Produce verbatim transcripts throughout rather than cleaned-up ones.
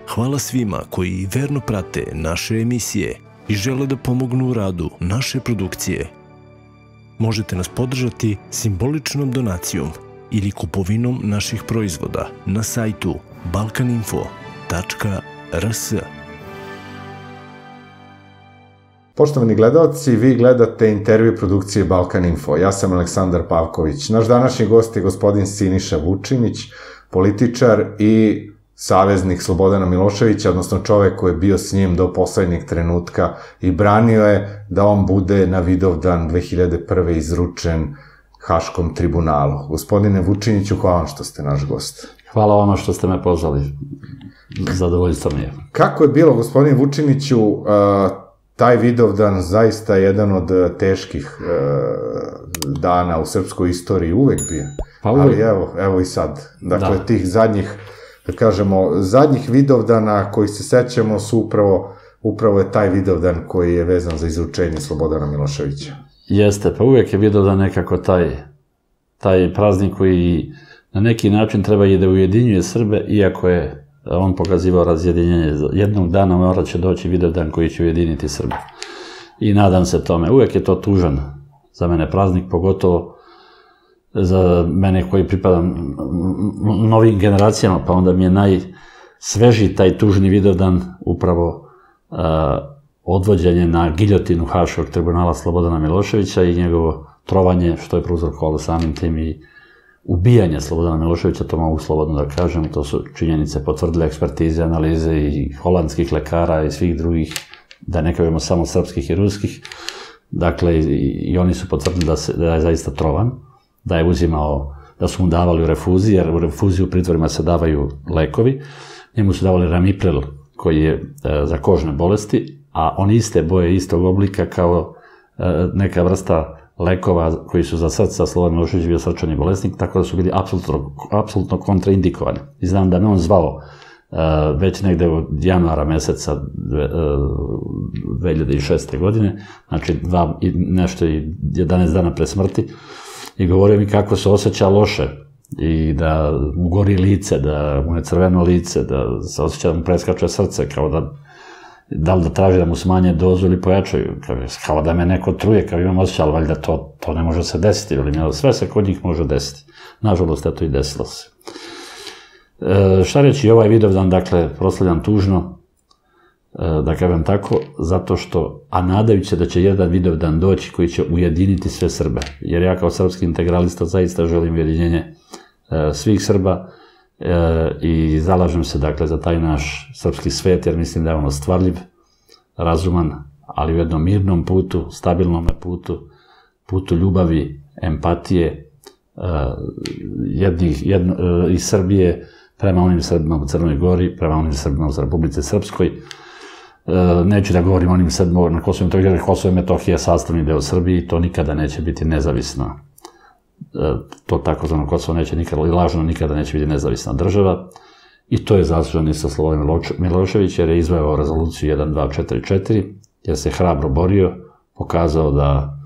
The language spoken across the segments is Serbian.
Hvala svima koji verno prate naše emisije i žele da pomognu u radu naše produkcije. Možete nas podržati simboličnom donacijom ili kupovinom naših proizvoda na sajtu balkaninfo tačka r s. Poštovani gledalci, vi gledate intervju produkcije Balkan Info. Ja sam Aleksandar Pavković. Naš današnji gost je gospodin Siniša Vučinić, političar i saveznik Slobodana Miloševića, odnosno čovek koji je bio s njim do poslednjeg trenutka i branio je da on bude na Vidovdan dve hiljade prve. izručen Haškom tribunalu. Gospodine Vučiniću, hvala vam što ste naš gost. Hvala vama što ste me pozvali. Zadovoljstvo mi je. Kako je bilo, gospodine Vučiniću, taj Vidovdan zaista jedan od teških dana u srpskoj istoriji, uvek bio. Ali evo, evo i sad. Dakle, tih zadnjih, da kažemo, zadnjih Vidovdana koji se sećamo su upravo, upravo je taj Vidovdan koji je vezan za izručenje Slobodana Miloševića. Jeste, pa uvek je Vidovdan nekako taj, taj praznik koji na neki način treba i da ujedinjuje Srbe, iako je on pokazivao razjedinjenje. Jednog dana morat će doći Vidovdan koji će ujediniti Srbe. I nadam se tome. Uvek je to tužan za mene praznik, pogotovo za mene koji pripadam novim generacijama, pa onda mi je najsvežiji taj tužni Vidovdan upravo odvođenje na giljotinu Haškog tribunala Slobodana Miloševića i njegovo trovanje, što je prouzrokovalo samim tim i ubijanje Slobodana Miloševića, to mogu slobodno da kažem, to su činjenice potvrdile ekspertize, analize i holandskih lekara i svih drugih, da ne kažemo samo srpskih i ruskih. Dakle, i oni su potvrdili da je zaista trovan, da je uzimao, da su mu davali u refuziji, jer u refuziji u pritvorima se davaju lekovi. Njemu su davali ramipril koji je za kožne bolesti, a on iste boje, istog oblika kao neka vrsta lekova koji su za srca, Slobodan Milošević bio srčani bolesnik, tako da su bili apsolutno kontraindikovani. I znam da me on zvao već negde od januara meseca dve hiljade šeste. godine, znači nešto i jedanaest dana pre smrti, i govorio mi kako se osjeća loše i da mu gori lice, da mu je crveno lice, da se osjeća da mu preskače srce, kao da da li da traži da mu smanje dozu ili pojačaju, kao da me neko truje, kao imam osjećaj, ali valjda to ne može se desiti, sve se kod njih može desiti. Nažalost, eto i desilo se. Šta reći, ovaj Vidovdan, dakle, proslavljam tužno, da kažem tako, zato što, a nadajući se da će jedan Vidovdan doći koji će ujediniti sve Srbe, jer ja kao srpski integralista zaista želim ujedinjenje svih Srba i zalažem se, dakle, za taj naš srpski svet, jer mislim da je on ostvarljiv, razuman, ali u jednom mirnom putu, stabilnom putu, putu ljubavi, empatije, iz Srbije prema onim Srbima u Crnoj Gori, prema onim Srbima u Republici Srpskoj. Neću da govorim o onim Srbima na Kosovo i Metohiji, jer Kosovo i Metohija je sastavni deo Srbije i to nikada neće biti nezavisna. To takozvano Kosovo neće nikada, ili lažno nikada neće biti nezavisna država. I to je zaslužan i sa Slobodan Milošević, jer je izvojevao rezoluciju jedan dva četiri četiri, jer se hrabro borio, pokazao da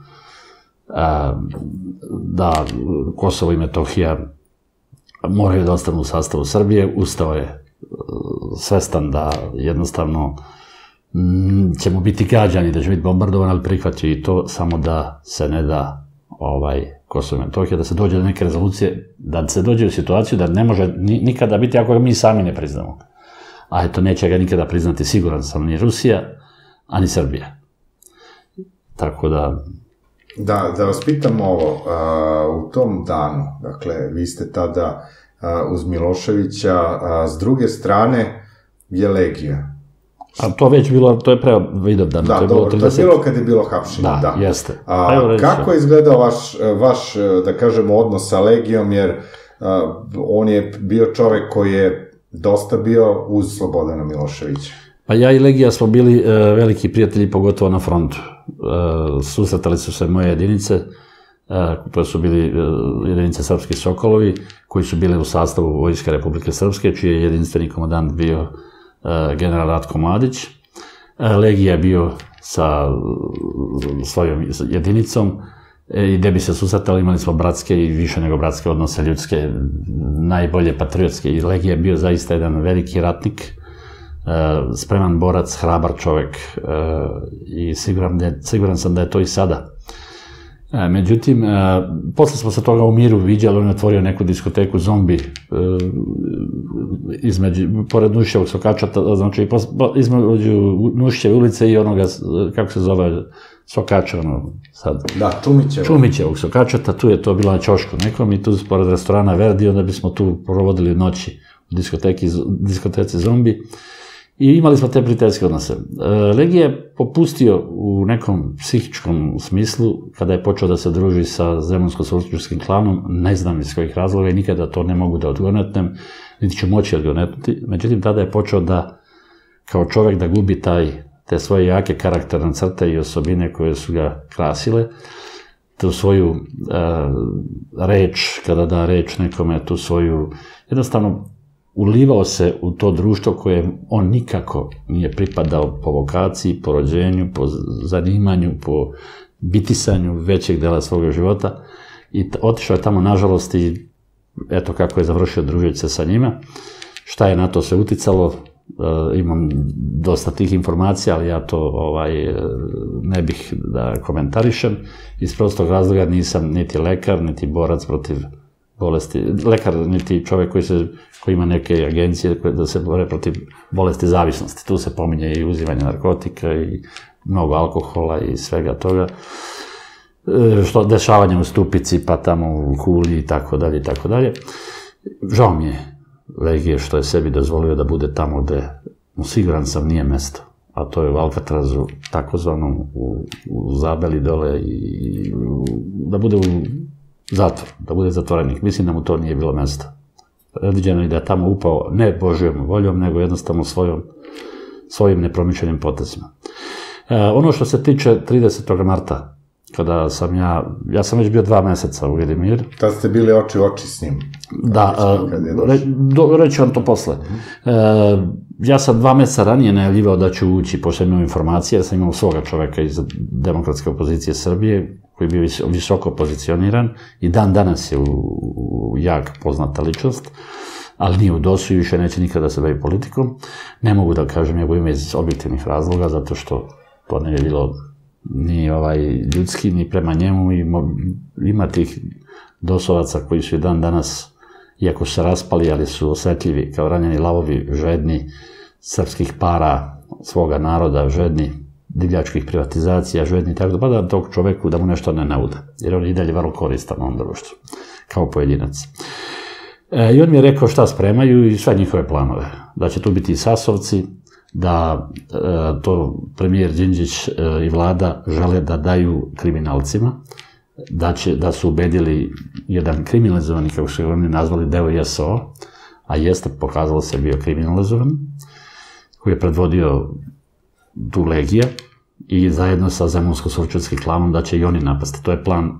da Kosovo i Metohija moraju da ostanu u sastavu Srbije. Ustao je svestan da jednostavno ćemo biti gađani, da će biti bombardovan, ali prihvaća i to, samo da se ne da Kosovo i Metohija, da se dođe do neke rezolucije, da se dođe u situaciju da ne može nikada biti ako ga mi sami ne priznamo. A eto, neće ga nikada priznati, siguran sam, ni Rusija, a ni Srbija. Tako da... Da, da vas pitam ovo, u tom danu, dakle, vi ste tada uz Miloševića, s druge strane je Legija. A to već bilo, to je pre Vidovdana. Da, dobro, to je bilo kad je bilo hapšenje. Da, jeste. Kako je izgledao vaš, da kažemo, odnos sa Legijom, jer on je bio čovek koji je dosta bio uz Slobodana Miloševića? Pa ja i Legija smo bili veliki prijatelji, pogotovo na frontu. Susretali su se moje jedinice, to su bili jedinice Srpski Sokolovi, koji su bili u sastavu Vojske Republike Srpske, čiji je jedinstveni komandant bio general Ratko Mladić. Legija je bio sa svojom jedinicom i gde bi se susretali, imali smo bratske i više nego bratske odnose, ljudske, najbolje patriotske, i Legija je bio zaista jedan veliki ratnik, spreman borac, hrabar čovek i siguran sam da je to i sada. Međutim, posle smo se toga u miru viđali, on je otvorio neku diskoteku Zombi pored Nušćevog Sokača, znači između Nušćeve ulice i onoga, kako se zove, Sokača, ono sad. Da, Čumićevog. Čumićevog Sokačata, tu je to bilo na ćošku nekom i tu pored restorana Verdi, onda bismo tu provodili noći u diskoteci Zombi. I imali smo te prijateljske odnose. Legija je popustio u nekom psihičkom smislu kada je počeo da se druži sa zemunsko-sveučiliškim klanom, ne znam iz kojih razloga i nikada to ne mogu da odgonetnem, niti ću moći odgonetnuti. Međutim, tada je počeo da, kao čovek, da gubi taj, te svoje jake karakterne crte i osobine koje su ga krasile, tu svoju reč, kada da reč nekome, tu svoju, jednostavno, ulivao se u to društvo koje on nikako nije pripadao po vokaciji, po rođenju, po zanimanju, po bitisanju većeg dela svoga života i otišao je tamo, nažalost, i eto kako je završio družeći se sa njima. Šta je na to sve uticalo, imam dosta tih informacija, ali ja to ne bih da komentarišem. Iz prostog razloga nisam niti lekar, niti borac protiv bolesti, lekar, niti čovek koji ima neke agencije da se bore protiv bolesti zavisnosti. Tu se pominje i uzimanje narkotika i mnogo alkohola i svega toga. Što dešavanje u Stupici, pa tamo u Kuli i tako dalje i tako dalje. Žao mi je Legije što je sebi dozvolio da bude tamo gde mu siguran sam nije mesto. A to je u Alcatrazu, takozvanom u Zabeli dole i da bude u zatvor, da bude zatvorenik. Mislim da mu to nije bilo mesto. Predviđeno je da je tamo upao ne Božjom voljom, nego jednostavno svojim nepromišljenim potezima. Ono što se tiče tridesetog marta, kada sam ja, ja sam već bio dva meseca u Vidimir. Tad ste bili oči u oči s njim. Da, reći vam to posle. Ja sam dva meseca ranije najavljivao da ću ući, pošto imam informacije, jer sam imao svoga čoveka iz demokratske opozicije Srbije, koji je bio visoko pozicioniran i dan danas je jak poznata ličnost, ali nije u dosu i više neće nikada se bavi politikom. Ne mogu da kažem njegovo ime iz objektivnih razloga, zato što to ne je bilo ni ljudski, ni prema njemu. Ima tih dosovaca koji su i dan danas, iako su se raspali, ali su osetljivi, kao ranjeni lavovi, žedni srpskih para, svoga naroda, žedni divljačkih privatizacija, žedni, tako da pada tog čoveku da mu nešto ne nauda, jer on je i dalje vrlo koristan u ovom društvu, kao pojedinac. I on mi je rekao šta spremaju i sve njihove planove, da će tu biti i Sasovci, da to premijer Đinđić i vlada žele da daju kriminalcima, da su ubedili jedan kriminalizovani, kako su oni nazvali, deo J S O, a jeste pokazalo se bio kriminalizovan, koji je predvodio tu Legija i zajedno sa zemunsko-sveučiliškim klanom da će i oni napasti. To je plan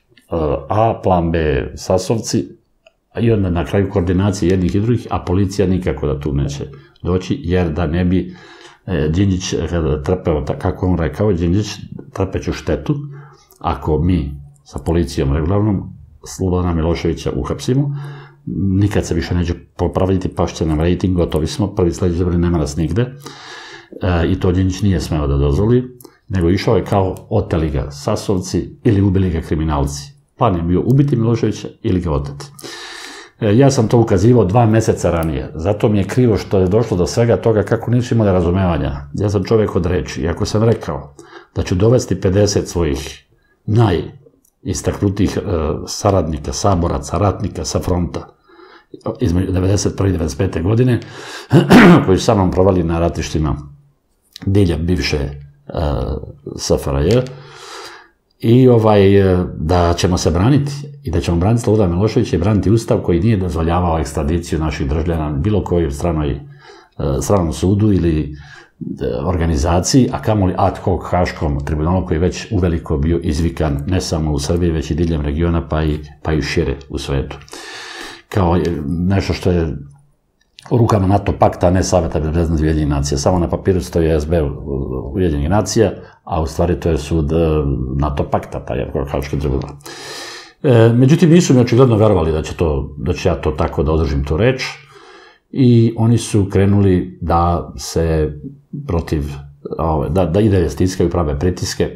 A, plan B Sasovci, i onda na kraju koordinacije jednih i drugih, a policija nikako da tu neće doći, jer da ne bi Đinđić trpeo, kako on rekao, Đinđić trpeću štetu ako mi sa policijom regularnom Slobodana Miloševića uhapsimo, nikad se više neće popraviti, pašće nam rejting, gotovi smo, prvi sledeći zabili, nema nas nigde, i to Đinđić nije smeo da dozvoli, nego išao je kao oteli ga Sasovci ili ubili ga kriminalci. Plan je bio ubiti Miloševića ili ga oteti. Ja sam to ukazivao dva meseca ranije, zato mi je krivo što je došlo do svega toga kako nisu imali razumevanja. Ja sam čovek od reči i ako sam rekao da ću dovesti pedeset svojih najistaknutijih saradnika, saboraca, ratnika sa fronta između devedeset prve i devedeset pete godine, koji su sa mnom provali na ratištima diljem bivše S F R J, i da ćemo se braniti i da ćemo braniti Slobodana Miloševića i braniti ustav koji nije dozvoljavao ekstradiciju naših državljana bilo kojoj stranom sudu ili organizaciji, a kamoli ad hoc Haškom tribunalu koji je već uveliko bio izvikan ne samo u Srbiji, već i diljem regiona, pa i šire u svetu. Kao nešto što je u rukama NATO pakta, a ne Saveta bezbednosti Ujedinjenih nacija. Samo na papiru stoji S B Ujedinjenih nacija, a u stvari to je sud NATO pakta, taj Haški tribunal. Međutim, nisu mi očigledno verovali da će ja to tako da održim tu reč i oni su krenuli da se protiv, da, da i dalje stiskaju, prave pritiske.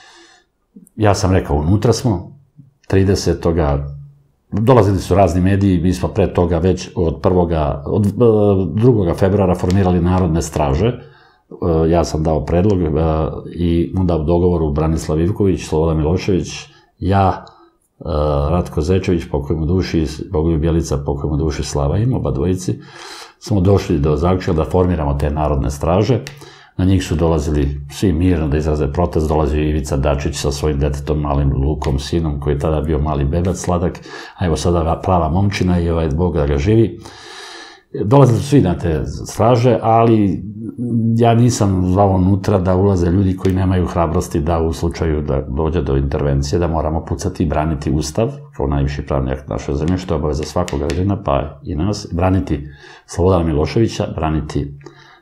Ja sam rekao, unutra smo, tridesetog dolazili su razni mediji, mi smo pre toga već od prvoga, od drugog februara formirali Narodne straže. Ja sam dao predlog i onda u dogovoru Branislav Ivković, Slobodan Milošević, ja, Ratko Zečević, pokoj mu duši, Bogoljub Bjelica, pokoj mu duši, Slava im, oba dvojici, smo došli do zaključka da formiramo te Narodne straže. Na njih su dolazili svi mirno da izraze protest, dolazio Ivica Dačić sa svojim detetom, malim Lukom, sinom, koji je tada bio mali bebac, sladak, a evo sada prava momčina i ovaj Bog da ga živi. Dolazili su svi na te straže, ali ja nisam zvao unutra da ulaze ljudi koji nemaju hrabrosti da u slučaju da dođe do intervencije, da moramo pucati i braniti Ustav, kao najviši pravni akt naše zemlje, što je obaveza svakog građanina, pa i nas, braniti Slobodana Miloševića, braniti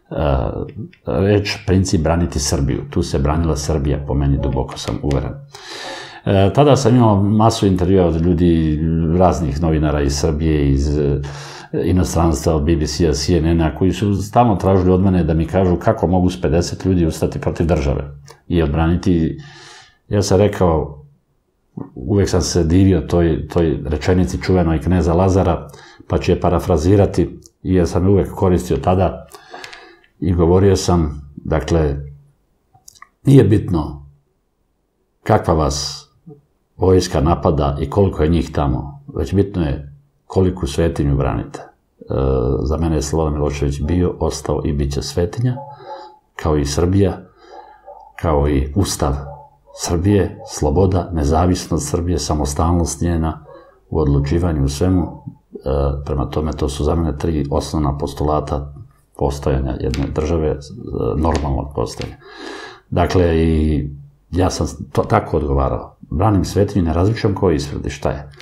reč, princip braniti Srbiju. Tu se branila Srbija, po meni, duboko sam uveren. Tada sam imao masu intervjua od ljudi, raznih novinara iz Srbije, iz inostranstva, od B B C-a, C N N-a, koji su stalno tražili od mene da mi kažu kako mogu s pedeset ljudi ustati protiv države i odbraniti. Ja sam rekao, uvek sam se divio toj, toj rečenici čuvenoj kneza Lazara, pa ću je parafrazirati, i ja sam uvek koristio tada i govorio sam, dakle, nije bitno kakva vas vojska napada i koliko je njih tamo, već bitno je koliku svetinju branite. Za mene je Slobodan Milošević bio, ostao i bit će svetinja, kao i Srbija, kao i Ustav Srbije, sloboda, nezavisnost Srbije, samostalnost njena u odlučivanju u svemu. Prema tome, to su za mene tri osnovna postulata postojanja jedne države, normalnog postojanja. Dakle, i ja sam to tako odgovarao. Branim svetinju, ne različujem ko je ispred i šta je.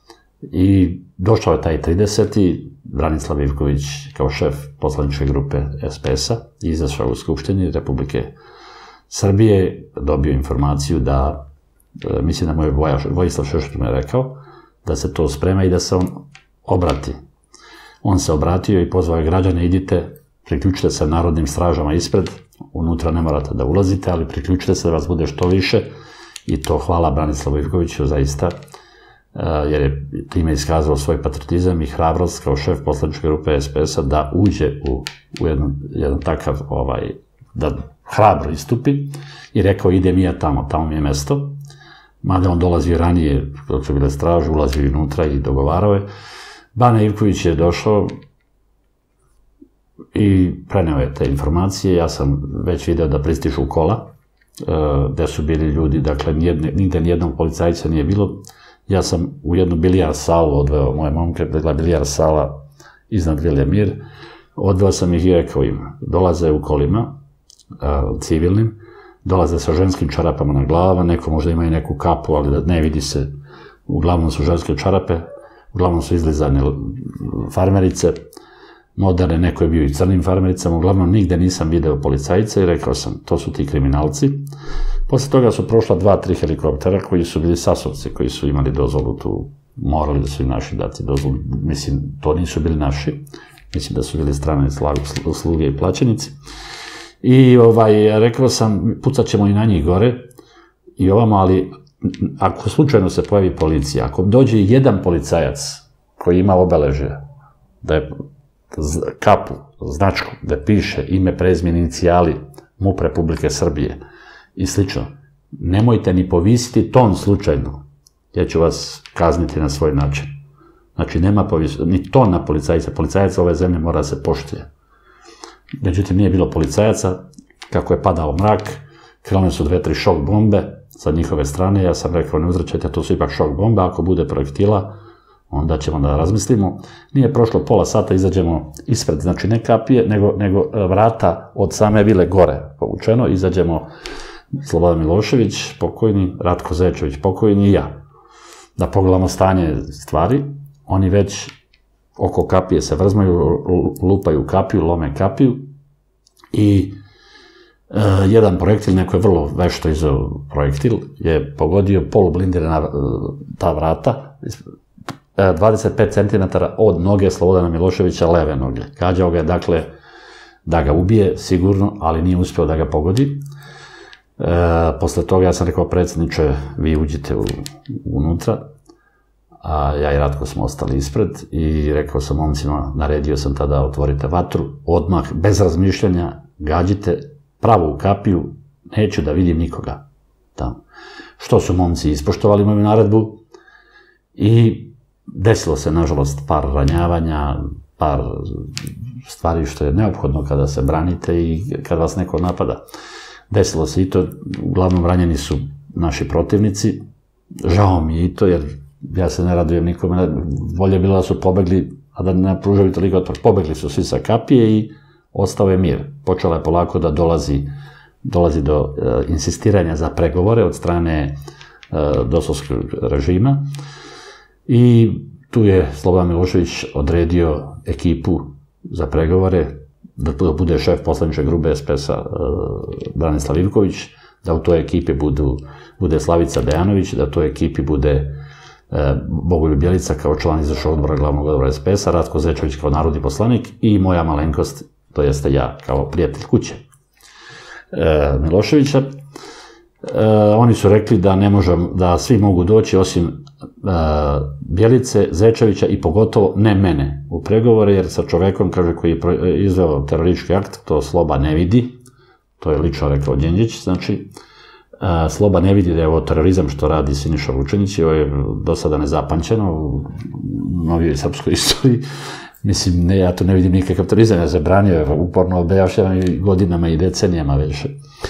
I došao je taj trideseti Branislav Ivković kao šef poslaničke grupe S P S-a i izašao u Skupštini Republike Srbije, dobio informaciju da, mislim da mu je Vojislav Šešelj me rekao, da se to sprema i da se on obrati. On se obratio i pozvao građane, idite, priključite se narodnim stražama ispred, unutra ne morate da ulazite, ali priključite se da vas bude što više, i to hvala Branislavu Ivkoviću zaista, jer je time iskazao svoj patriotizam i hrabrost kao šef poslaničke grupe S P S-a da uđe u jedan takav, da hrabro istupi i rekao idem i ja tamo, tamo mi je mesto, mada on dolazio ranije, dok su bile straže, ulazio unutra i dogovarao je. Bane Ivković je došao i preneo je te informacije. Ja sam već video da pristižu kola, gde su bili ljudi, dakle, nigde nijednog policajca nije bilo. Ja sam u jednu bilijar salu odveo moje momke, bila bilijar sala iznad Vile Mir, odveo sam ih i rekao im, dolaze u kolima, civilnim, dolaze sa ženskim čarapama na glavama, neko možda ima i neku kapu, ali ne vidi se, uglavnom su ženske čarape, uglavnom su izlizane farmerice, moderne, neko je bio i crnim farmericama, uglavnom nigde nisam video policajca i rekao sam, to su ti kriminalci. Posle toga su prošla dva, tri helikoptera koji su bili sasovci, koji su imali dozvolu tu, morali da su im naši dati dozvolu, mislim, to nisu bili naši, mislim da su bili strane sluge i plaćenici. I rekao sam, pucat ćemo i na njih gore i ovamo, ali ako slučajno se pojavi policija, ako dođe jedan policajac koji ima obeležje, da je kapu, značku, da piše ime, prezime, inicijali M U P Republike Srbije i slično, nemojte ni povisiti ton slučajno, ja ću vas kazniti na svoj način. Znači, nema ni ton na policajca, policajac ove zemlje mora se poštuje. Međutim, nije bilo policajaca, kako je padao mrak, krenule su dve, tri šok bombe sa njihove strane, ja sam rekao, ne uzraćajte, to su ipak šok bombe, ako bude projektila, onda ćemo da razmislimo. Nije prošlo pola sata, izađemo ispred, znači ne kapije, nego vrata od same vile gore povučeno, izađemo Slobodan Milošević, pokojni, Ratko Zečević, pokojni i ja. Da pogledamo stanje stvari, oni već oko kapije se vrzmaju, lupaju kapiju, lome kapiju i jedan projektil, neko je vrlo vešto izveo projektil, je pogodio polublindirana ta vrata, dvadeset pet centimetara od noge Slobodana Miloševića, leve noge. Gađao ga je, dakle, da ga ubije, sigurno, ali nije uspio da ga pogodi. E, posle toga ja sam rekao, predsjedniče, vi uđite u, unutra, a ja i Ratko smo ostali ispred i rekao sam momcima, naredio sam tada, otvorite vatru, odmah, bez razmišljanja, gađite pravo u kapiju, neću da vidim nikoga tamo. Što su momci ispoštovali moju naredbu i desilo se, nažalost, par ranjavanja, par stvari što je neophodno kada se branite i kada vas neko napada. Desilo se i to, uglavnom ranjeni su naši protivnici, žao mi je i to, jer ja se ne radujem nikome, bolje bilo da su pobegli, a da ne pružali toliko otpor. Pobegli su svi sa kapije i ostao je mir. Počela je polako da dolazi, dolazi do uh, insistiranja za pregovore od strane uh, dosovskog režima i tu je Slobodan Milošević odredio ekipu za pregovore, da bude šef poslaničke grupe es pe es-a uh, Branislav Ivković, da u toj ekipi budu, bude Slavica Dejanović, da u toj ekipi bude Bogoljub Bjelica kao član izvršnog odbora glavnog odbora es pe es-a, Ratko Zečević kao narodni poslanik i moja malenkost, to jeste ja, kao prijatelj kuće e, Miloševića. E, oni su rekli da ne možem, da svi mogu doći osim e, Bjelice, Zečevića i pogotovo ne mene u pregovore, jer sa čovekom, kaže, koji je izveo teroristički akt, to Sloba ne vidi, to je lično rekao Đinđić, znači, Sloba ne vidi da je ovo terorizam što radi Siniša Vučinić i ovo je do sada nezapamćeno u novijoj srpskoj istoriji. Mislim, ne, ja tu ne vidim nikakav terorizam, ja se branio uporno objašnjavam i godinama i decenijama već.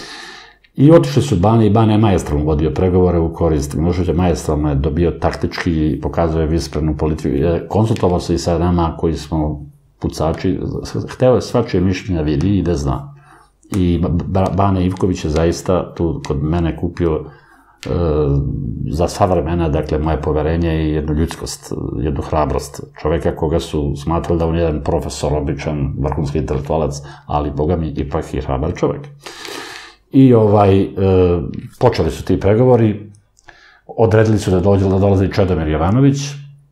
I otišli su Bane i Bane je majestralno vodio pregovore u korist Miloševića, majestralno je dobio taktički i pokazuje visprenu politiku. Konsultovao se i sa nama koji smo pucači, hteo je svačije mišljenja vidi i da zna. I Bane Ivković je zaista tu kod mene kupio e, za sva vremena, dakle, moje poverenje i jednu ljudskost, jednu hrabrost čoveka koga su smatrali da on je jedan profesor, običan, vrhunski intelektualac, ali, boga mi, ipak i hrabar čovek. I ovaj, e, počeli su ti pregovori, odredili su da dođe, da dolazi Čedomir Jovanović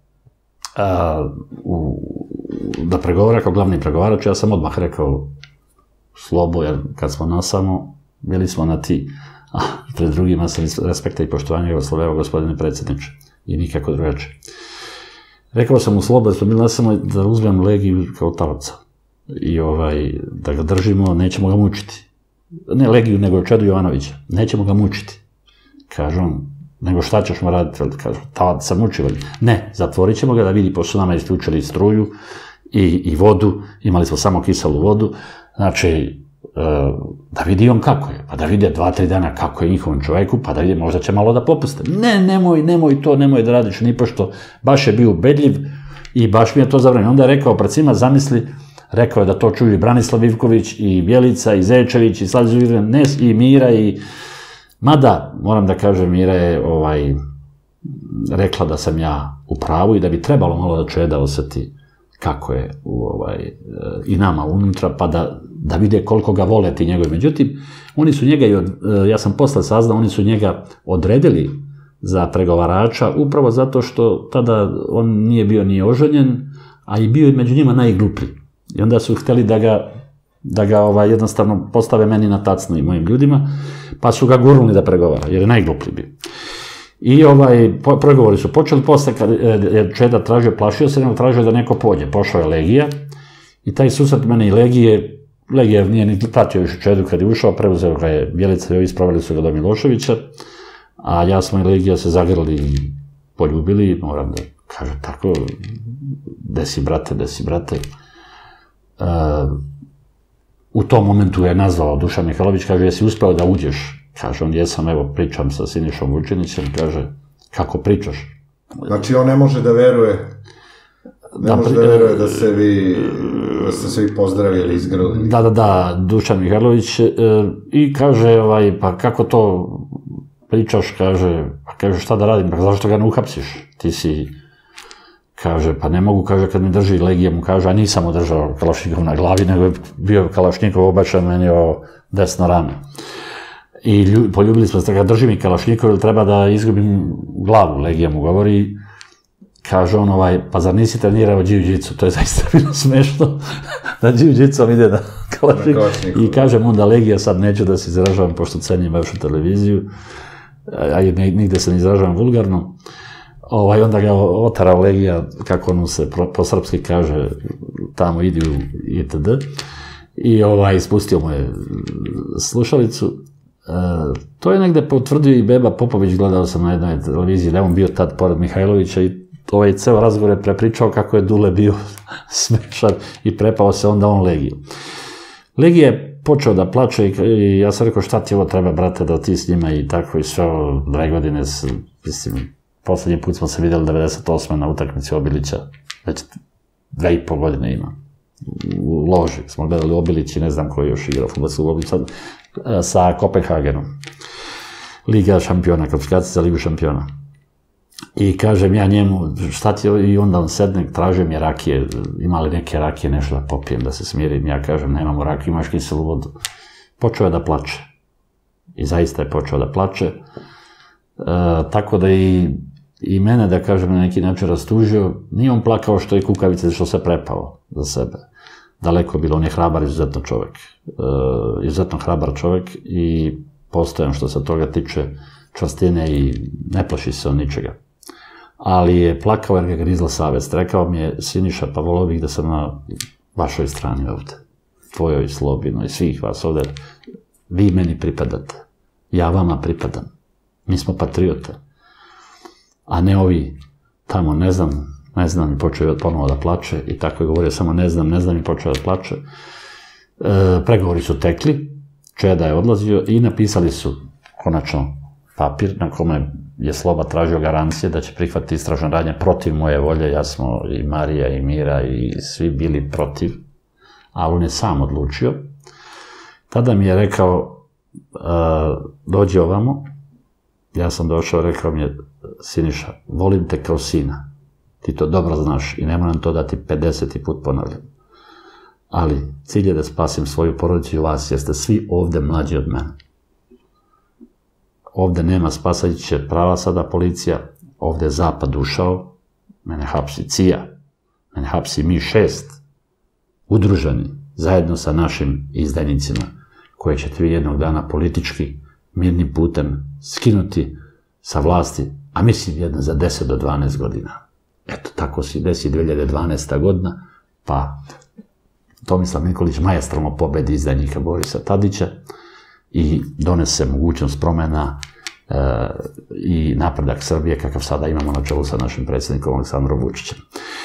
a, u, da pregovara kao glavni pregovarač. Ja sam odmah rekao Slobo, jer kad smo nasamo, bili smo na ti, a pred drugima sam iz respekta i poštovanja ga osloveo, gospodine predsjedniče, i nikako drugačije. Rekao sam u Slobo, da smo bili nasamo da uzmem Legiju kao taoca i ovaj, da ga držimo, nećemo ga mučiti. Ne Legiju, nego Čedu Jovanovića, nećemo ga mučiti. Kaže on, nego šta ćemo raditi? Kaže, taoca mučivali. Ne, zatvorit ćemo ga da vidi, pošto su nama isključili struju i, i vodu, imali smo samo kiselu vodu. Znači, da vidi on kako je, pa da vide dva, tri dana kako je njihovom čoveku, pa da vidi, možda će malo da popuste. Ne, nemoj, nemoj to, nemoj da radiš ni pošto, baš je bio ubedljiv i baš mi je to zabranjeno. Onda je rekao pred svima, zamisli, rekao je da to čuju i Branislav Ivković, i Bjelica, i Zečević, i Slavica Ivković, i Mira, i... Mada, moram da kažem, Mira je ovaj, rekla da sam ja u pravu i da bi trebalo malo da Čeda oseti kako je u, ovaj, i nama unutra, pa da, da vide koliko ga vole ti njegovi. Međutim, oni su njega, i od, ja sam posle saznao, oni su njega odredili za pregovarača, upravo zato što tada on nije bio ni oženjen, a i bio je među njima najgluplji. I onda su hteli da ga, da ga ovaj, jednostavno postave meni na tacnu i mojim ljudima, pa su ga gurnuli da pregovara, jer je najgluplji bio. I ovaj, pregovori su počeli, posle kad je Čeda tražio, plašio se, nego tražio da neko pođe. Pošao je Legija i taj susret mene i Legije, Legija nije ni pratio više Čedu kad je ušao, preuzeo ga je Bjelica i ovi ispravili su ga do Miloševića, a ja smo i Legija se zagrli i poljubili, moram da kažem tako, desi brate, desi brate. Uh, u tom momentu je nazvao Dušan Mihajlović, kaže, jesi uspeo da uđeš? Kaže, on, jesam, evo, pričam sa Sinišom Vučinićem, kaže, kako pričaš? Znači, on ne može da veruje, ne da, može da veruje da se vi, da ste se vi pozdravili, izgrali. Da, da, da, Dušan Mihajlović, e, i kaže, ovaj, pa kako to pričaš, kaže, pa kaže, šta da radim, pa zašto ga ne uhapsiš? Ti si, kaže, pa ne mogu, kaže, kad mi drži Legija, mu kaže, a nisam mu držao kalašnjikov na glavi, nego je bio kalašnjikov obačan meni o desno rame. I lju, poljubili smo se, kada drži mi kalašnjikov, ili treba da izgubim glavu, Legija mu govori, kaže on, ovaj, pa zar nisi trenirao jiu-jitsu? To je zaista bilo smešno, da jiu-jitsu nije da kalašniku. I kažem onda Legija, sad neću da se izražavam, pošto cenim bivšu televiziju, a nigde se ne izražavam vulgarno. Ovaj, onda ga otarao Legija, kako ono se po srpski kaže, tamo idi u itd. I ovaj, ispustio mu je slušalicu. E, to je negde potvrdio i Beba Popović, gledao sam na jednoj televiziji, da je on bio tad pored Mihajlovića i ovaj ceo razgovor je prepričao kako je Dule bio smešan i prepao se onda on Legiju. Legija je počeo da plače i ja sam rekao šta ti ovo treba, brate, da ti s njima i tako i sve ovo dve godine, mislim, poslednji put smo se videli devedeset osme na utakmici Obilića, već dve i pol godine ima. U loži smo gledali Obilić i ne znam ko je još igrao fudbalsku Obilić sad, sa Kopenhagenom. Liga šampiona, kvalifikacija za Ligu šampiona. I kažem ja njemu, šta ti je, i onda on sedne, tražio mi je rakije, ima li neke rakije, nešto da popijem, da se smirim. Ja kažem, nemamo rakije, imaš kiselu vodu. Počeo je da plače. I zaista je počeo da plače. E, tako da i, i mene, da kažem, na neki način rastužio. Nije on plakao što je kukavica, što se prepao za sebe. Daleko je bilo, on je hrabar, izuzetno čovek. E, izuzetno hrabar čovek i postojan što se toga tiče čvrstine i ne plaši se on ničega. Ali je plakao jer ga grizla savest. Rekao mi je, Siniša, pa volio bih da sam na vašoj strani ovde. Tvojoj, Slobinoj, svih vas ovde. Vi meni pripadate. Ja vama pripadam. Mi smo patriote. A ne ovi tamo, ne znam, ne znam, i počeo je ponovo da plače i tako je govorio, samo ne znam, ne znam i počeo da plače. E, pregovori su tekli, Čeda je odlazio i napisali su konačno papir na kome je Sloba tražio garancije da će prihvatiti istražne radnje protiv moje volje. Ja smo i Marija i Mira i svi bili protiv, a on je sam odlučio. Tada mi je rekao, dođi ovamo. Ja sam došao, rekao mi je, Siniša, volim te kao sina. Ti to dobro znaš i ne moram to da ti pedeseti put ponavljam. Ali cilj je da spasim svoju porodicu i vas, jer ste svi ovde mlađi od mene. Ovde nema spasajuće prava sada policija, ovde je Zapad ušao, mene hapsi C I A, mene hapsi Mi šest, udruženi zajedno sa našim izdajnicima, koje ćete vi jednog dana politički, mirnim putem skinuti sa vlasti, a mislim jedno za deset do dvanaest godina. Eto, tako se desi dve hiljade dvanaesta godina, pa Tomislav Nikolić majestralno pobedi izdajnika Borisa Tadića i donese mogućnost promena e, i napredak Srbije kakav sada imamo na čelu sa našim predsjednikom Aleksandrom Vučićem.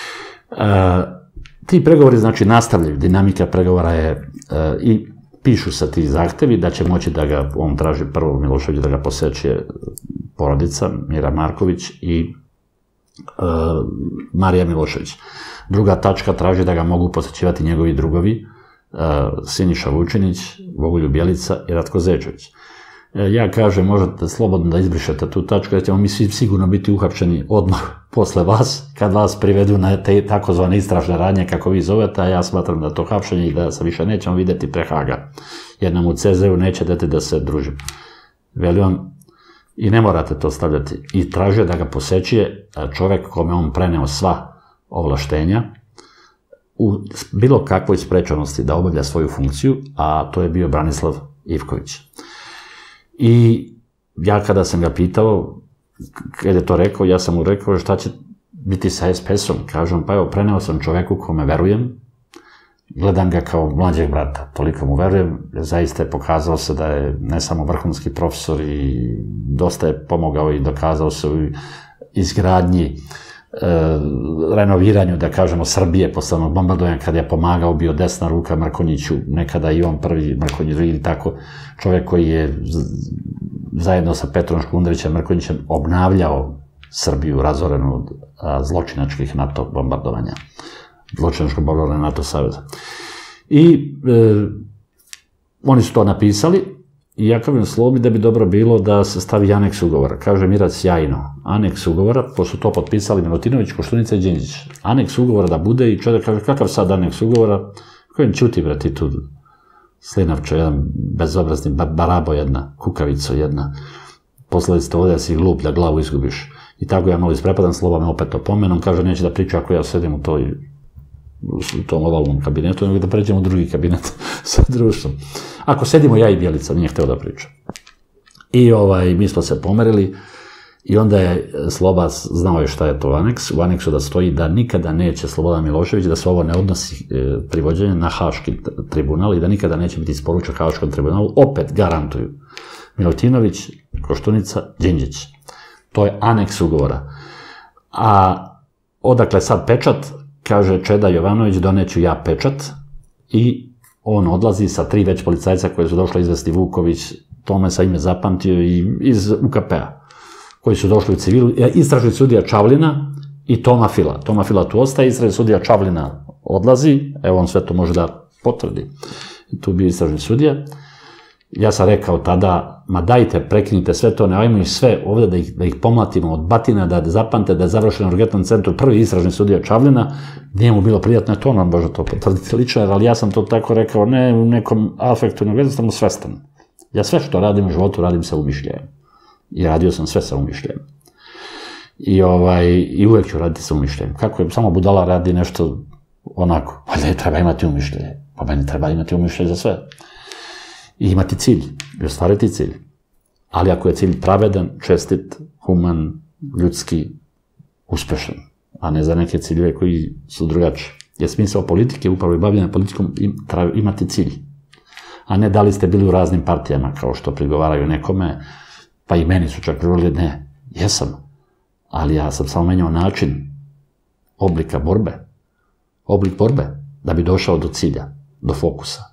E, ti pregovori, znači, nastavljaju, dinamika pregovora je e, i pišu se ti zahtevi da će moći da ga, on traži prvo Milošević da ga poseće porodica, Mira Marković i e, Marija Milošević. Druga tačka traži da ga mogu posećivati njegovi drugovi, Siniša Vučinić, Bogoljub Bjelica i Ratko Zečević. Ja kažem, možete slobodno da izbrišete tu tačku, jer ćemo mi svi sigurno biti uhapšeni odmah posle vas, kad vas privedu na te takozvane istražne radnje, kako vi zovete, a ja smatram da to hapšenje i da se više nećemo videti pre Haga, jer nam u C Z U neće dati da se družimo. Veli on, i ne morate to stavljati. I tražio da ga posećuje čovek kome on preneo sva ovlaštenja u bilo kakvoj sprečanosti da obavlja svoju funkciju, a to je bio Branislav Ivković. I ja kada sam ga pitao, kada je to rekao, ja sam mu rekao šta će biti sa S P S-om. Kažem, pa evo, preneo sam čoveku kome verujem, gledam ga kao mlađeg brata, toliko mu verujem, zaista je pokazao se da je ne samo vrhunski profesor i dosta je pomogao i dokazao se u izgradnji, renoviranju, da kažemo, Srbije posle onog bombardovanja, kada je pomagao, bio desna ruka Mrkonjiću, nekada i on prvi, Mrkonjić drugi, ili tako, čovjek koji je zajedno sa Petrom Škundrićem Mrkonjićem obnavljao Srbiju razorenu od zločinačkih NATO bombardovanja, zločinačkog bombardovanja NATO saveza. I e, oni su to napisali, i ja kažem Slobi da bi dobro bilo da se stavi aneks ugovora. Kaže Mirac, sjajno. Aneks ugovora, pošto to potpisali Milutinović, Koštunica i Đinđić. Aneks ugovora da bude i čovjek kaže, kakav sad aneks ugovora? Kojem ćuti, bre, ti tu slinavčo, jedan bezobrazni barabo jedna, kukavico jedna. Poslali ste ovdje da si glup, da glavu izgubiš. I tako ja malo isprepadan, Sloba me opet opomenom, kaže neće da priča ako ja sedim u toj u tom ovalnom kabinetu, nego da pređemo u drugi kabinet sa društvom. Ako sedimo ja i Bjelica, nije hteo da priča. I ovaj, mi smo se pomerili i onda je Sloba znao je šta je to aneks. U aneksu da stoji da nikada neće Slobodan Milošević, da se ovo ne odnosi e, privođenje na Haški tribunal i da nikada neće biti isporučen Haškom tribunalu. Opet garantuju Milutinović, Koštunica, Đinđić. To je aneks ugovora. A odakle sad pečat, kaže Čeda Jovanović, doneću ja pečat i on odlazi sa tri već policajca koje su došli izvesti Vuković, tome sa ime zapamtio i iz U K P-a, koji su došli u civilu, istražni sudija Čavlina i Toma Fila. Toma Fila tu ostaje, istražni sudija Čavlina odlazi, evo on sve to može da potvrdi. Tu bio istražni sudija. Ja sam rekao tada, ma dajte, prekinite sve to, ne ajmo ih sve ovdje da ih, da ih pomlatimo od batina, da zapamte da je završen u urgentnom centru prvi istražni sudija Čavlina, nije mu bilo prijatno, to nam može to potvrditi lično, ali ja sam to tako rekao, ne u nekom afektu, nego jednostavno svestan. Ja sve što radim u životu radim sa umišljajem. I radio sam sve sa umišljajem. I, ovaj, i uvek ću raditi sa umišljajem. Kako je, samo budala radi nešto onako, pa ne treba imati umišljaje, pa meni treba imati umišljaje za sve. I imati cilj, i ostvariti cilj. Ali ako je cilj pravedan, čestit, human, ljudski, uspešan, a ne za neke ciljeve koji su drugačiji. Jer smisao politike, upravo i bavljena politikom, imati cilj. A ne da li ste bili u raznim partijama, kao što prigovaraju nekome, pa i meni su čak govorili, ne, jesam, ali ja sam samo menjao način oblika borbe, oblik borbe, da bi došao do cilja, do fokusa.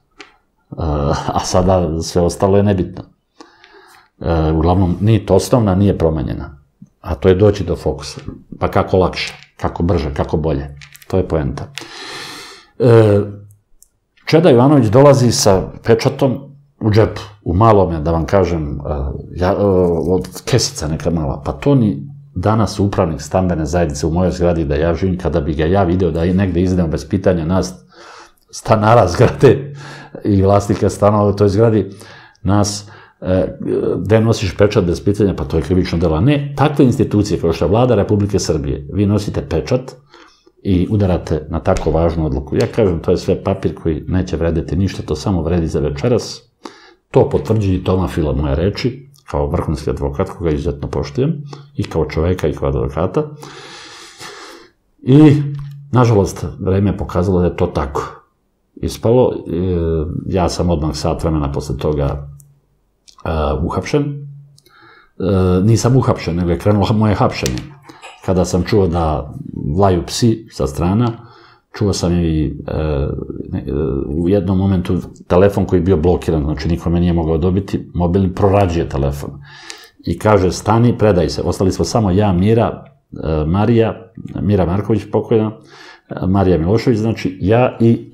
A sada sve ostalo je nebitno. Uglavnom, nije to osnovna, nije promenjena, a to je doći do fokusa. Pa kako lakše, kako brže, kako bolje. To je poenta. Čeda Jovanović dolazi sa pečatom u džepu, u malome, da vam kažem, ja, od kesica neka mala, pa to ni danas upravnik stambene zajednice u mojoj zgradi da ja živim, kada bi ga ja video da je negde izdeo bez pitanja nas stanara zgrade i vlasnika stanova u toj zgradi, nas, gde nosiš pečat bez pitanja, pa to je krivično delo. Ne, takve institucije kao što je Vlada Republike Srbije, vi nosite pečat i udarate na tako važnu odluku. Ja kažem, to je sve papir koji neće vrediti ništa, to samo vredi za večeras. To potvrđuje Toma Fila moje reči, kao vrhunski advokat, koga izuzetno poštujem, i kao čoveka i kao advokata. I, nažalost, vreme je pokazalo da je to tako ispalo. Ja sam odmah sat vremena posle toga uhapšen. Nisam uhapšen, nego je krenulo moje hapšenje. Kada sam čuo da laju psi sa strana, čuo sam i u jednom momentu telefon koji je bio blokiran, znači niko me nije mogao dobiti, mobilni prorađuje telefon. I kaže, stani, predaj se. Ostali smo samo ja, Mira, Marija, Mira Marković pokojna, Marija Milošević, znači ja i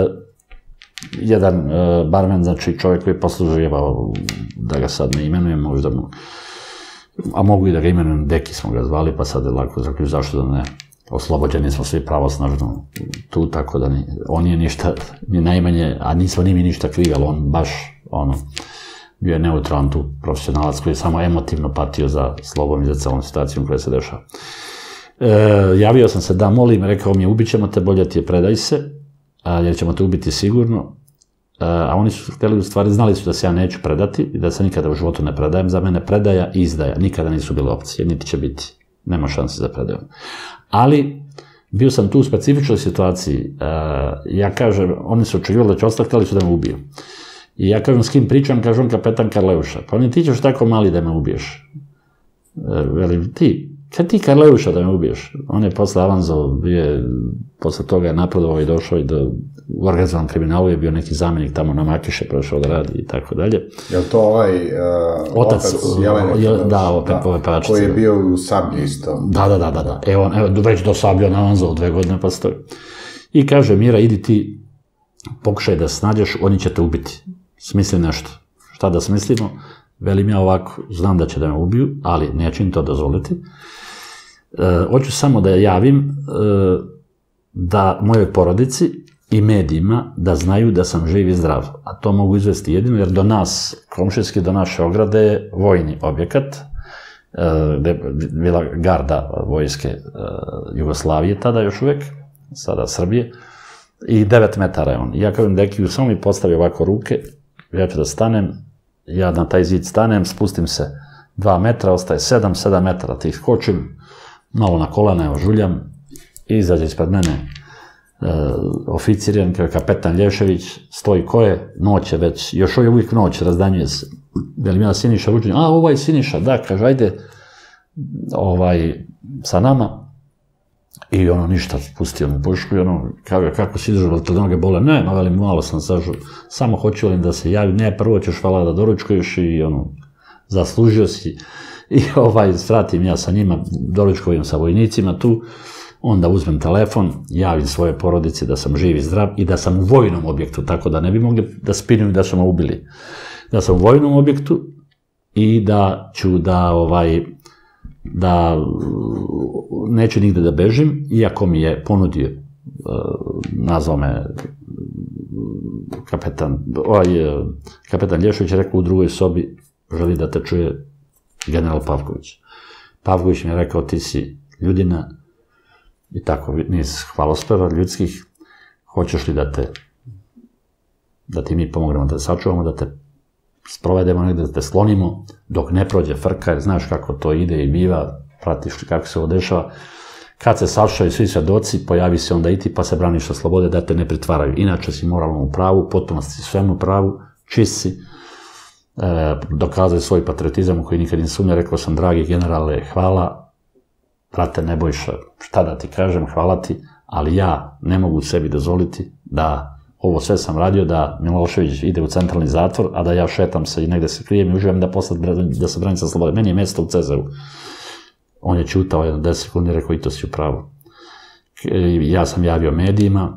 jedan barmen, znači čovjek koji je posluživao, da ga sad ne imenujem, možda mu, a mogu i da ga imenujem, Deki smo ga zvali, pa sad je lako zaključ, zašto da ne, oslobođeni smo svi pravosnažno tu, tako da ni, on je ništa, ni najmanje, a nismo ni mi ništa krivi, ali on baš, ono, bio je neutralan tu profesionalac koji je samo emotivno patio za Slobom i za celom situacijom koja se dešava. Javio sam se da molim, rekao mi je, ubit ćemo te, bolje ti je, predaj se, jer ćemo te ubiti sigurno, a oni su htjeli, u stvari, znali su da se ja neću predati i da se nikada u životu ne predajem. Za mene predaja i izdaja nikada nisu bile opcije, niti će biti. Nema šanse za predaju. Ali, bio sam tu u specifičnoj situaciji. Ja kažem, oni su očekivali da će ostati, htjeli su da me ubiju. I ja kažem, s kim pričam, kažem, kapetan Karleuša. Pa oni, ti ćeš tako mali da me ubiješ. Velim, ti, kad ti Karleuša da me ubiješ? On je posle avanzao, posle toga je napredovao i došao i do, u organizovanom kriminalu je bio neki zamjenik tamo na Makiše, prošao da radi i tako dalje. Je li to ovaj otac Jelene? Da, opet ove pevačice. Koji je bio u Sablji isto. Da, da, da, da. Evo, već do Sablji on avanzao dve godine pa stoji. I kaže, Mira, idi ti, pokušaj da se nađeš, oni će te ubiti. Smisli nešto. Šta da smislimo? Velim ja ovako, znam da će da me ubiju, ali neću im to dozvoliti. Hoću samo da javim da mojoj porodici i medijima da znaju da sam živ i zdrav. A to mogu izvesti jedino jer do nas, komšijski do naše ograde, je vojni objekat bila garda vojske Jugoslavije, tada još uvek, sada Srbije, i devet metara je on. Ja kažem Dekiju, samo mi postavi ovako ruke, ja ću da stanem, ja na taj zid stanem, spustim se dva metra, ostaje sedam, sedam metara, ti skočim, malo na kolana, evo žuljam, i izađe ispred mene oficirijan, kapetan Lješević, stoji ko je, noć je već, još je uvijek noć, razdanjuje se. Velim ja Siniša Vučinić, a ovaj Siniša, da, kaže, ajde, ovaj, sa nama. I ono, ništa, spustio mu pušku i ono, kaže, kako si izdržao, te noge bole? Ne, no, velim, malo sam sažu, samo hoću li da se javi, ne, prvo ćeš hvala da doručkuješ i ono, zaslužio si. I ovaj, svratim ja sa njima, doručkujem sa vojnicima tu, onda uzmem telefon, javim svoje porodici da sam živ i zdrav i da sam u vojnom objektu, tako da ne bi mogli da spinuju da su me ubili. Da sam u vojnom objektu i da ću da, ovaj, da neću nigde da bežim, iako mi je ponudio, nazvao me kapetan, ovaj, kapetan Lješović, rekao u drugoj sobi, želi da te čuje general Pavković. Pavković mi je rekao, ti si ljudina, i tako, niz hvalospeva ljudskih, hoćeš li da te, da ti mi pomognemo, da te sačuvamo, da te sprovedemo negde, da te slonimo, dok ne prođe frka, jer znaš kako to ide i biva, pratiš kako se ovo dešava. Kad se sašaju svi svedoci, pojavi se onda i ti, pa se braniš sa slobode, da te ne pritvaraju. Inače si moralno u pravu, potpuno si svemu u pravu, čist si, dokazali svoj patriotizam u koji nikad nisam sumnjao, rekao sam, dragi generale, hvala, brate Nebojša, šta da ti kažem, hvala ti, ali ja ne mogu sebi dozvoliti da ovo sve sam radio, da Milošević ide u centralni zatvor, a da ja šetam se i negde se krijem i uživam da posle da se branim sa slobode. Meni je mesto u C Z U. On je ćutao jedno deset sekundi i rekao, i to si u pravu. Ja sam javio medijima,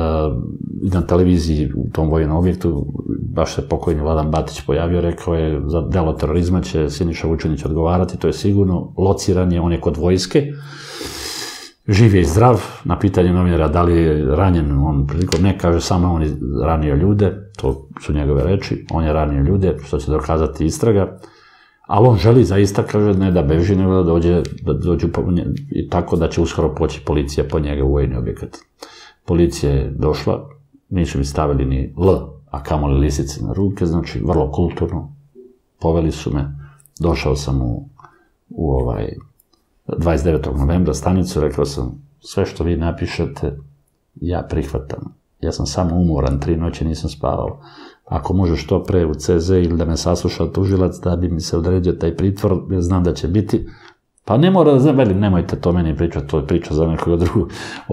na televiziji u tom vojnom objektu, baš se pokojni Vladan Batić pojavio, rekao je, za delo terorizma će Siniša Vučinić odgovarati, to je sigurno, lociran je, on je kod vojske, živ je i zdrav, na pitanje novinara da li je ranjen, on prilikom ne kaže, samo on je ranio ljude, to su njegove reči, on je ranio ljude, što će dokazati istraga, ali on želi zaista, kaže, ne da beži, nego da dođe, da dođu i tako da će uskoro poći policija po njega u vojni objekat. Policija je došla, nisu mi stavili ni L, a kamoli lisice na ruke, znači vrlo kulturno, poveli su me, došao sam u, u ovaj, dvadeset devetog novembra stanicu, rekao sam, sve što vi napišete, ja prihvatam. Ja sam samo umoran, tri noći nisam spavao. Ako može što pre u C Z ili da me sasluša tužilac, da bi mi se odredio taj pritvor, jer znam da će biti, pa ne mora da znam, velim, nemojte to meni pričati, to je priča za nekoga drugog,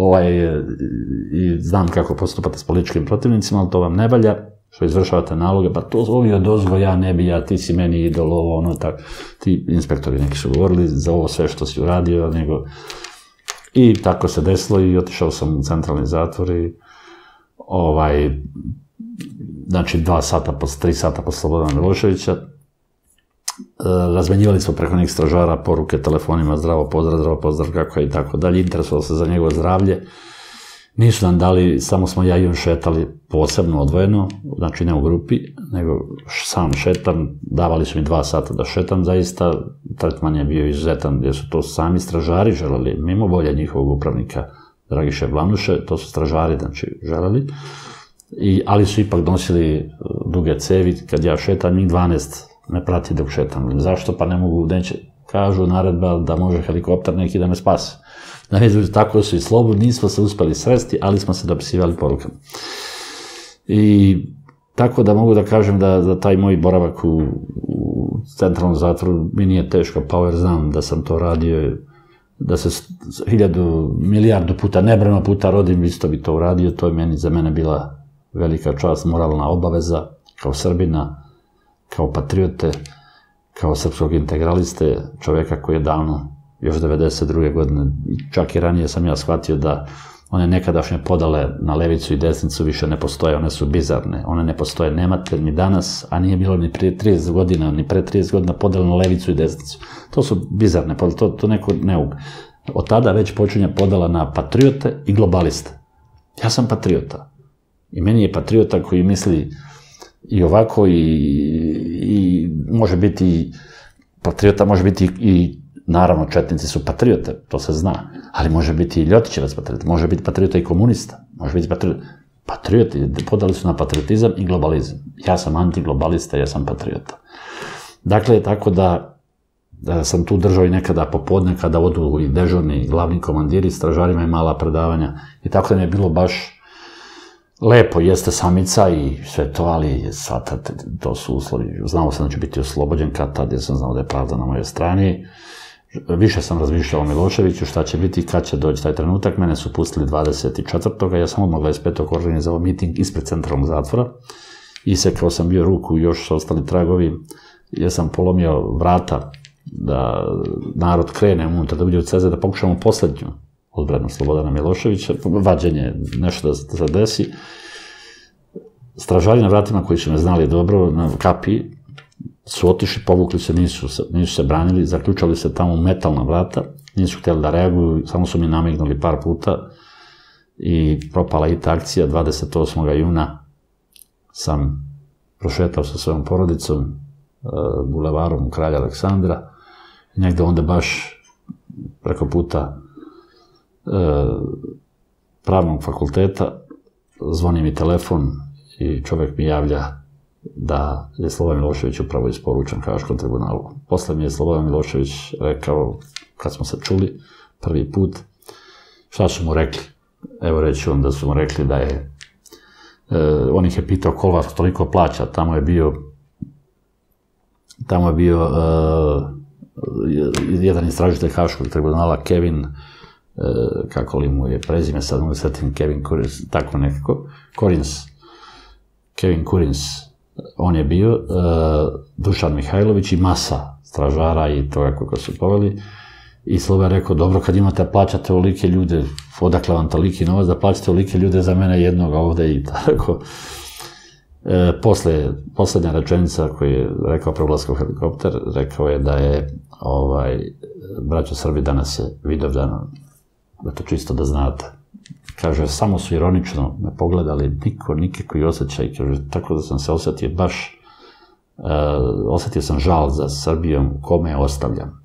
i znam kako postupate s političkim protivnicima, ali to vam ne valja, što izvršavate naloge, pa to ovi od ozgo, ja ne bi, ja, ti si meni idol, ovo, ono, tako, ti inspektori neki su govorili za ovo sve što si uradio, nego, i tako se desilo i otišao sam u centralni zatvor i, ovaj, znači, dva sata, tri sata posle Slobodana Miloševića, razmenjivali smo preko nekih stražara poruke telefonima, zdravo pozdrav, zdravo pozdrav, kako je i tako dalje, interesovalo se za njegovo zdravlje. Nisu nam dali, samo smo ja i on šetali posebno odvojeno, znači ne u grupi, nego sam šetam, davali su mi dva sata da šetam, zaista tretman je bio izuzetan, jer su to sami stražari želeli, mimo volje njihovog upravnika Dragiše Blanuše, to su stražari, znači, želeli, ali su ipak nosili duge cevi, kad ja šetam, njih dvanaest me prati dok šetam. Zašto? Pa ne mogu, neće, kažu naredba da može helikopter neki da me spase. Znači, tako su i slobodni, nismo se uspeli sresti, ali smo se dopisivali porukama. I tako da mogu da kažem da taj moj boravak u centralnom zatvoru mi nije teško pao, jer znam da sam to radio, da se hiljadu, milijardu puta, nebrojeno puta rodim, isto bi to uradio, to je meni, za mene bila velika čast, moralna obaveza, kao Srbina, kao patriote, kao srpskog integraliste, čoveka koji je davno, još devedeset druge godine, čak i ranije sam ja shvatio da one nekadašnje podale na levicu i desnicu više ne postoje, one su bizarne, one ne postoje, nemate ni danas, a nije bilo ni prije trideset godina, ni pre trideset godina podale na levicu i desnicu. To su bizarne podale, to, to neko neug. Od tada već počinje podala na patriote i globaliste. Ja sam patriota. I meni je patriota koji misli i ovako i, i može biti patriota može biti i, naravno, četnici su patriote, to se zna, ali može biti i Ljotićevac patriota, može biti patriota i komunista, može biti patriota. Patrioti podali su na patriotizam i globalizam. Ja sam antiglobalista, ja sam patriota. Dakle, tako da, da sam tu držao i nekada popodne kada odu i dežurni i glavni komandiri, stražarima i mala predavanja. I tako da mi je bilo baš lepo, jeste samica i sve to, ali sad to su uslovi. Znao sam da ću biti oslobođen kad tad, jer sam znao da je pravda na mojoj strani. Više sam razmišljao o Miloševiću, šta će biti, kad će doći taj trenutak. Mene su pustili dvadeset četvrtog ja sam odmah dvadeset petog organizovao miting ispred centralnog zatvora. Isekao sam bio ruku, još su ostali tragovi, jer sam polomio vrata da narod krene unutra, da uđe u C Z, da pokušamo poslednju odbranu Slobodana Miloševića, vađenje, nešto da se desi. Stražari na vratima koji su me znali dobro, na kapiji, su otišli, povukli se, nisu, nisu se branili, zaključali se tamo metalna vrata, nisu htjeli da reaguju, samo su mi namignuli par puta i propala i ta akcija. dvadeset osmog juna sam prošetao sa svojom porodicom bulevarom Kralja Aleksandra i negde onda baš preko puta pravnog fakulteta zvoni mi telefon i čovjek mi javlja da je Slobodan Milošević upravo isporučen Haškom tribunalu. Posle mi je Slobodan Milošević rekao, kad smo se čuli prvi put, šta su mu rekli. Evo reći on da su mu rekli da je, on ih je pitao ko vas toliko plaća, tamo je bio, tamo je bio jedan istražitelj Haškog tribunala, Kevin, kako li mu je prezime, sad mu setim, Kevin Kurins, tako nekako, Kurins, Kevin Kurins, on je bio, Dušan Mihajlović i masa stražara i toga koga su poveli. I Slobodan je rekao, dobro, kad imate, plaćate olike ljude, odakle vam toliki novac, da plaćate olike ljude za mene jednoga ovde i tako. Posle, poslednja rečenica koju je rekao pre ulaska u helikopter, rekao je da je, braćo Srbi, danas je Vidovdan, da to čisto da znate. Kaže, samo su ironično me pogledali, niko, nikakvi osjećaj, kaže, tako da sam se osjetio baš, osjetio sam žal za Srbijom, kome je ostavljam.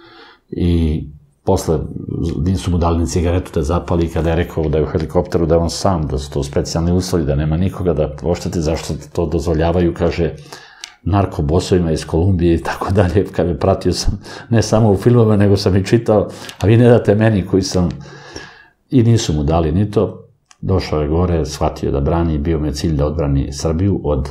I posle nisu mu dali ni cigaretu da zapali, kada je rekao da je u helikopteru, da je on sam, da su to specijalni uslovi, da nema nikoga da ošteti, zašto to dozvoljavaju, kaže, narkobosovima iz Kolumbije i tako dalje. Kaže, pratio sam ne samo u filmove, nego sam i čitao, a vi ne date meni koji sam... I nisu mu dali ni to. Došao je gore, shvatio da brani, bio mu je cilj da odbrani Srbiju od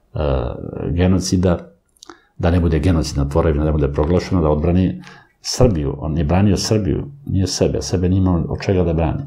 genocida, da ne bude genocidna tvorevina, da ne bude proglašeno, da odbrani Srbiju. On je branio Srbiju, nije sebe, sebe nije imao od čega da brani.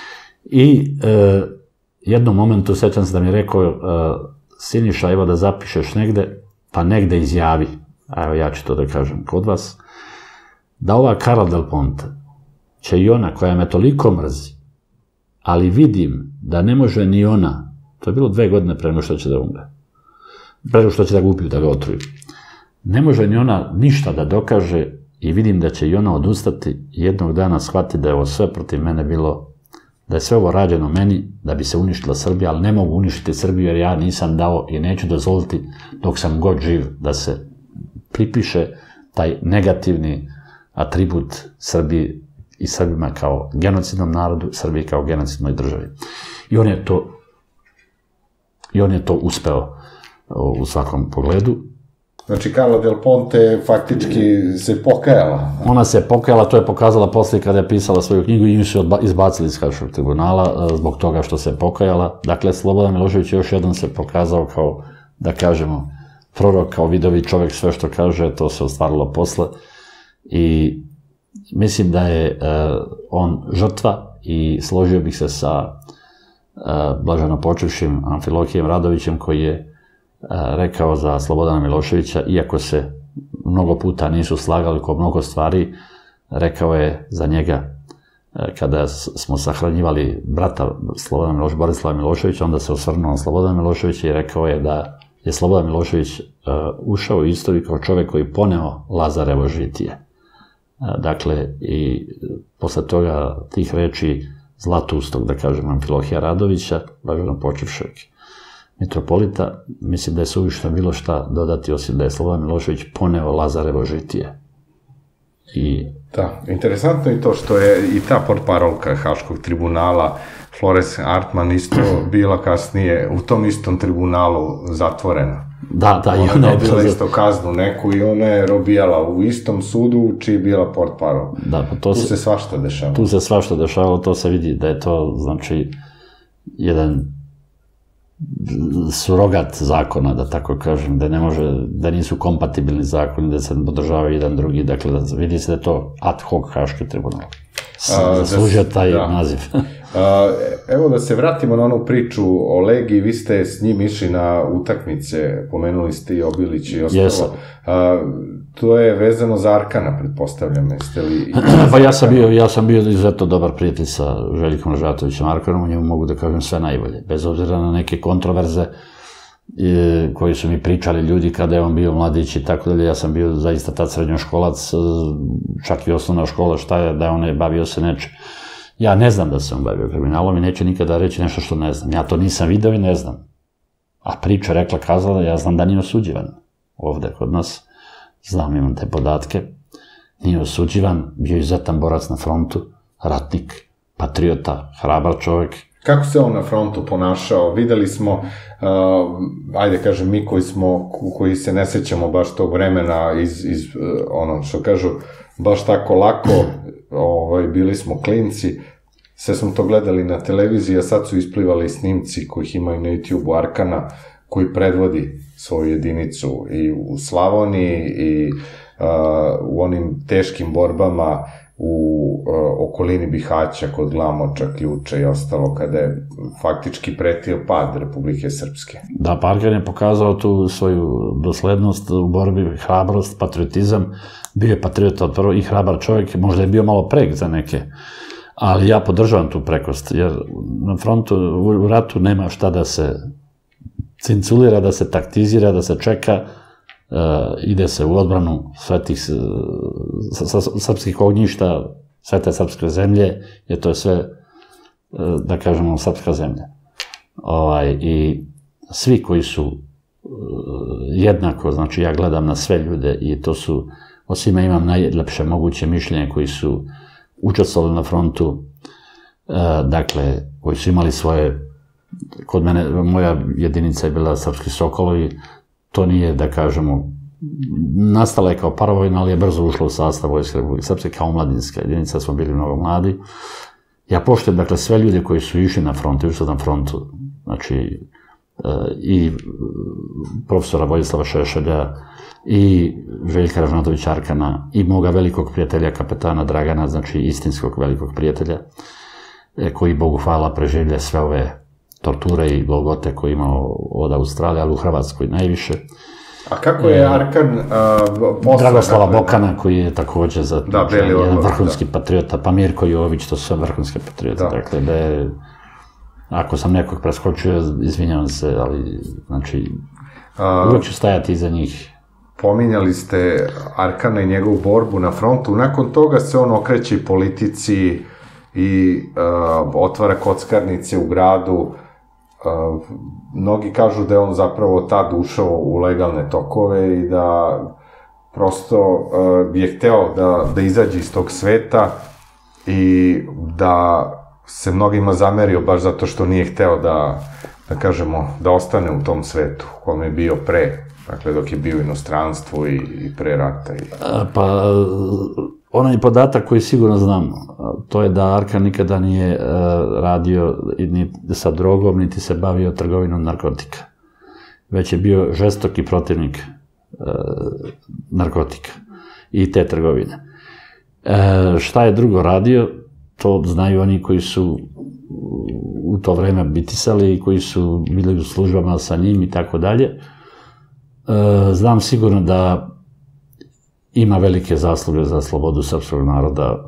I jednom momentu, sećam se da mi je rekao, Siniša, evo da zapišeš negde, pa negde izjavi, evo ja ću to da kažem kod vas, da ova Carla Del Ponte će i ona koja me toliko mrzi, ali vidim da ne može ni ona, to je bilo dve godine pre nego što će da umre, pre nego što će da ga ubiju, da ga otruju, ne može ni ona ništa da dokaže i vidim da će i ona odustati, jednog dana shvati da je ovo sve protiv mene bilo, da je sve ovo rađeno meni, da bi se uništila Srbija, ali ne mogu uništiti Srbiju jer ja nisam dao i neću dozvoliti dok sam god živ da se pripiše taj negativni atribut Srbiji i Srbima kao genocidnom narodu, Srbiji kao genocidnoj državi. I on je to, i on je to uspeo u svakom pogledu. Znači, Carla Del Ponte faktički se pokajala. Ona se pokajala, to je pokazala posle kada je pisala svoju knjigu i nju su izbacili iz Haškog tribunala zbog toga što se pokajala. Dakle, Slobodan Milošević još jednom se pokazao kao, da kažemo, prorok, kao vidovi čovek, sve što kaže, to se ostvarilo posle. I mislim da je on žrtva i složio bih se sa blaženopočivšim Amfilohijem Radovićem koji je rekao za Slobodana Miloševića, iako se mnogo puta nisu slagali oko mnogo stvari, rekao je za njega, kada smo sahranjivali brata Slobodana Miloševića, Borislava Miloševića, onda se osvrnuo na Slobodana Miloševića i rekao je da je Slobodan Milošević ušao u istoriju kao čovek koji poneo Lazarevo žitije. Dakle, i posle toga tih reči zlatustog, da kažem, Amfilohija Radovića, blaženopočivšeg mitropolita, mislim da je suvišno bilo šta dodati, osim da je Slobodan Milošević poneo Lazarevo žitije. I... Da, interesantno je to što je i ta portparolka Haškog tribunala, Flores Hartman, isto bila kasnije u tom istom tribunalu zatvorena. Da, da, i ona je... Ona je dobila isto kaznu neku i ona je robijala u istom sudu čiji je bila portparol. Da, pa to tu se svašta dešava. Tu se svašta dešava, to se vidi da je to, znači, jedan surogat zakona, da tako kažem, da ne može, da nisu kompatibilni zakoni, da se podržavaju jedan drugi, dakle, da vidi se da je to ad hoc Haški tribunal. Zaslužio taj naziv. Evo da se vratimo na onu priču o Legiji, vi ste s njim išli na utakmice, pomenuli ste i Obilić i ostalo. To je vezano za Arkana, pretpostavljam, jeste li... Pa ja sam bio, ja sam bio izuzetno dobar prijatelj sa Željkom Ražatovićem Arkanom, u njemu mogu da kažem sve najbolje, bez obzira na neke kontroverze koji su mi pričali ljudi kada je on bio mladić i tako dalje. Ja sam bio zaista tad srednjoškolac, čak i osnovna škola, šta je, da on je bavio se neče. Ja ne znam da se on bavio kriminalom i neće nikada reći nešto što ne znam. Ja to nisam video i ne znam. A priča rekla, kazala, ja znam da nije osuđivan ovde kod nas. Znam, imam te podatke. Nije osuđivan, bio izuzetan borac na frontu, ratnik, patriota, hrabar čovjek. Kako se on na frontu ponašao? Videli smo, ajde kažem, mi koji smo, koji se ne sećamo baš tog vremena iz, iz ono što kažu, baš tako lako, bili smo klinci, sve smo to gledali na televiziji, a sad su isplivali snimci kojih imaju na YouTube-u Arkana, koji predvodi svoju jedinicu i u Slavoniji i u onim teškim borbama u okolini Bihaća, kod Glamoča, Ključa i ostalo, kada je faktički pretio pad Republike Srpske. Da, pa Arkan je pokazao tu svoju doslednost u borbi, hrabrost, patriotizam. Bio je patriot od prvo i hrabar čovjek, možda je bio malo prek za neke, ali ja podržavam tu prekost, jer na frontu, u ratu nema šta da se cinculira, da se taktizira, da se čeka, ide se u odbranu svetih srpskih ognjišta, svete srpske zemlje, jer to je sve, da kažemo, srpska zemlja. I svi koji su jednako, znači ja gledam na sve ljude i to su, o svima imam najlepše moguće mišljenje, koji su učestvovali na frontu, dakle, koji su imali svoje, kod mene, moja jedinica je bila Srpski Sokolovi, to nije, da kažemo, nastala je kao paravojna, ali je brzo ušla u sastav Vojske Republike Srpske, kao omladinska jedinica, smo bili mnogo mladi. Ja poštujem, dakle, sve ljude koji su išli na frontu, išli na frontu, znači, i profesora Vojislava Šešelja, i Željka Ražnatovića Arkana, i moga velikog prijatelja, kapetana Dragana, znači istinskog velikog prijatelja, koji, Bogu hvala, preživlja sve ove torture i golgote koje imao od Australije, ali u Hrvatskoj najviše. A kako je Arkan posle... Dragoslava Bokana, koji je također jedan vrhunski patriota, pa Mirko Jović, to su sve vrhunske patriote. Dakle, da je... Ako sam nekog preskočio, izvinjavam se, ali, znači, uvijek ću stajati iza njih. Pominjali ste Arkana i njegovu borbu na frontu. Nakon toga se on okreće i politici i otvara kockarnice u gradu. Mnogi kažu da je on zapravo tad ušao u legalne tokove i da prosto je hteo da izađe iz tog sveta i da se mnogima zamerio baš zato što nije hteo da, da kažemo, da ostane u tom svetu u kome je bio pre, dakle dok je bio u inostranstvu i pre rata. Pa, onaj podatak koji sigurno znam, to je da Arkan nikada nije radio ni sa drogom, niti se bavio trgovinom narkotika. Već je bio žestoki protivnik narkotika i te trgovine. Šta je drugo radio, to znaju oni koji su u to vreme bitisali i koji su bili u službama sa njim i tako dalje. Znam sigurno da ima velike zasluge za slobodu srpskog naroda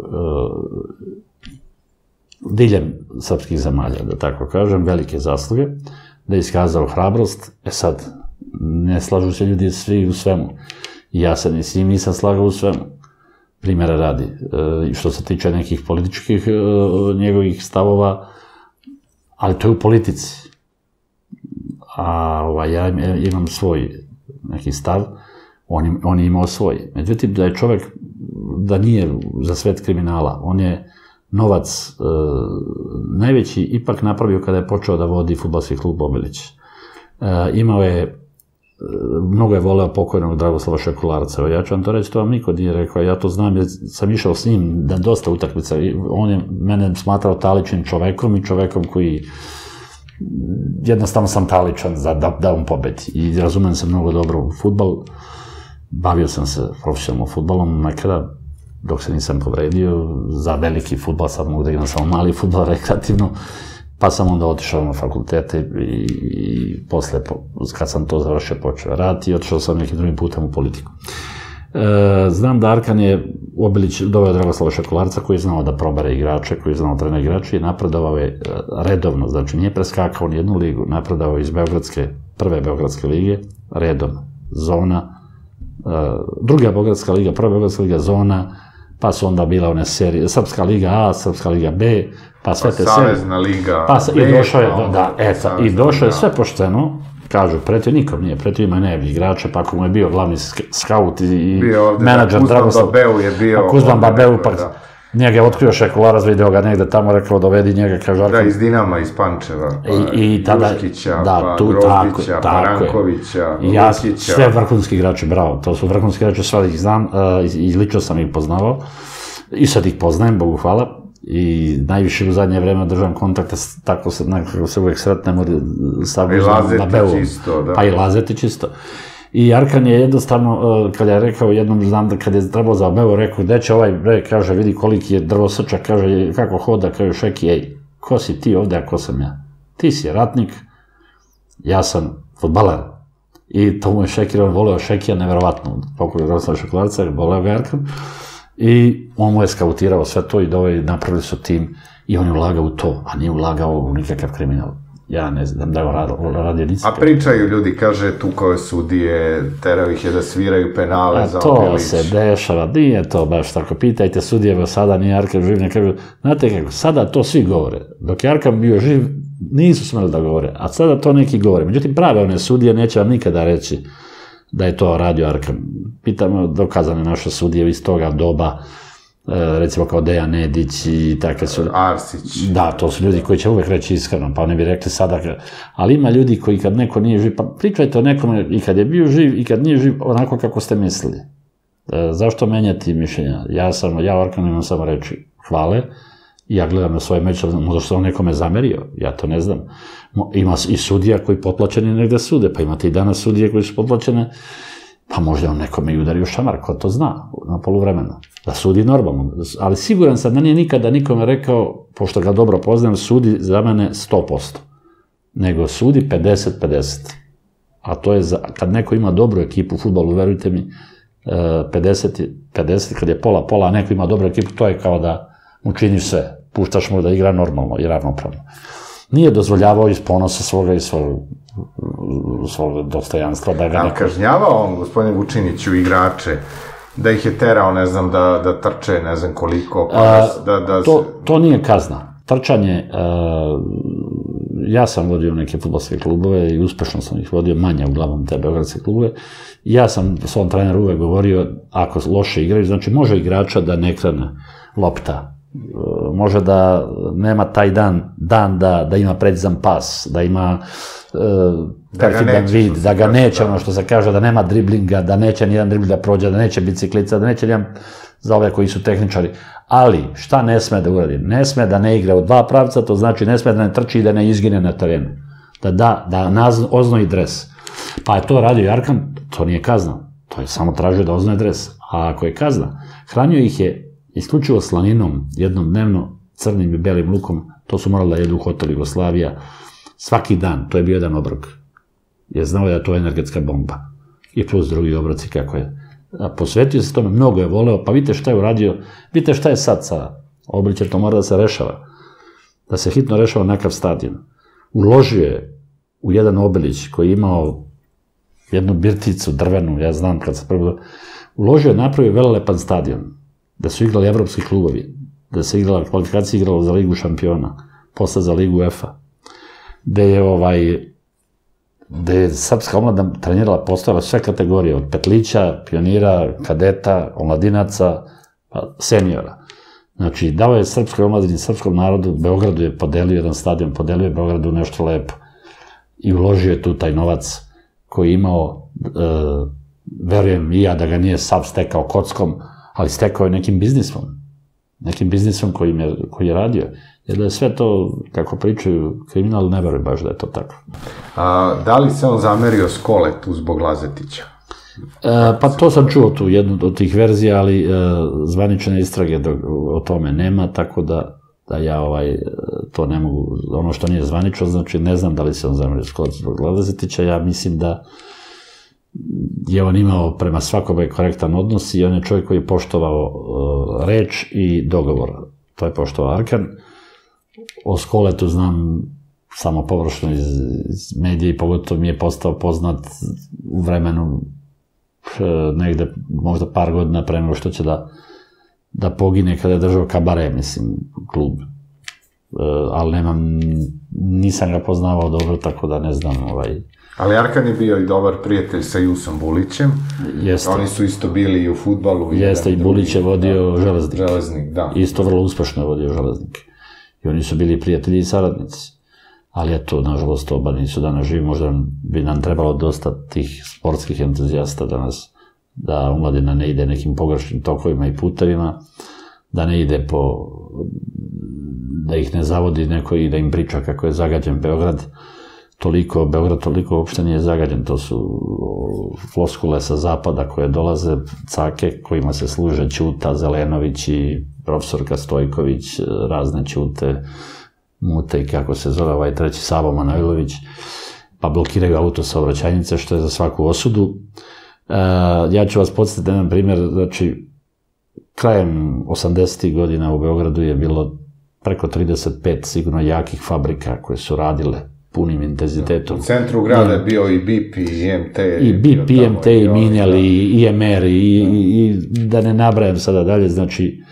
diljem srpskih zemalja, da tako kažem, velike zasluge, da je iskazao hrabrost. E sad, ne slažu se ljudi svi u svemu. Ja se ni s njim nisam slagao u svemu. Primjera radi. Što se tiče nekih političkih njegovih stavova, ali to je u politici. a ja imam svoj neki stav, on je imao svoj. Međutim, da je čovek, da nije za svet kriminala, on je novac najveći ipak napravio kada je počeo da vodi fudbalski klub Obilić. Imao je, mnogo je voleo pokojnog Dragoslava Šekularca. Ja ću vam to reći, to vam niko nije rekao, ja to znam, jer sam išao s njim na dosta utakmica. On je mene smatrao taličnim čovekom i čovekom koji jednostavno sam taličan da on pobedi. I razumem se mnogo dobro u fudbal. Bavio sam se profesionalno fudbalom nekada, dok se nisam povredio. Za veliki fudbal sad mogu da igram samo mali fudbal rekreativno. Pa sam onda otišao na fakultete i posle, kad sam to završio, počeo raditi i otišao sam nekim drugim putem u politiku. Znam da Arkan je Obilić doveo Dragoslava Šekularca koji je znao da probere igrače, koji je znao da trenira igrače i napredovao je redovno, znači nije preskakao ni jednu ligu, napredovao iz Beogradske, prve Beogradske lige, redom, zona, druga Beogradska liga, prva Beogradska liga, zona, pa su onda bila one serije, Srpska liga A, Srpska liga B, pa sve te serije. Savezna liga B. I došao je, da, eto, i došao je sve pošteno, kažu, pretio nikom nije, pretio ima nevi igrače, pa ako mu je bio glavni skaut i menadžer Dragoslav. Kuzman Babeu je bio. Kuzman Babeu, pa njega je otkrio Šekularac, video ga negde tamo, rekao dovedi njega, kaže Arkan. Da, iz Dinama, iz Pančeva, pa Druškića, pa Grozdića, pa Rankovića, Lukića. Sve vrhunski igrači, bravo, to su vrhunski igrači, sve ih znam i lično sam ih poznavao i sad ih poznajem, Bogu hvala. I najviše u zadnje vreme državam kontakte, tako se nekako se uvek sretnemo sa na Beovom. Pa i Lazetić isto. I Arkan je jednostavno, kada je rekao jednom, znam da kada je trebao za Beovo, rekao, gde će ovaj bre, kaže, vidi koliki je drvosrčak, kaže, kako hoda, kaže, Šeki, ej, ko si ti ovde, a ko sam ja? Ti si ratnik, ja sam fudbaler. I to mu je Šekir, on voleo Šekija, neverovatno, pokoj Dragoslava Šekularca, voleo ga Arkan. I on mu je skautirao sve to i doveli, napravili su tim i on je ulagao u to, a nije ulagao u nikakav kriminal. Ja ne znam da je radio nici. A pričaju ljudi, kaže, tukao je sudije, terao ih je da sviraju penale za Obilić. To se dešava, nije to baš tako. Pitajte sudijeva, sada nije Arkan živ, ne kažu, znate kako, sada to svi govore. Dok je Arkan bio živ, nisu smeli da govore, a sada to neki govore. Međutim, prave one sudije neće vam nikada reći da je to radio Arkan. Pitamo dokazane naše sudije iz toga doba, recimo kao Dejan Nedić i takve su... Arsić. Da, to su ljudi koji će uvek reći iskreno, pa ne bi rekli sada... Ali ima ljudi koji kad neko nije živ, pa pričajte o nekome i kad je bio živ i kad nije živ, onako kako ste mislili. Zašto menjati mišljenja? Ja sam, ja o Arkanu imam samo reći hvale, ja gledam na svoje meče, možda što on nekome zamerio, ja to ne znam. Ima i sudija koji potplaćeni negde sude, pa imate i danas sudije koji su potplaćene, pa možda on nekome i udario šamar, ko to zna, na poluvremenu. Da sudi normalno, ali siguran sam da nije nikada nikome rekao, pošto ga dobro poznajem, sudi za mene sto posto, nego sudi pedeset pedeset. A to je, kad neko ima dobru ekipu u fudbalu, verujte mi, pedeset pedeset, kad je pola pola, a neko ima dobru ekipu, to je kao da mu činiš sve, puštaš mu da igra normalno i ravnopravno. Nije dozvoljavao iz ponosa svoga i svog dostojanstva da ga neko... A kažnjavao on, gospodin Vučiniću, igrače, da ih je terao, ne znam, da trče, ne znam koliko, pa da... To nije kazna. Trčanje, ja sam vodio neke fudbalske klubove i uspešno sam ih vodio, manje uglavnom te beogradske klubove. Ja sam svom treneru uvek govorio, ako loše igraju, znači može igrača da ne krene lopta, može da nema taj dan, dan da ima precizan pas, da ima perfidan vid, da ga neće, ono što se kaže, da nema driblinga, da neće nijedan dribling da prođe, da neće biciklica, da neće nijedan za ove koji su tehničari. Ali, šta ne sme da uradi? Ne sme da ne igra u dva pravca, to znači ne sme da ne trči i da ne izgine na terenu. Da da, da oznoji dres. Pa je to radio Arkan, to nije kazna. To je samo tražio da oznoji dres. A ako je kazna, hranio ih je isključivo slaninom, jednom dnevno, crnim i belim lukom, to su morali da jedu u hotel Jugoslavija, svaki dan, to je bio jedan obrok. Jer znao je da to je energetska bomba. I plus drugi obroci kako je. Posvetio se tome, mnogo je voleo, pa vidite šta je uradio, vidite šta je sad sa Obilić, jer to mora da se rešava. Da se hitno rešava nekav stadion. Uložio je u jedan Obilić koji je imao jednu birticu drvenu, ja znam kad se prvo... Uložio je, napravio velelepan stadion, da su igrali evropski klubovi, da se igrala kvalifikacija igrala za Ligu šampiona, posle za Ligu UEFA, gde je ovaj, gde je srpska omladina trenirala, postojala sve kategorije, od petlića, pionira, kadeta, omladinaca, seniora. Znači, dao je srpskoj omladini, srpskom narodu, Beogradu je podelio jedan stadion, podelio je Beogradu nešto lepo i uložio je tu taj novac koji je imao, verujem i ja da ga nije sav stekao kockom, ali stekao je nekim biznisom, nekim biznisom koji je radio. Jer da je sve to, kako pričaju, kriminal, ne verujem baš da je to tako. Da li se on zamerio Skoletu zbog Lazetića? Pa to sam čuo tu, jednu od tih verzija, ali zvanične istrage o tome nema, tako da ja to ne mogu, ono što nije zvanično, znači ne znam da li se on zamerio Skoletu zbog Lazetića, ja mislim da je on imao prema svakome korektan odnos i on je čovjek koji je poštovao reč i dogovor. To je poštovao Arkan. O Skoletu znam samo površno iz medija i pogotovo mi je postao poznat u vremenu negde možda par godina pre nego što će da pogine kada je držao Kabare, mislim, klub. Ali nemam, nisam ga poznavao dobro, tako da ne znam ovaj... Ali Arkan je bio i dobar prijatelj sa Jusom Bulićem. Jeste. Oni su isto bili i u fudbalu. Jeste, i Bulić je vodio Železnik. Železnik, da. Isto vrlo uspešno je vodio Železnik. I oni su bili prijatelji i saradnici. Ali eto, nažalost, oba nisu danas živi. Možda bi nam trebalo dosta tih sportskih entuzijasta danas, da omladina ne ide nekim pogrešnim tokovima i putevima, da ne ide po... da ih ne zavodi neko i da im priča kako je zagađen Beograd. Toliko, Beograd toliko uopšte nije zagađen, to su floskule sa zapada koje dolaze, cake kojima se služe Ćuta, Zelenović i profesorka Stojković, razne Ćute, Mute i kako se zove ovaj treći Savo Manojlović, pa blokiraju autosaobraćajnice, što je za svaku osudu. Ja ću vas podsjetiti na jedan primjer, znači, krajem osamdesetih godina u Beogradu je bilo preko trideset pet sigurno jakih fabrika koje su radile punim intenzitetom. U centru grada je bio i B I P i I M T. I B I P, I M T, i Minjal, i I M R, i da ne nabrajam sada dalje, znači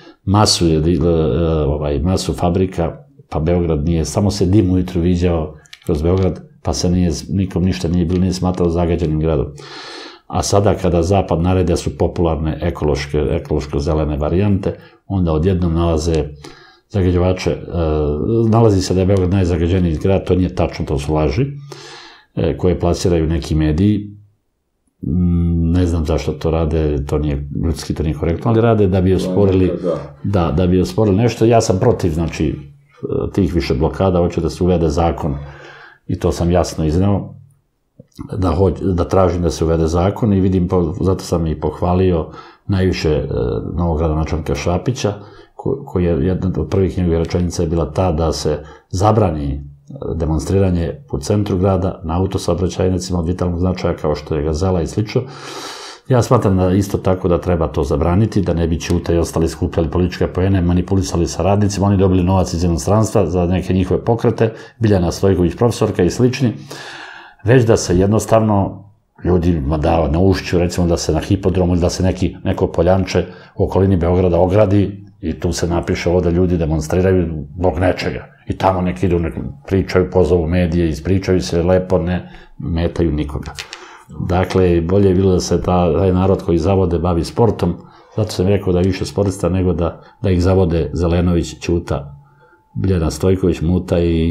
masu fabrika, pa Beograd nije, samo se dim ujutru viđao kroz Beograd, pa se nikom ništa nije bilo, nije smatrao zagađenim gradom. A sada kada zapad naredi da su popularne ekološko-zelene varijante, onda odjednom nalaze zagađivače, nalazi se da je Beograd najzagađeniji grad, to nije tačno, to su laži, koje plasiraju neki mediji, ne znam zašto to rade, to nije ljudski, to nije korektno, ali rade da bi osporili, da, da bi osporili nešto. Ja sam protiv, znači, tih više blokada, hoću da se uvede zakon, i to sam jasno izneo, da tražim da se uvede zakon i vidim, zato sam i pohvalio najviše novog gradonačelnika Šapića, koji je jedna od prvih njegovih rečenica je bila ta da se zabrani demonstriranje u centru grada na autosaobraćajnicima od vitalnog značaja kao što je Gazela i slično. Ja smatram da isto tako da treba to zabraniti, da ne bi Ćute i ostali skupljali političke poene, manipulisali sa radnicima, oni dobili novac iz inostranstva za neke njihove pokrete, Biljana Stojković profesorka i slični, već da se jednostavno ljudima da na ušću, recimo da se na hipodromu ili da se neko poljanče u okolini Beograda ogradi i tu se napiše ovo da ljudi demonstriraju zbog nečega. I tamo neki idu, pričaju, pozovu medije, ispričaju se lepo, ne metaju nikoga. Dakle, bolje je bilo da se taj narod koji zavode bavi sportom, zato sam rekao da je više sportista nego da ih zavode Zelenović, Ćuta, Biljana Stojković, Muta i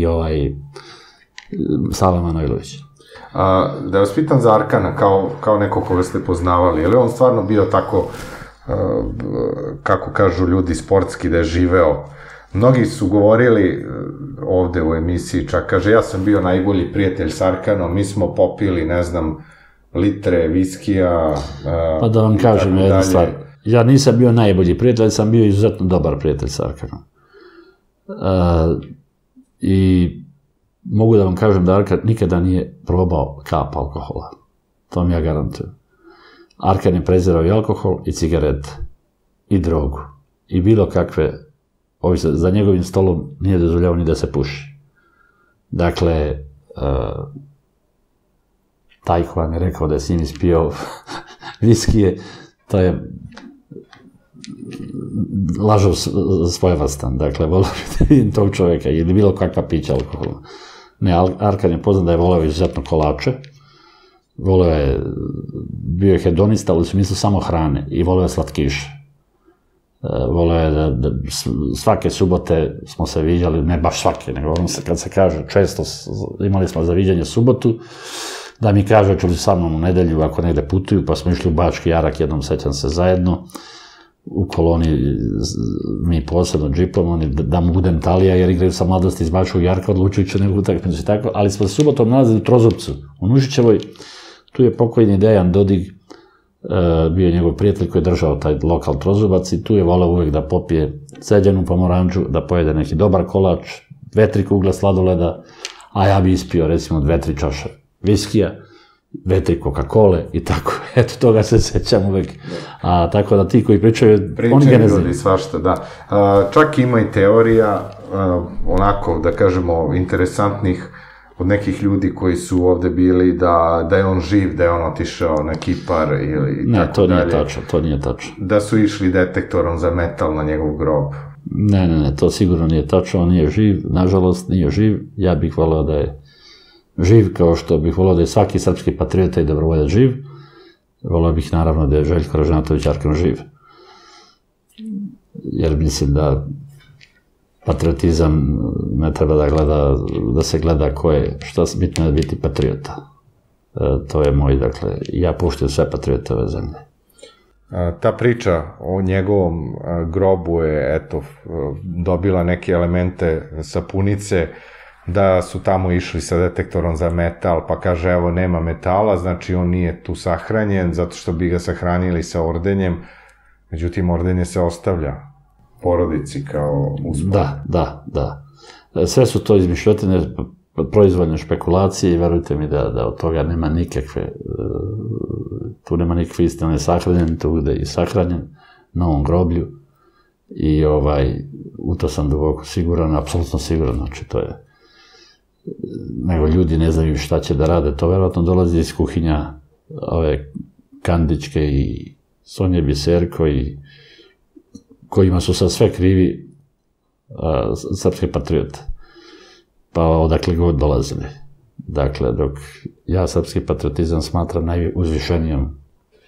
Sava Manojlović. Da vas pitam za Arkana, kao neko koga ste poznavali, je li on stvarno bio tako, kako kažu ljudi, sportski, da je živeo? Mnogi su govorili ovde u emisiji, čak kaže, ja sam bio najbolji prijatelj s Arkanom, mi smo popili, ne znam, litre viskija. Pa da vam kažem jednu stvar, ja nisam bio najbolji prijatelj, ali sam bio izuzetno dobar prijatelj s Arkanom. I mogu da vam kažem da Arkan nikada nije probao kap alkohola. To mi ja garantujem. Arkan je prezirao i alkohol, i cigarete, i drogu, i bilo kakve, za njegovim stolom nije dozvoljavao ni da se puši. Dakle, taj ko vam je rekao da je sin ispio viskije, to je lažov svojevrstan. Dakle, volio bih da vidim tog čoveka ili bilo kakva pića alkohola. Ne, Arkan je poznat da je voleo izuzetno kolače, voleo je, bio je hedonista, ali u smislu samo hrane i voleo je slatkiše. Voleo je da, da svake subote smo se viđali, ne baš svake, nego ono se, kad se kaže, često imali smo za viđanje subotu, da mi kaže, čuli sa mnom u nedelju ako negde putuju, pa smo išli u Bački Jarak, jednom sećam se zajedno, u koloni mi posebno džipom, oni da mu budem talija, jer igraju sa mladosti iz Bačkog Jarka, odlučujući neku utakmicu i tako, ali smo se subotom nalazili u Trozupcu, u Nušićevoj, tu je pokojni Dejan Dodig, bio je njegov prijatelj koji je držao taj lokal Trozubac i tu je voleo uvek da popije ceđenu pomoranđu, da pojede neki dobar kolač, dve, tri kugle sladoleda, a ja bi ispio recimo dve, tri čaše viskija, dve, tri Coca-Cole i tako. Eto, toga se sećam uvek. A tako da ti koji pričaju, oni ga ne znaju. Pričaju svašta, da. Čak ima i teorija, onako, da kažemo, interesantnih od nekih ljudi koji su ovde bili, da, da je on živ, da je on otišao na Kipar ili ne, tako to dalje. Nije tačno, to nije tačno. Da su išli detektorom za metal na njegov grob. Ne, ne, ne, to sigurno nije tačno, on nije živ, nažalost nije živ, ja bih voleo da je živ, kao što bih voleo da je svaki srpski patriota i dobrovoljac živ, voleo bih naravno da je Željko Ražnatović Arkan živ. Jer mislim da patriotizam ne treba da gleda, da se gleda ko je, šta bitno je biti patriota. E, to je moj, dakle, ja puštam sve patriote ove zemlje. Ta priča o njegovom grobu je, eto, dobila neke elemente sapunice, da su tamo išli sa detektorom za metal, pa kaže, evo, nema metala, znači on nije tu sahranjen, zato što bi ga sahranili sa ordenjem, međutim, ordenje se ostavlja porodici kao uspon. Da, da, da. Sve su to izmišljotine, proizvoljne špekulacije i verujte mi da, da od toga nema nikakve, tu nema nikakve istine, on je sahranjen, tu gde je i sahranjen, na ovom groblju i ovaj, u to sam duboko siguran, apsolutno siguran, znači to je, nego ljudi ne znaju šta će da rade, to verovatno dolazi iz kuhinja ove Kandićke i Sonje Biserko i kojima su sad sve krivi a, srpske patriote. Pa odakle god dolazili. Dakle, dok ja srpski patriotizam smatram najuzvišenijom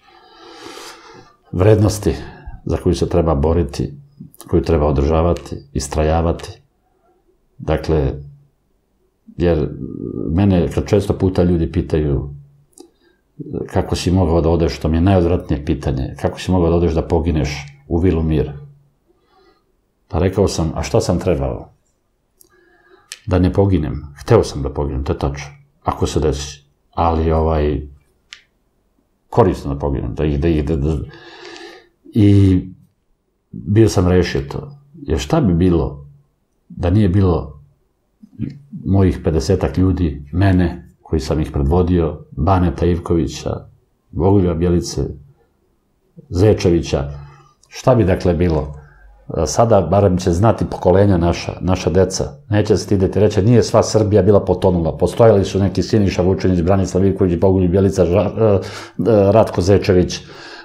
vrednosti za koju se treba boriti, koju treba održavati, istrajavati. Dakle, jer mene kad često puta ljudi pitaju kako si mogao da odeš, to mi je najodvratnije pitanje, kako si mogao da odeš da pogineš u vilu mira. Pa rekao sam, a šta sam trebao? Da ne poginem. Hteo sam da poginem, to je tačno. Ako se desi. Ali, ovaj, korisno da poginem. Da ih, da ih, da, da... I bio sam rešio to. Jer šta bi bilo da nije bilo mojih pedesetak ljudi, mene, koji sam ih predvodio, Baneta Ivkovića, Bogoljuba Bjelice, Zečevića, šta bi dakle bilo? Sada, barem će znati pokolenja naša, naša deca, neće se stideti reći, nije sva Srbija bila potonula, postojali su neki Siniša Vučinić, Branislav Ivković, Bogoljub Bjelica, Ratko Zečević,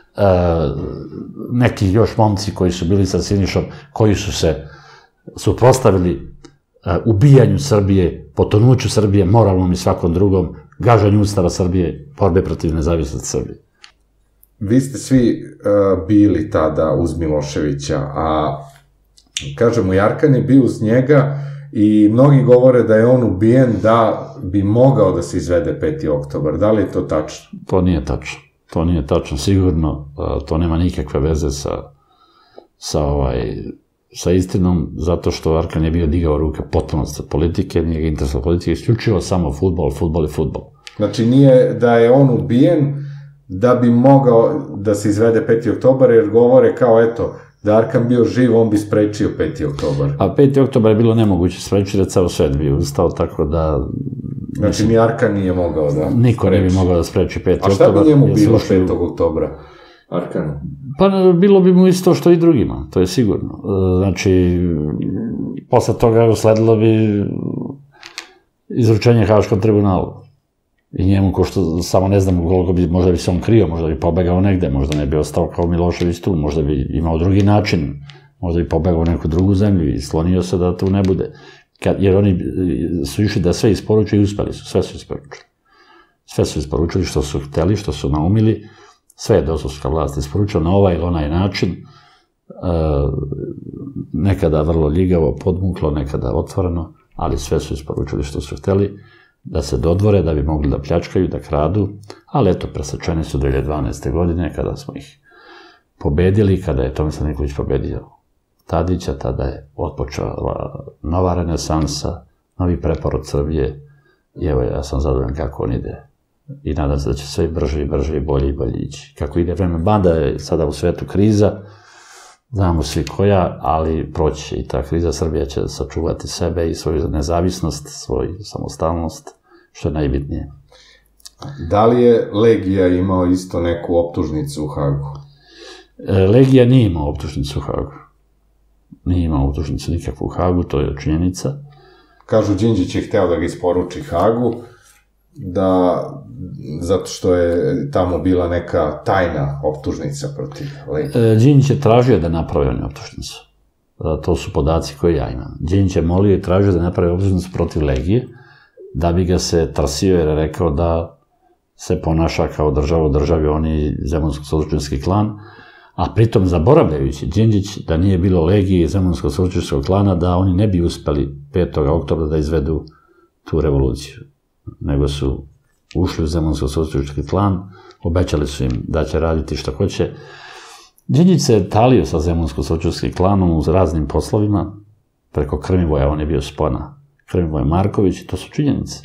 neki još momci koji su bili sa Sinišom, koji su se suprotstavili ubijanju Srbije, potonuću Srbije, moralnom i svakom drugom, gaženju Ustava Srbije, borbe protiv nezavisnosti Srbije. Vi ste svi uh, bili tada uz Miloševića, a kažemo, Arkan je bio uz njega i mnogi govore da je on ubijen da bi mogao da se izvede peti oktobar. Da li je to tačno? To nije tačno. To nije tačno, sigurno. To nema nikakve veze sa, sa, ovaj, sa istinom, zato što Arkan je bio digao ruke potpuno od politike, nije ga interesovao politike, isključivo samo fudbal, fudbal i fudbal. Znači nije da je on ubijen da bi mogao da se izvede peti oktobar, jer govore kao, eto, da Arkan bio živ, on bi sprečio peti oktobar. A peti oktobar je bilo nemoguće sprečiti, da ceo svet bi ustao, tako da... Znači, ni Arkan nije mogao da... Niko ne bi mogao da spreči peti oktobar. A šta bi njemu bilo petog oktobra? Arkanu? Pa bilo bi mu isto što i drugima, to je sigurno. Znači, posle toga usledilo bi izručenje Haškom tribunalu. I njemu, ko što samo ne znam koliko bi, možda bi se on krio, možda bi pobegao negde, možda ne bi ostao kao Milošević tu, možda bi imao drugi način, možda bi pobegao u neku drugu zemlju i slonio se da tu ne bude. Kad, jer oni su išli da sve isporuče i uspeli su, sve su isporučili. Sve su isporučili što su hteli, što su naumili, sve je dosovska vlast isporučila na ovaj ili onaj način, nekada vrlo ljigavo, podmuklo, nekada otvoreno, ali sve su isporučili što su hteli, da se dodvore, da bi mogli da pljačkaju, da kradu, ali eto, presečeni su dve hiljade dvanaeste. godine, kada smo ih pobedili, kada je Tomislav Nikolić pobedio Tadića, tada je otpočela nova renesansa, novi preporod Srbije, i evo, ja sam zadovoljan kako on ide. I nadam se da će sve brže i brže i bolje i bolje ići. Kako ide vreme, banda je sada u svetu kriza, znamo svi koja, ali proći će i ta kriza. Srbija će sačuvati sebe i svoju nezavisnost, svoju samostalnost, što je najbitnije. Da li je Legija imao isto neku optužnicu u Hagu? Legija nije imao optužnicu u Hagu. Nije imao optužnicu nikakvu u Hagu, to je činjenica. Kažu, Đinđić je hteo da ga isporuči Hagu, da, zato što je tamo bila neka tajna optužnica protiv Legije. Đinđić je tražio da napravi on optužnicu. To su podaci koje ja imam. Đinđić je molio i tražio da napravi optužnicu protiv Legije, da bi ga se trsio jer je rekao da se ponaša kao država u državi, oni zemunsko-sočinski klan, a pritom zaboravljajući Đinđić da nije bilo Legije i zemunsko-sočinskog klana, da oni ne bi uspeli petog oktobra da izvedu tu revoluciju, nego su ušli u zemunsko-sočinski klan, obećali su im da će raditi što hoće. Đinđić se talio sa zemunsko-sočinskim klanom u raznim poslovima, preko Krmivoja, on je bio spona, Krmivoj Marković, to su činjenice.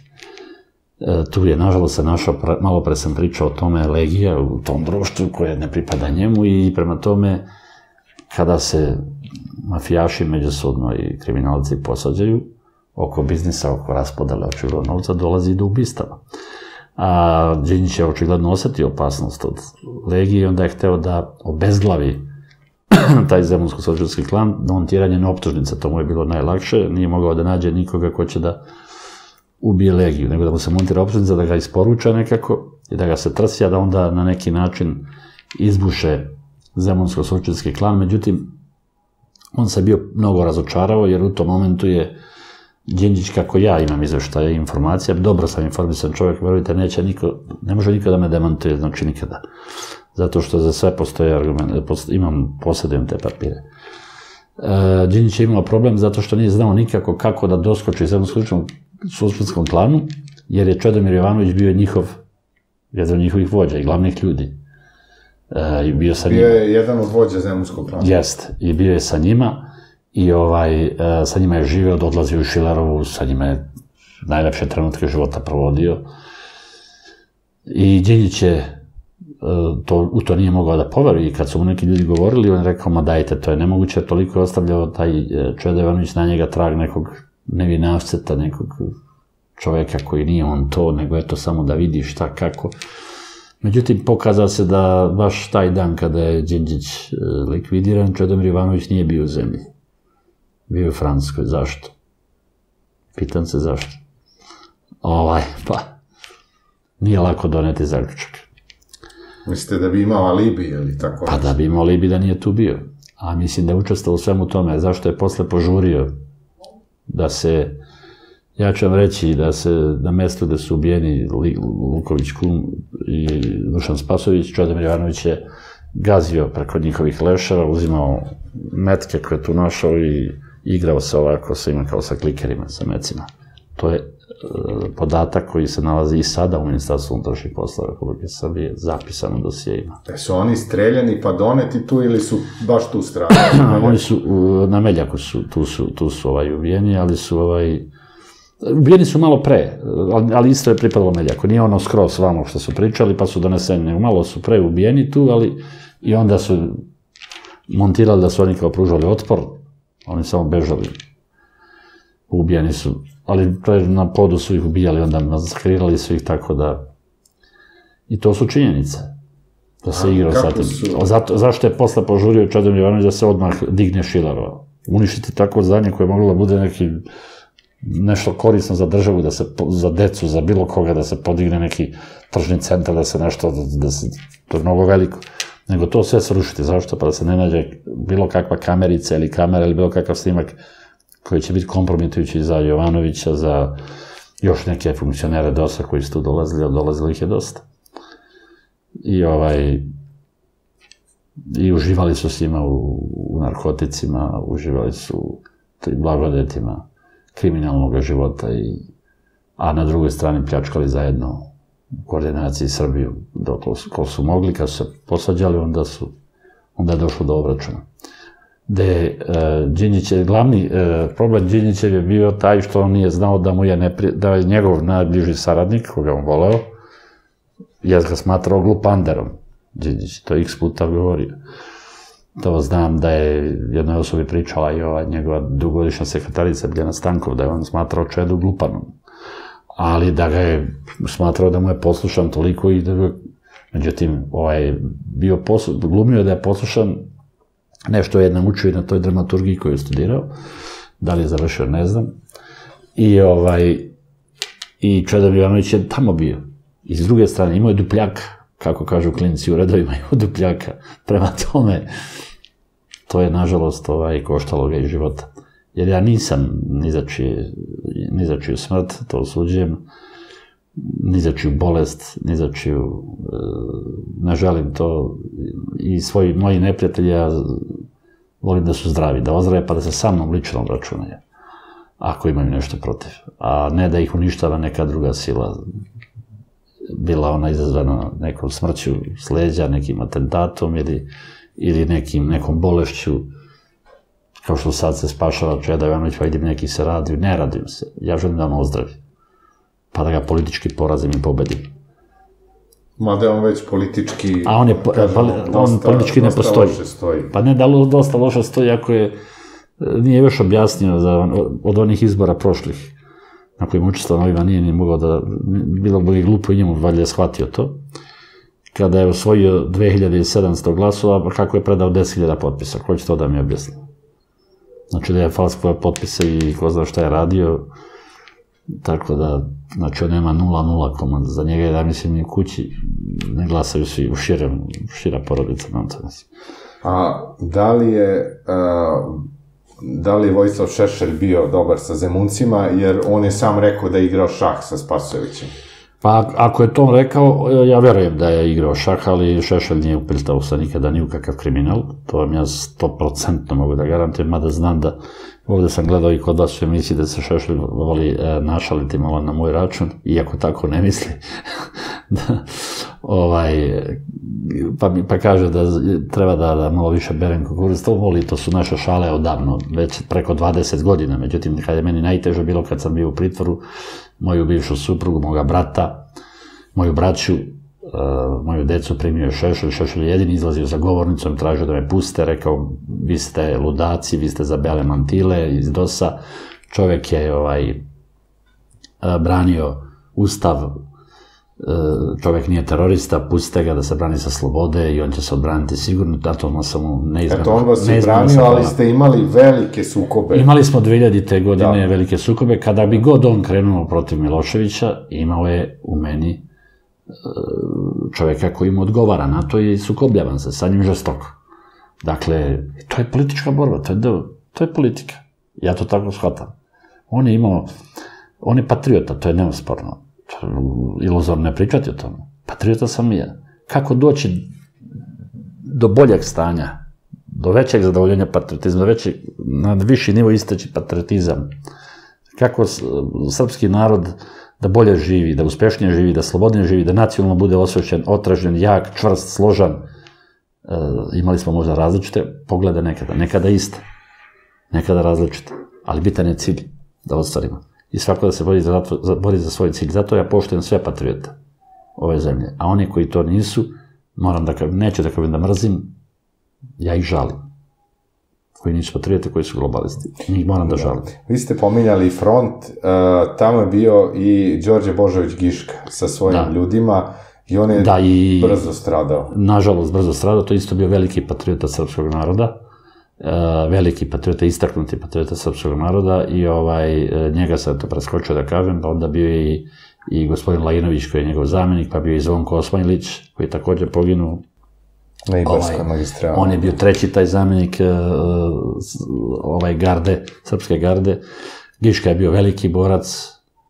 Tu je, nažalost, se našao, malo pre sam pričao o tome, Legija u tom društvu koje ne pripada njemu i prema tome, kada se mafijaši međusobno i kriminalci posađaju oko biznisa, oko raspodele očigledno novca, dolazi do ubistava. A Đinđić je očigledno osetio opasnost od Legije i onda je hteo da obezglavi taj zemunsko-sočinski klan montiranjem optužnice. To mu je bilo najlakše, nije mogao da nađe nikoga ko će da ubije Legiju, nego da mu se montira optužnica, da ga isporuča nekako i da ga se trsi, a da onda na neki način izbuše zemunsko-sočinski klan. Međutim, on se bio mnogo razočarao jer u tom momentu je Đinđić, kako ja imam izveštaje i informacija, dobro sam informisan čovjek, verujte, neće niko, ne može niko da me demantuje, znači nikada. Zato što za sve postoje argument, imam, posjedujem te papire. Đinđić je imao problem zato što nije znao nikako kako da doskoči zemunsko-sočinskom klanu, jer je Čedomir Jovanović bio njihov, jedan od njihovih vođa i glavnih ljudi. I bio sa njima. Bio je jedan od vođa zemunskog klana. Jest, i bio je sa njima. I sa njima je živeo, odlazio u Šilerovu, sa njima je najlepše trenutke života provodio. I Đinđić je u to nije mogao da poveruje i kad su mu neki ljudi govorili, on je rekao, ma dajte, to je nemoguće, toliko je ostavljao taj Čedo Jovanović na njega trag nekog nevinavceta, nekog čoveka koji nije on to, nego eto samo da vidi šta, kako. Međutim, pokazao se da baš taj dan kada je Đinđić likvidiran, Čedomir Jovanović nije bio u zemlji. Bio je u Francuskoj. Zašto? Pitam se zašto. Ovaj, pa, nije lako doneti zaključak. Mislite da bi imao alibi ili tako? Pa da bi imao alibi da nije tu bio. A mislim da je učestvovao u svemu tome. Zašto je posle požurio da se, ja ću vam reći, da se na mestu gde su ubijeni Luković Kum i Dušan Spasović, Čedomir Jovanović je gazio preko njihovih leševa, uzimao metke koje je tu našao i igrao se ovako sa ima kao sa klikerima, sa mecima. To je podatak koji se nalazi i sada u Ministarstvu unutrašnjih poslova Republike Srbije, zapisano u dosijejima. E su oni streljani pa doneti tu ili su baš tu stradali? Oni su, na Meljaku su, tu su ubijeni, ali su ovaj... Ubijeni su malo pre, ali isto je pripadalo Meljaku. Nije ono skroz vamo što su pričali pa su doneseni, nego malo su pre ubijeni tu, ali i onda su montirali da su oni kao pružali otpor, oni samo bežali. Ubijeni su, ali na podu su ih ubijali, onda masakrirali su ih tako da... I to su činjenice. Da se igrao sa tim. Zašto je posle požurio Čedomir Jovanović da se odmah digne Šilerova? Uništiti tako zdanje koje je moglo da bude neki nešto korisno za državu, za decu, za bilo koga, da se podigne neki tržni centar, da se nešto, to je mnogo veliko. Nego to sve srušiti. Zašto? Pa da se ne nađe bilo kakva kamerica ili kamera ili bilo kakav snimak koji će biti kompromitujući za Jovanovića, za još neke funkcionere dosa koji su tu dolazili, a dolazili ih je dosta. I ovaj, i uživali su s njima u, u narkoticima, uživali su u blagodetima kriminalnog života, i, a na drugoj strani pljačkali zajedno u koordinaciji Srbiju dok ko su mogli. Kad su se posađali, onda su onda je došlo do obračuna. Gde Đinđić, glavni problem Đinđićev je bio taj što on nije znao da mu je, nepri, da je njegov najbliži saradnik, koga on voleo, ja ga smatrao glupanderom. Đinđić to x puta govorio. To znam da je jednoj osobi pričala i ova njegova dugogodišnja sekretarica Biljana Stankov, da je on smatrao Čedu glupanom. Ali da ga je smatrao da mu je poslušan toliko i da ga, međutim, ovaj, bio poslu, glumio da je poslušan, nešto je naučio i na toj dramaturgiji koju je studirao, da li je završio, ne znam. I, ovaj, i Čedomir Jovanović je tamo bio. I s druge strane, imao je dupljaka, kako kažu klinci u redovima, imao dupljaka. Prema tome, to je, nažalost, ovaj, koštalo ga i života. Jer ja nisam ni za čije, ni za čiju smrt, to osuđujem, ni za čiju bolest, ni za čiju, ne želim to, i svoji moji neprijatelji, ja volim da su zdravi, da ozdrave, pa da se sa mnom lično obračunaju, ako imaju nešto protiv, a ne da ih uništava neka druga sila, bila ona izazvana nekom smrću s leđa, nekim atentatom ili, ili nekim, nekom bolešću, kao što sad se spašava Čeda Jovanović, pa vidim neki se radi, ne radim se, ja želim da on ozdravi, pa da ga politički porazim i pobedim. Mada je on već politički... A on, je, kažem, poli, on dosta, politički ne postoji. Pa ne da dosta loše stoji, ako je, nije još objasnio za, od onih izbora prošlih, na kojim učestvovao Noviman nije ni mogao da, bilo bi glupo i njemu valjda je shvatio to, kada je osvojio dve hiljade sedamsto glasova, kako je predao deset hiljada potpisa, ko će to da mi objasni? Znači da je falsifikovao potpise i ko zna šta je radio, tako da, znači on nema nula nula komand, za njega je, da mislim, i u kući ne glasaju svi, u širem, šira porodica, nam to mislim. A da li je, uh, da li je Vojislav Šešelj bio dobar sa Zemuncima, jer on je sam rekao da je igrao šah sa Spasojevićem? Pa ako je to rekao, ja verujem da je igrao šah, ali Šešelj nije upiltao se nikada ni u kakav kriminal, to vam ja sto procentno mogu da garantujem, mada znam da ovde sam gledao i kod vas u emisiji da se Šešelj voli e, našaliti malo na moj račun, iako tako ne misli. da, ovaj, pa, pa kaže da treba da, da malo više berem kukuruz, to voli, to su naše šale odavno, već preko dvadeset godina, međutim, kad je meni najteže bilo kad sam bio u pritvoru, moju bivšu suprugu, moga brata, moju braću, Uh, moju decu primio je Šešelj, Šešelj je jedini izlazio za govornicom, tražio da me puste, rekao, vi ste ludaci, vi ste za bele mantile iz dosa, čovjek je ovaj, uh, branio ustav, uh, čovjek nije terorista, pustite ga da se brani sa slobode i on će se odbraniti sigurno, zato sam mu neizmjerno... Eto, on vas je branio, ali ste imali velike sukobe. Imali smo dve hiljadite godine da. velike sukobe, kada bi god on krenuo protiv Miloševića, imao je u meni čovjeka koji mu odgovara na to i sukobljavam se sa njim žestoko. Dakle, to je politička borba, to je, to je politika. Ja to tako shvatam. On je imao, on je patriota, to je neosporno. Iluzorno ne pričati o tome. Patriota sam i ja. Kako doći do boljeg stanja, do većeg zadovoljenja patriotizma, do većeg, na viši nivo isteći patriotizam. Kako srpski narod da bolje živi, da uspešnije živi, da slobodnije živi, da nacionalno bude osvešćen, otražen, jak, čvrst, složan. E, imali smo možda različite poglede nekada, nekada iste, nekada različite, ali bitan je cilj da ostvarimo. I svako da se bori za, bori za svoj cilj. Zato ja poštujem sve patriote ove zemlje. A oni koji to nisu, moram da, neću da kažem da mrzim, ja ih žalim. Koji nisu patriote, koji su globalisti. Njih moram da žalim. Vi ste pominjali front, uh, tamo je bio i Đorđe Božović Giška sa svojim da. ljudima i on je da, i, brzo stradao. Nažalost, brzo stradao, to isto bio veliki patriota srpskog naroda, uh, veliki patriota, istaknuti patriota srpskog naroda i ovaj, njega sam to preskočio da kažem, pa onda bio i, i gospodin Lajinović koji je njegov zamenik, pa bio i Zvonko Osmanjilić koji je također poginuo. Ovaj, on je bio treći taj zamenik uh, ovaj garde, srpske garde. Giška je bio veliki borac,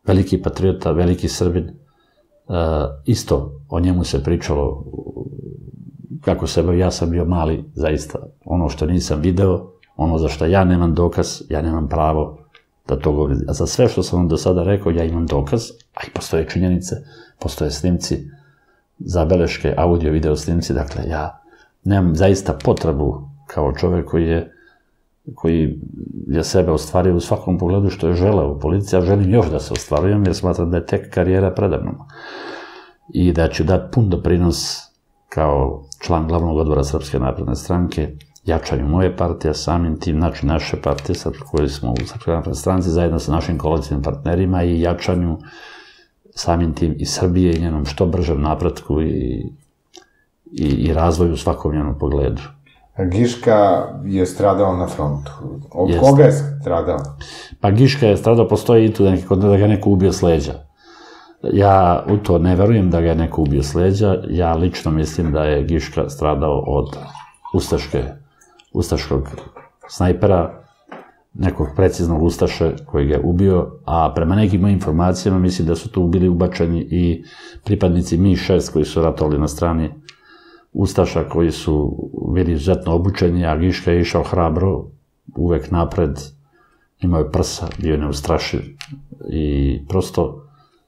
veliki patriota, veliki Srbin. Isto o njemu se pričalo kako se, ja sam bio mali, zaista, ono što nisam video, ono za što ja nemam dokaz, ja nemam pravo da to govorim. A za sve što sam vam do sada rekao, ja imam dokaz, a i postoje činjenice, postoje snimci, zabeleške, audio, video snimci, dakle, ja nemam zaista potrebu kao čovjek koji je koji je sebe ostvario u svakom pogledu što je želeo u politici, a želim još da se ostvarujem, jer smatram da je tek karijera predavnom. I da ću dati pun doprinos kao član glavnog odbora Srpske napredne stranke, jačanju moje partije, samim tim, znači naše partije, sad koji smo u Srpskoj naprednoj stranci, zajedno sa našim koalicijnim partnerima i jačanju samim tim i Srbije i njenom što bržem napretku i, i, i razvoju u svakom njenom pogledu. Giška je stradao na frontu. Od Jest. koga je stradao? Pa Giška je stradao, postoji i tu nekako da ga neko ubio s leđa. Ja u to ne verujem da ga je neko ubio s leđa. Ja lično mislim da je Giška stradao od ustaške, ustaškog snajpera, nekog preciznog ustaše koji ga je ubio, a prema nekim mojim informacijama mislim da su tu bili ubačeni i pripadnici M I šest koji su ratovali na strani ustaša, koji su bili izuzetno obučeni, a Giška je išao hrabro, uvek napred, imao je prsa, bio je neustrašiv i prosto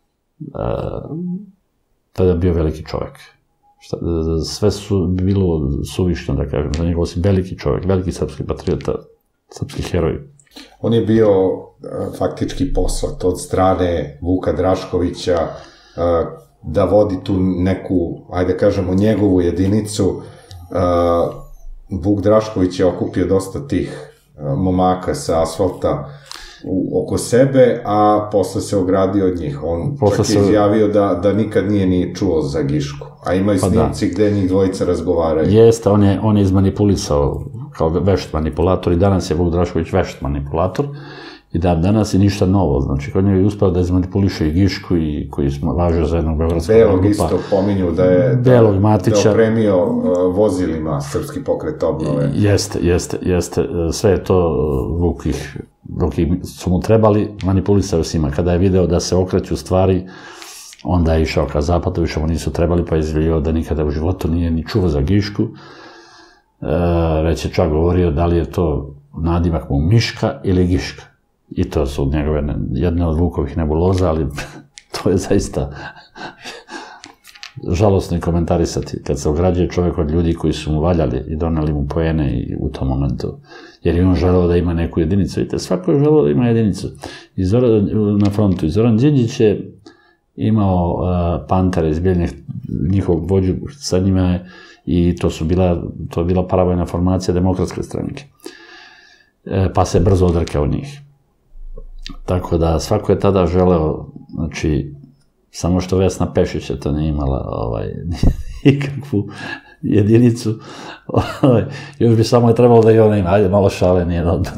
tada je bio veliki čovjek. Sve su bilo suvišno, da kažem, za njegov si veliki čovjek, veliki srpski patriota, srpski heroj. On je bio faktički poslat od strane Vuka Draškovića da vodi tu neku, ajde kažemo, njegovu jedinicu. Vuk Drašković je okupio dosta tih momaka sa asfalta oko sebe, a posle se ogradio od njih. On čak je izjavio da nikad nije ni čuo za Gišku. A ima i snimci gde njih dvojica razgovaraju. Jeste, on je izmanipulisao kao vešt manipulator i danas je Vuk Drašković vešt manipulator i dan danas je ništa novo. Znači, kod njega je uspeo da izmanipuliše i Gišku i koji smo važio za jednog beogradskog grupa. Belog isto pominju da je opremio vozilima Srpski pokret obnove. Jeste, jeste, jeste. Sve je to Vuk ih, dok su mu trebali, manipulisao s njima. Kada je video da se okreću stvari, onda je išao ka zapadu, više mu nisu trebali, pa je izvijao da nikada u životu nije ni čuo za Gišku. Već je čak govorio da li je to nadimak mu Miška ili Giška. I to su njegove jedne od Vukovih nebuloza, ali to je zaista žalostno i komentarisati kad se ograđuje čovjek od ljudi koji su mu valjali i doneli mu poene i u tom momentu. Jer je on želeo da ima neku jedinicu. Vidite, svako je želeo da ima jedinicu. Na frontu. I Zoran Đinđić je imao Pantere iz Bijeljnih, njihovog vođu sa njima i to su bila, to je bila paravojna formacija Demokratske stranke. Pa se brzo odrekao njih. Tako da svako je tada želeo, znači, samo što Vesna Pešić je to nije imala nikakvu jedinicu. Još bi samo je trebalo da i ona ima, ajde, malo šale, nije dobro.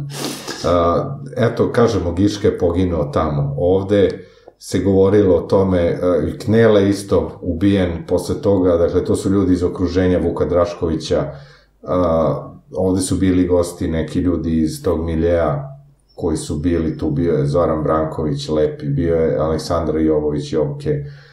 Eto, kažemo, Giška je poginuo tamo. Ovde se govorilo o tome, Knele isto ubijen posle toga, dakle, to su ljudi iz okruženja Vuka Draškovića. Ovde su bili gosti neki ljudi iz tog miljeja koji su bili, tu bio je Zoran Branković, Lepi, bio je Aleksandar Jovović Jovke.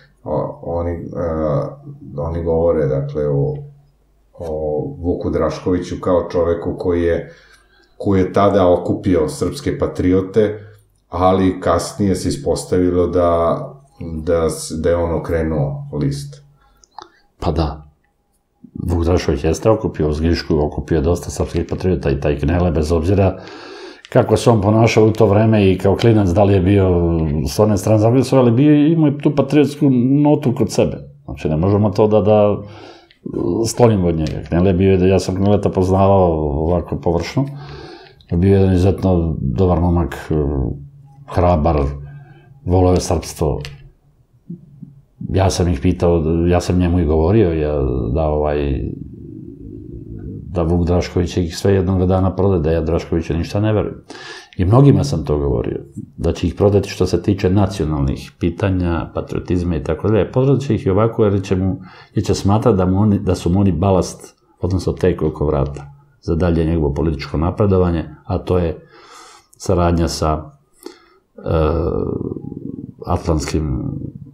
Oni govore, dakle, o Vuku Draškoviću kao čoveku koji je tada okupio srpske patriote, ali kasnije se ispostavilo da je on okrenuo list. Pa da. Vuk Drašković jeste okupio uz Gišku, okupio dosta srpskih patriota i taj Knele, bez obzira kako se on ponašao u to vreme i kao klinac, da li je bio s one strane zagresor, ali bio i imao tu patriotsku notu kod sebe. Znači, ne možemo to da sklonimo od njega. Knele je bio, ja sam Kneleta poznavao ovako površno, bio je jedan izuzetno dobar momak, hrabar, voleo je srpstvo. Ja sam ih pitao, ja sam njemu i govorio da ovaj da Vuk Drašković ih sve jednog dana prode, da ja Draškoviću ništa ne verujem. I mnogima sam to govorio, da će ih prodati što se tiče nacionalnih pitanja, patriotizma i tako dalje. Prodat će ih i ovako jer će smatrati da su mu oni balast, odnosno tek oko vrata, za dalje njegovo političko napredovanje, a to je saradnja sa Atlantskim,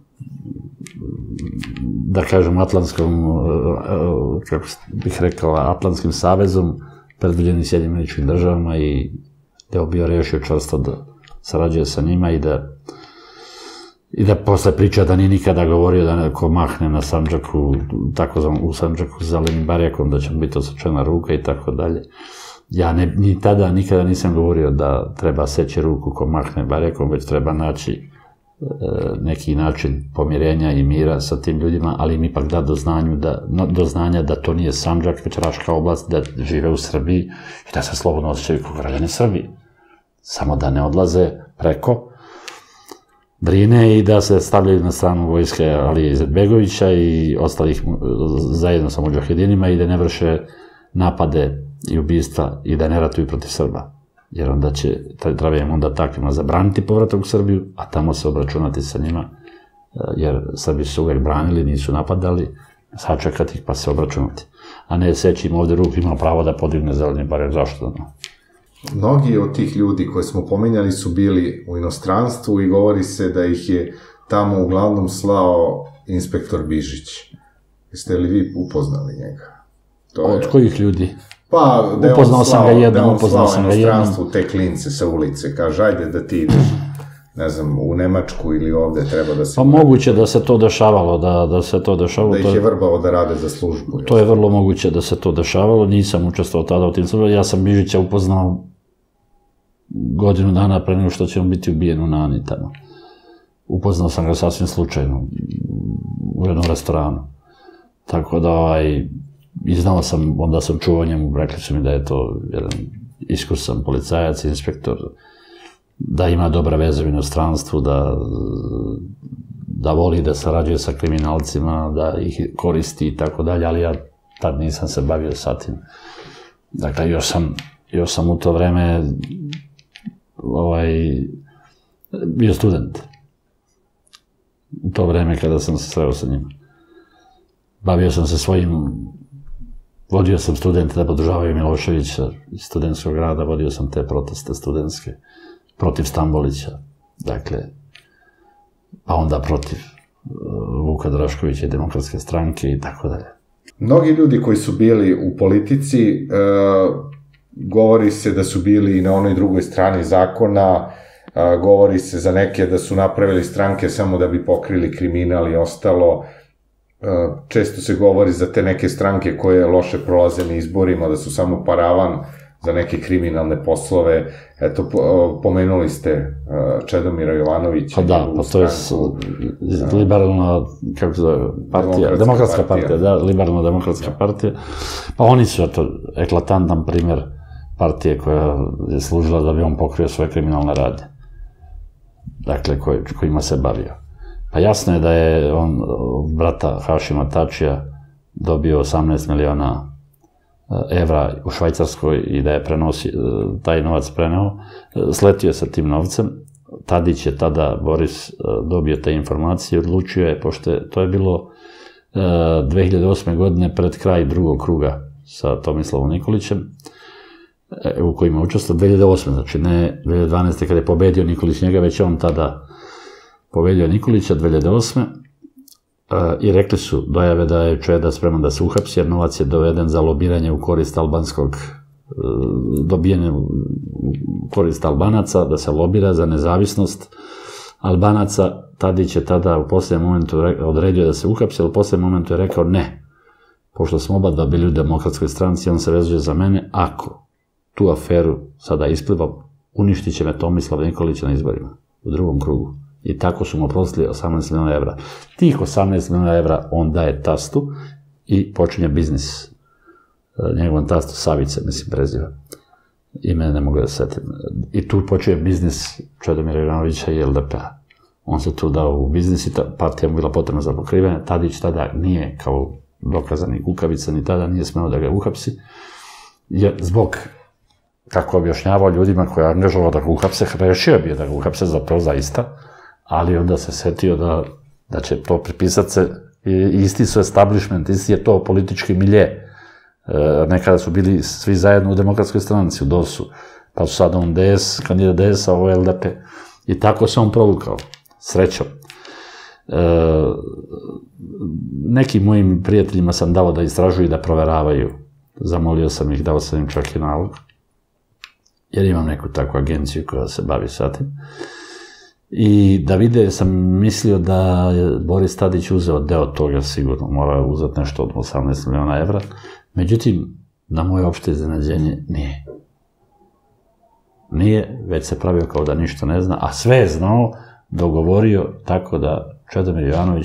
da kažem, Atlantskom, kako bih rekao, Atlantskim savezom, predvođenim Sjedinjenim Američkim Državama i da je bio rešio čvrsto da sarađuje sa njima i da i da posle priča da nije nikada govorio da neko mahne na Sandžaku, tako u Sandžaku zelenim barjakom, da će biti osečena ruka i tako dalje. Ja ni tada nikada nisam govorio da treba seći ruku ko mahne barjakom, već treba naći neki način pomirenja i mira sa tim ljudima, ali im ipak da do znanja da to nije Sandžak, već Raška oblast, da žive u Srbiji i da se slobodno osjećaju kao građani Srbije. Samo da ne odlaze preko Drine i da se stavljaju na stranu vojske Alije Izetbegovića i ostalih zajedno sa mudžahedinima i da ne vrše napade i ubistva i da ne ratuju protiv Srba. Jer onda će, treba im onda takvima zabraniti povratak u Srbiju, a tamo se obračunati sa njima, jer Srbi su uvek branili, nisu napadali, sačekati ih pa se obračunati. A ne seći im ovde ruku, ima pravo da podigne zeleni barjak, zašto da ne? Mnogi od tih ljudi koje smo pominjali su bili u inostranstvu i govori se da ih je tamo uglavnom slao inspektor Bižić. Jeste li vi upoznali njega? Od kojih ljudi? Pa, da je upoznao sam ga jednom, on upoznao slao sam ga jednom. inostranstvu te klince sa ulice, kaže, ajde da ti ideš, ne znam, u Nemačku ili ovde treba da se... Pa moguće da se to dešavalo, da se to dešavalo. Da ih je vrbao da rade za službu. To je vrlo moguće da se to dešavalo, nisam učestvovao tada u tim službama, ja sam Bižića upoznao godinu dana pre nego što će on biti ubijen u Nani tamo. Upoznao sam ga sasvim slučajno u jednom restoranu. Tako da, ovaj, i znao sam, onda sam čuo o njemu, rekli su mi da je to jedan iskusan policajac, inspektor, da ima dobra veza u inostranstvu, da da voli da sarađuje sa kriminalcima, da ih koristi i tako dalje, ali ja tad nisam se bavio sa tim. Dakle, još sam, još sam u to vreme ovaj, bio student. U to vreme kada sam se sreo sa njima. Bavio sam se svojim, vodio sam studente da podržavaju Miloševića iz studentskog rada, vodio sam te proteste studentske protiv Stambolića, dakle, pa onda protiv Vuka Draškovića i Demokratske stranke i tako dalje. Mnogi ljudi koji su bili u politici, govori se da su bili i na onoj drugoj strani zakona, govori se za neke da su napravili stranke samo da bi pokrili kriminal i ostalo. Često se govori za te neke stranke koje loše prolaze na izborima, da su samo paravan za neke kriminalne poslove. Eto, pomenuli ste Čedomira Jovanovića. Pa da, pa to je liberalna, kako se zove, partija, demokratska partija, da, liberalno-demokratska partija. Pa oni su, eto, eklatantan primer partije koja je služila da bi on pokrio svoje kriminalne rade. Dakle, kojima se bavio. Pa jasno je da je on, brata Hašima Tačija, dobio osamnaest miliona evra u Švajcarskoj i da je taj novac preneo, sletio sa tim novcem. Tadić je tada, Boris, dobio te informacije i odlučio je, pošto to je bilo dve hiljade osme. godine pred kraj drugog kruga sa Tomislavom Nikolićem, u kojima učestvovao dve hiljade osme. znači ne dve hiljade dvanaeste. kada je pobedio Nikolić njega, već on tada pobedio Nikolića dve hiljade osme. i rekli su dojave da je Čeda spreman da se uhapsi, jer novac je doveden za lobiranje u korist albanskog, dobijanje u korist Albanaca, da se lobira za nezavisnost Albanaca. Tadić je tada u posljednjem momentu odredio da se uhapsi, ali u posljednjem momentu je rekao ne, pošto smo oba dva bili u Demokratskoj stranci, on se vezuje za mene, ako tu aferu sada ispliva, uništit će me Tomislav Nikolić na izborima u drugom krugu. I tako su mu oprostili osamnaest miliona evra. Tih osamnaest miliona evra on daje tastu i počinje biznis. Njegovom tastu Savice, mislim, preziva. Ime ne mogu da setim. I tu počinje biznis Čedomira Jovanovića i L D P-a. On se tu dao u biznis i partija mu bila potrebna za pokrivanje. Tadić tada nije, kao dokazani kukavica, ni tada nije smeo da ga uhapsi. Jer zbog, kako objašnjavao ljudima koja je angažovao da ga uhapse, rešio bi je da ga uhapse za to zaista, ali onda se setio da će to pripisati se, isti su establishment, isti je to politički milje. Nekada su bili svi zajedno u Demokratskoj stranci, u D O S-u, pa su sad on D S, kandidat D S-a, ovo je L D P. I tako se on provukao, srećom. Nekim mojim prijateljima sam dao da istražuju i da proveravaju. Zamolio sam ih, dao sam im čak i nalog, jer imam neku takvu agenciju koja se bavi sa tim. I da vide, sam mislio da je Boris Tadić uzeo deo toga, sigurno mora uzeti nešto od osamnaest miliona evra. Međutim, na moje opšte iznenađenje nije. Nije, već se pravio kao da ništa ne zna, a sve je znao, dogovorio tako da Čedomir Jovanović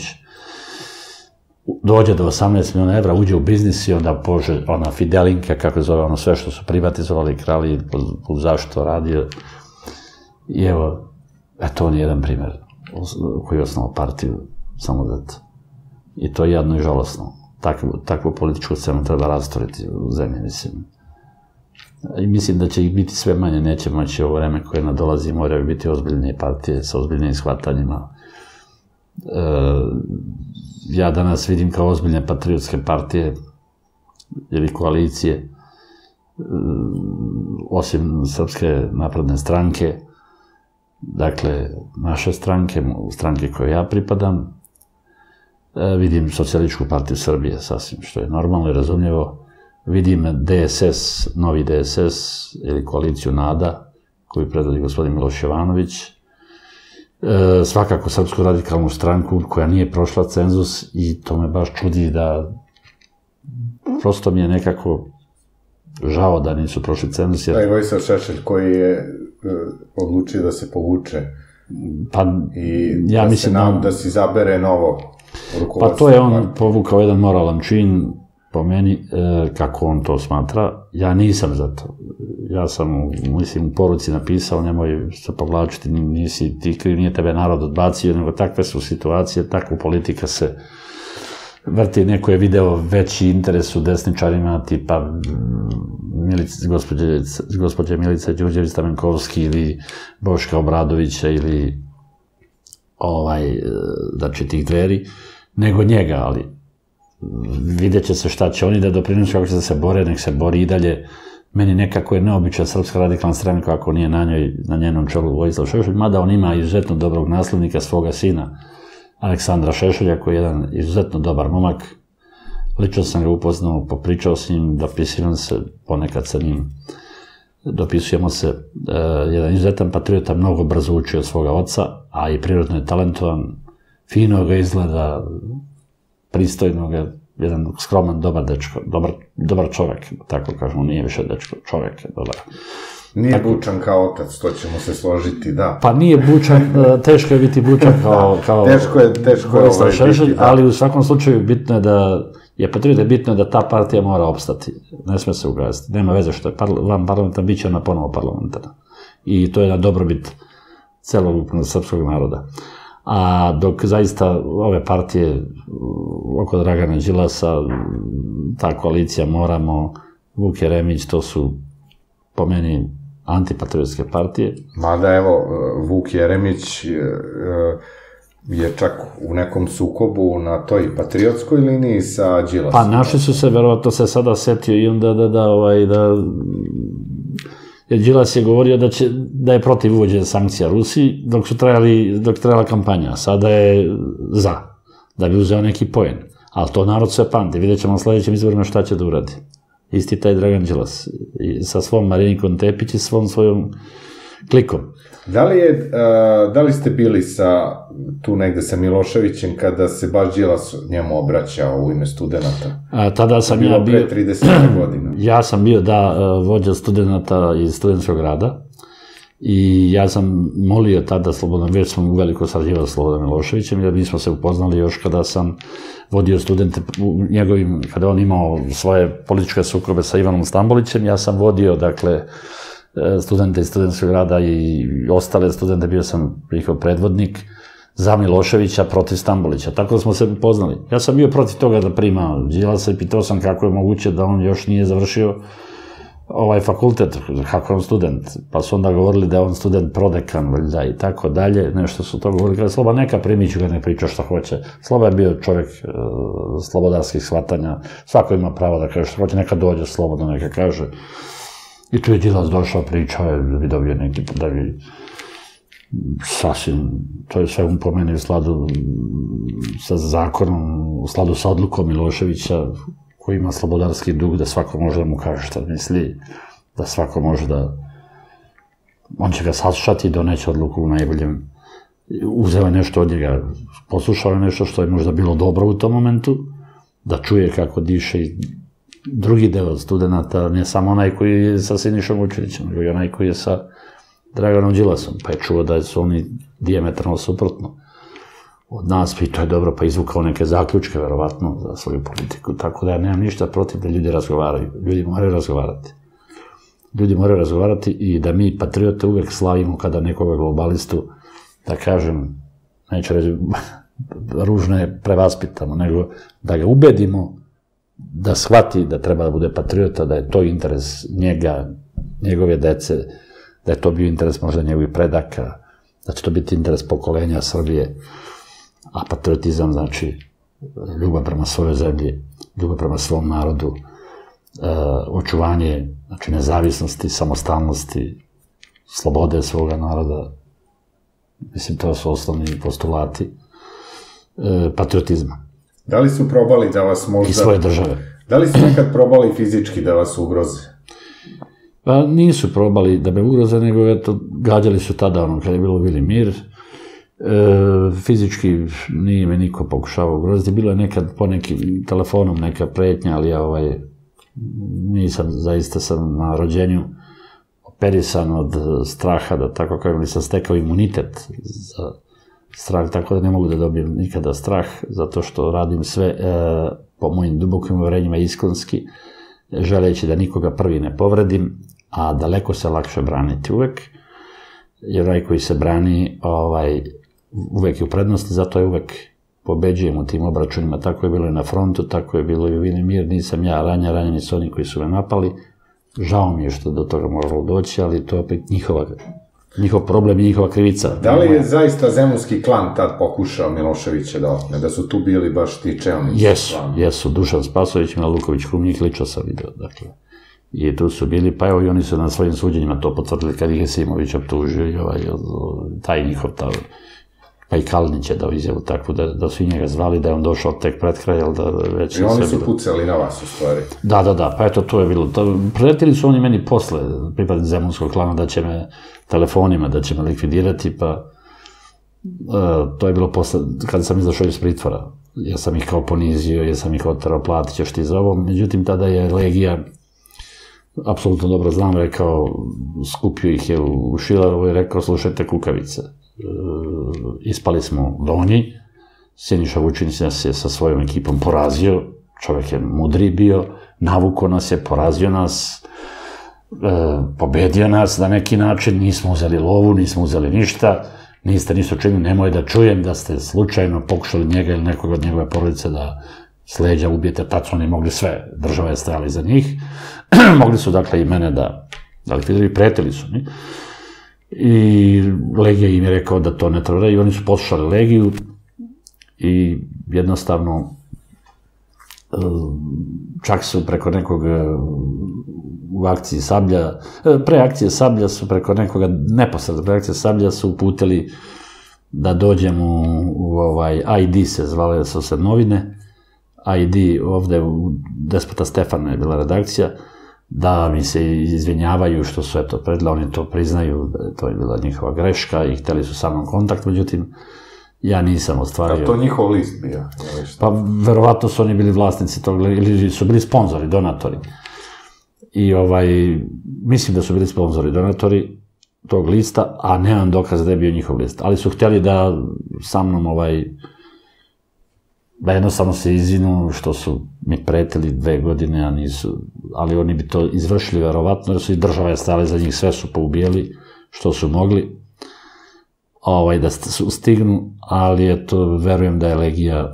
dođe do osamnaest miliona evra, uđe u biznis i onda pože ona Fidelinka, kako zove, ono sve što su privatizovali krali, zašto radio. I evo, eto on je jedan primer koji je osnovao partiju samo zato. I to je jadno i žalosno. Takvu političku scenu treba rastoriti u zemlji, mislim. I mislim da će ih biti sve manje, neće moći ovo vreme koje nadolazi, moraju biti ozbiljnije partije sa ozbiljnim shvatanjima. Ja danas vidim kao ozbiljne patriotske partije ili koalicije, osim Srpske napredne stranke, dakle, naše stranke, stranke koje ja pripadam, vidim Socijalističku partiju Srbije, sasvim što je normalno i razumljivo, vidim D S S, novi D S S ili koaliciju NADA, koju predvodi gospodin Miloš Jovanović, svakako Srpsku radikalnu stranku koja nije prošla cenzus i to me baš čudi da prosto mi je nekako žao da nisu prošli cenzus. Da, i Vojislav Šešelj koji je odlučio da se povuče i da se izabere novo rukovodstvo. Pa to je on povukao jedan moralan čin, po meni, kako on to smatra. Ja nisam za to. Ja sam, mislim, u poruci napisao, nemoj se povlačiti, nisi ti kriv, nije tebe narod odbacio, nego takve su situacije, takva politika se vrti. Neko je video veći interes u desničarima, tipa gospođe Milice Đurđević-Stamenkovski ili Boška Obradovića ili znači tih Dveri, nego njega, ali vidjet će se šta će oni da doprinosu, kako će da se bore, nek se bori i dalje. Meni nekako je neobična Srpska radikalna stranka ako nije na njoj, na njenom čelu Vojislav Šešelj, mada on ima izuzetno dobrog naslednika svoga sina, Aleksandra Šešelja, koji je jedan izuzetno dobar momak. Lično sam ga upoznao, popričao s njim, dopisivam se ponekad sa njim, dopisujemo se. Jedan izuzetan patriota, mnogo brzo učio od svoga oca, a i prirodno je talentovan, fino ga izgleda, pristojno ga, jedan skroman, dobar dečko, dobar čovek, tako kažemo, nije više dečko, čovek je dobar. Nije bučan kao otac, to ćemo se složiti, da. Pa nije bučan, teško je biti bučan kao Vojislav Šešelj, ali u svakom slučaju bitno je da je patriota, bitno je da ta partija mora opstati, ne sme se ugasiti, nema veze što je van parlamentarna, bit će ona ponovo parlamentarna. I to je na dobrobit celog srpskog naroda. A dok zaista ove partije oko Dragana Đilasa, ta koalicija Moramo, Vuk Jeremić, to su po meni antipatriotske partije. Mada evo, Vuk Jeremić je čak u nekom sukobu na toj patriotskoj liniji sa Đilasom. Pa našli su se, verovatno se sada setio i onda da, da, ovaj, da... Jer Đilas je govorio da je protiv uvođenja sankcija Rusiji dok su trajali, dok trajala kampanja, a sada je za, da bi uzeo neki poen. Ali to narod sve pamti, vidjet ćemo na sledećim izborima šta će da uradi. Isti taj Dragan Đilas, sa svom Marinikom Tepić i svom svojom klikom. Da li ste bili tu negde sa Miloševićem kada se baš Đilas njemu obraćao u ime studenta? Tada sam ja bio... Bilo pre trideset godina. Ja sam bio, da, vođa studenta iz studentskog rada i ja sam molio tada Slobodan, već sam uveliko sarađivao s Slobodanom Miloševićem, jer mi smo se upoznali još kada sam vodio studente njegovim, kada on imao svoje političke sukobe sa Ivanom Stambolićem, ja sam vodio, dakle, studente iz studentskog rada i ostale studente, bio sam njihov predvodnik za Miloševića protiv Stambolića, tako da smo se upoznali. Ja sam bio protiv toga da prima Đilasa i pitao sam kako je moguće da on još nije završio ovaj fakultet, kako je on student, pa su onda govorili da je on student prodekan, valjda i tako dalje, nešto su to govorili, kada Sloba neka primi ću ga, ne priča što hoće. Sloba je bio čovjek slobodarskih shvatanja, svako ima pravo da kaže što hoće, neka dođe slobodno, neka kaže. I tu je Đilas došao, pričao je da bi dobio neki, da bi sasvim, to je sve po meni u skladu sa zakonom, u skladu sa odlukom Miloševića, koji ima slobodarski duh da svako može da mu kaže šta misli, da svako može da... On će ga saslušati i doneće odluku u najboljem. Uzeo je nešto od njega, poslušao je nešto što je možda bilo dobro u tom momentu, da čuje kako diše i drugi deo studenta, ne samo onaj koji je sa Sinišom Vučinićem, nego i onaj koji je sa Draganom Đilasom, pa je čuo da su oni dijametralno suprotno od nas, i to je dobro, pa izvukao neke zaključke, verovatno, za svoju politiku, tako da ja nemam ništa protiv da ljudi razgovaraju. Ljudi moraju razgovarati. Ljudi moraju razgovarati i da mi, patriote, uvek slavimo kada nekoga globalistu, da kažem, neću reći, ružno je prevaspitano, nego da ga ubedimo da shvati da treba da bude patriota, da je to interes njega, njegove dece, da je to bio interes možda njegovih predaka, da će to biti interes pokolenja Srbije, a patriotizam znači ljubav prema svojoj zemlji, ljubav prema svom narodu, očuvanje znači nezavisnosti, samostalnosti, slobode svoga naroda. Mislim, to su osnovni postulati patriotizma. Da li su probali da vas možda... I svoje države. Da li su nekad probali fizički da vas ugroze? Pa nisu probali da me ugroze, nego eto, gađali su tada ono kada je bilo bili mir. Fizički nije me niko pokušavao ugroziti. Bilo je nekad po nekim telefonom neka pretnja, ali ja ovaj... nisam, zaista sam na rođenju operisan od straha, da tako kažem, nisam stekao imunitet za strah, tako da ne mogu da dobijem nikada strah, zato što radim sve po mojim dubokim uverenjima iskonski, želeći da nikoga prvi ne povredim, a daleko se lakše braniti uvek, jer onaj koji se brani uvek je u prednosti, zato je uvek pobeđujem u tim obračunima, tako je bilo i na frontu, tako je bilo i u Vini mir, nisam ja ranja, ranjeni su oni koji su me napali, žao mi je što do toga moralo doći, ali to je opet njihova, njihov problem i njihova krivica. Da li je zaista zemunski klan tad pokušao Miloševića da otme, da su tu bili baš ti čelnici? Jesu, jesu, Dušan Spasović, Mila Luković, Krumnjik, lično sam vidio, dakle, i tu su bili, pa evo i oni su na svojim suđenjima to potvrdili kad ih je Simović optužio i ovaj, taj njihov, pa i Kalinić je dao izjavu takvu da su i njega zvali, da je on došao tek pred kraj, ali da već... I oni su pucali na vas u stvari. Da, da, da, pa eto, to je bilo. Prijetili su oni meni posle, pripadnici zemunskog klana, da će me telefonima, da će me likvidirati, pa to je bilo posle, kada sam izašao iz pritvora. Ja sam ih kao ponizio, ja sam ih oterao, platit ćeš ti za ovo. Međutim, tada je Legija, apsolutno dobro znam, rekao, skupio ih je u Šilerovo i rekao, slušajte kukavice. Ispali smo donji, Siniša Vučinić nas je sa svojom ekipom porazio, čovjek je mudriji bio, navuko nas je, porazio nas, pobedio nas na neki način, nismo uzeli lovu, nismo uzeli ništa, niste ništa učinili, nemoj da čujem da ste slučajno pokušali njega ili nekog od njegove porodice da s leđa ubijete, tad su oni mogli sve, država je stajala iza njih, mogli su dakle i mene da likvidiraju, pretili su mi. I Legija im je rekao da to ne treba i oni su poslušali Legiju i jednostavno čak su preko nekog u akciji Sablja, pre akcije Sablja su preko nekoga, neposredno pre akcije Sablja su uputili da dođemo u ovaj, I D se zvale su se novine, I D ovde u Despota Stefana je bila redakcija, da mi se izvinjavaju što su eto predla, oni to priznaju, to je bila njihova greška i hteli su sa mnom kontakt, međutim, ja nisam ostvario... Je to njihov list bio? Pa, verovatno su oni bili vlasnici tog, ili su bili sponzori, donatori. I ovaj, mislim da su bili sponzori, donatori tog lista, a nemam dokaza da je bio njihov list. Ali su htjeli da sa mnom ovaj... da jednostavno se izvinu što su mi pretili dve godine, a nisu, ali oni bi to izvršili verovatno, jer su i država je stala za njih, sve su poubijali što su mogli da stignu, ali eto, verujem da je Legija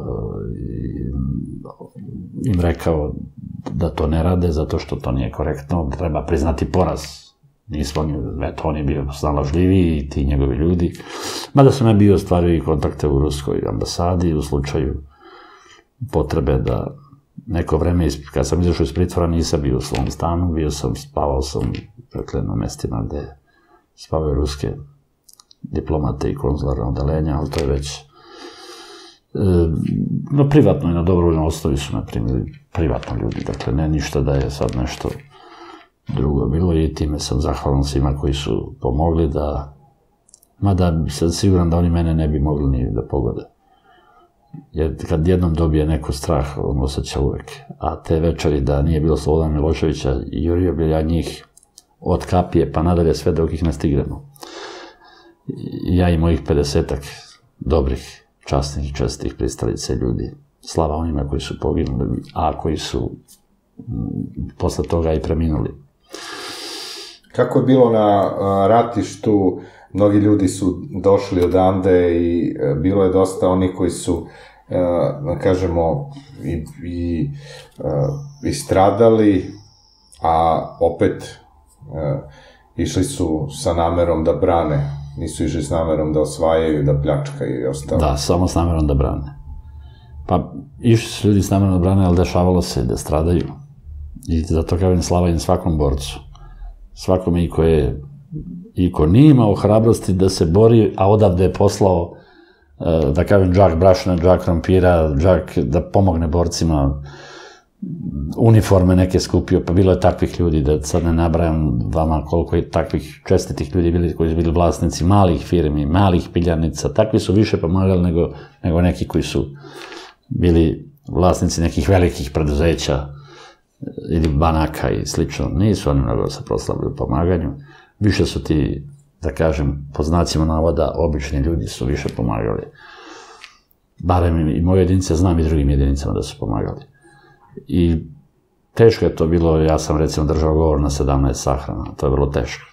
im rekao da to ne rade, zato što to nije korektno, treba priznati poraz. Nismo oni, eto, on je bio snalažljiviji i ti njegovi ljudi. Mada sam ja bio ostvario i kontakte u ruskoj ambasadi u slučaju potrebe da neko vreme, kad sam izašao iz pritvora, nisam bio u svom stanu, bio sam, spavao sam dakle, na mestima gde spavaju ruske diplomate i konzularne odeljenja, ali to je već na privatnoj i na dobrovoljnoj osnovi su me primili privatno ljudi, dakle ne ništa da je sad nešto drugo bilo i time sam zahvalan svima koji su pomogli da, mada sam siguran da oni mene ne bi mogli ni da pogode. Jer kad jednom dobije neko strah, on osjeća uvek. A te večeri da nije bilo Slobodana Miloševića, jurio bi ja njih od kapije pa nadalje sve dok ih ne stignemo. Ja i mojih pedesetak dobrih, časnih i čestih pristalica ljudi. Slava onima koji su poginuli, a koji su posle toga i preminuli. Kako je bilo na ratištu? Mnogi ljudi su došli odande i bilo je dosta onih koji su, da kažemo, i, i, i stradali, a opet išli su sa namerom da brane. Nisu išli s namerom da osvajaju, da pljačkaju i ostalo. Da, samo s namerom da brane. Pa išli su ljudi s namerom da brane, ali dešavalo se da stradaju. I zato kažem slava im svakom borcu. Svakome i ko je, i ko nije imao hrabrosti da se bori, a odavde je poslao, da kažem, džak brašna, džak krompira, džak da pomogne borcima, uniforme neke skupio, pa bilo je takvih ljudi, da sad ne nabrajam vama koliko je takvih čestitih ljudi bili koji su bili vlasnici malih firmi, malih piljanica, takvi su više pomagali nego, nego neki koji su bili vlasnici nekih velikih preduzeća ili banaka i slično. Nisu oni mnogo se proslavili u pomaganju. Više su ti, da kažem, po znacima navoda, obični ljudi su više pomagali. Barem i moje jedinice, znam i drugim jedinicama da su pomagali. I teško je to bilo, ja sam recimo držao govor na sedamnaest sahrana, to je vrlo teško.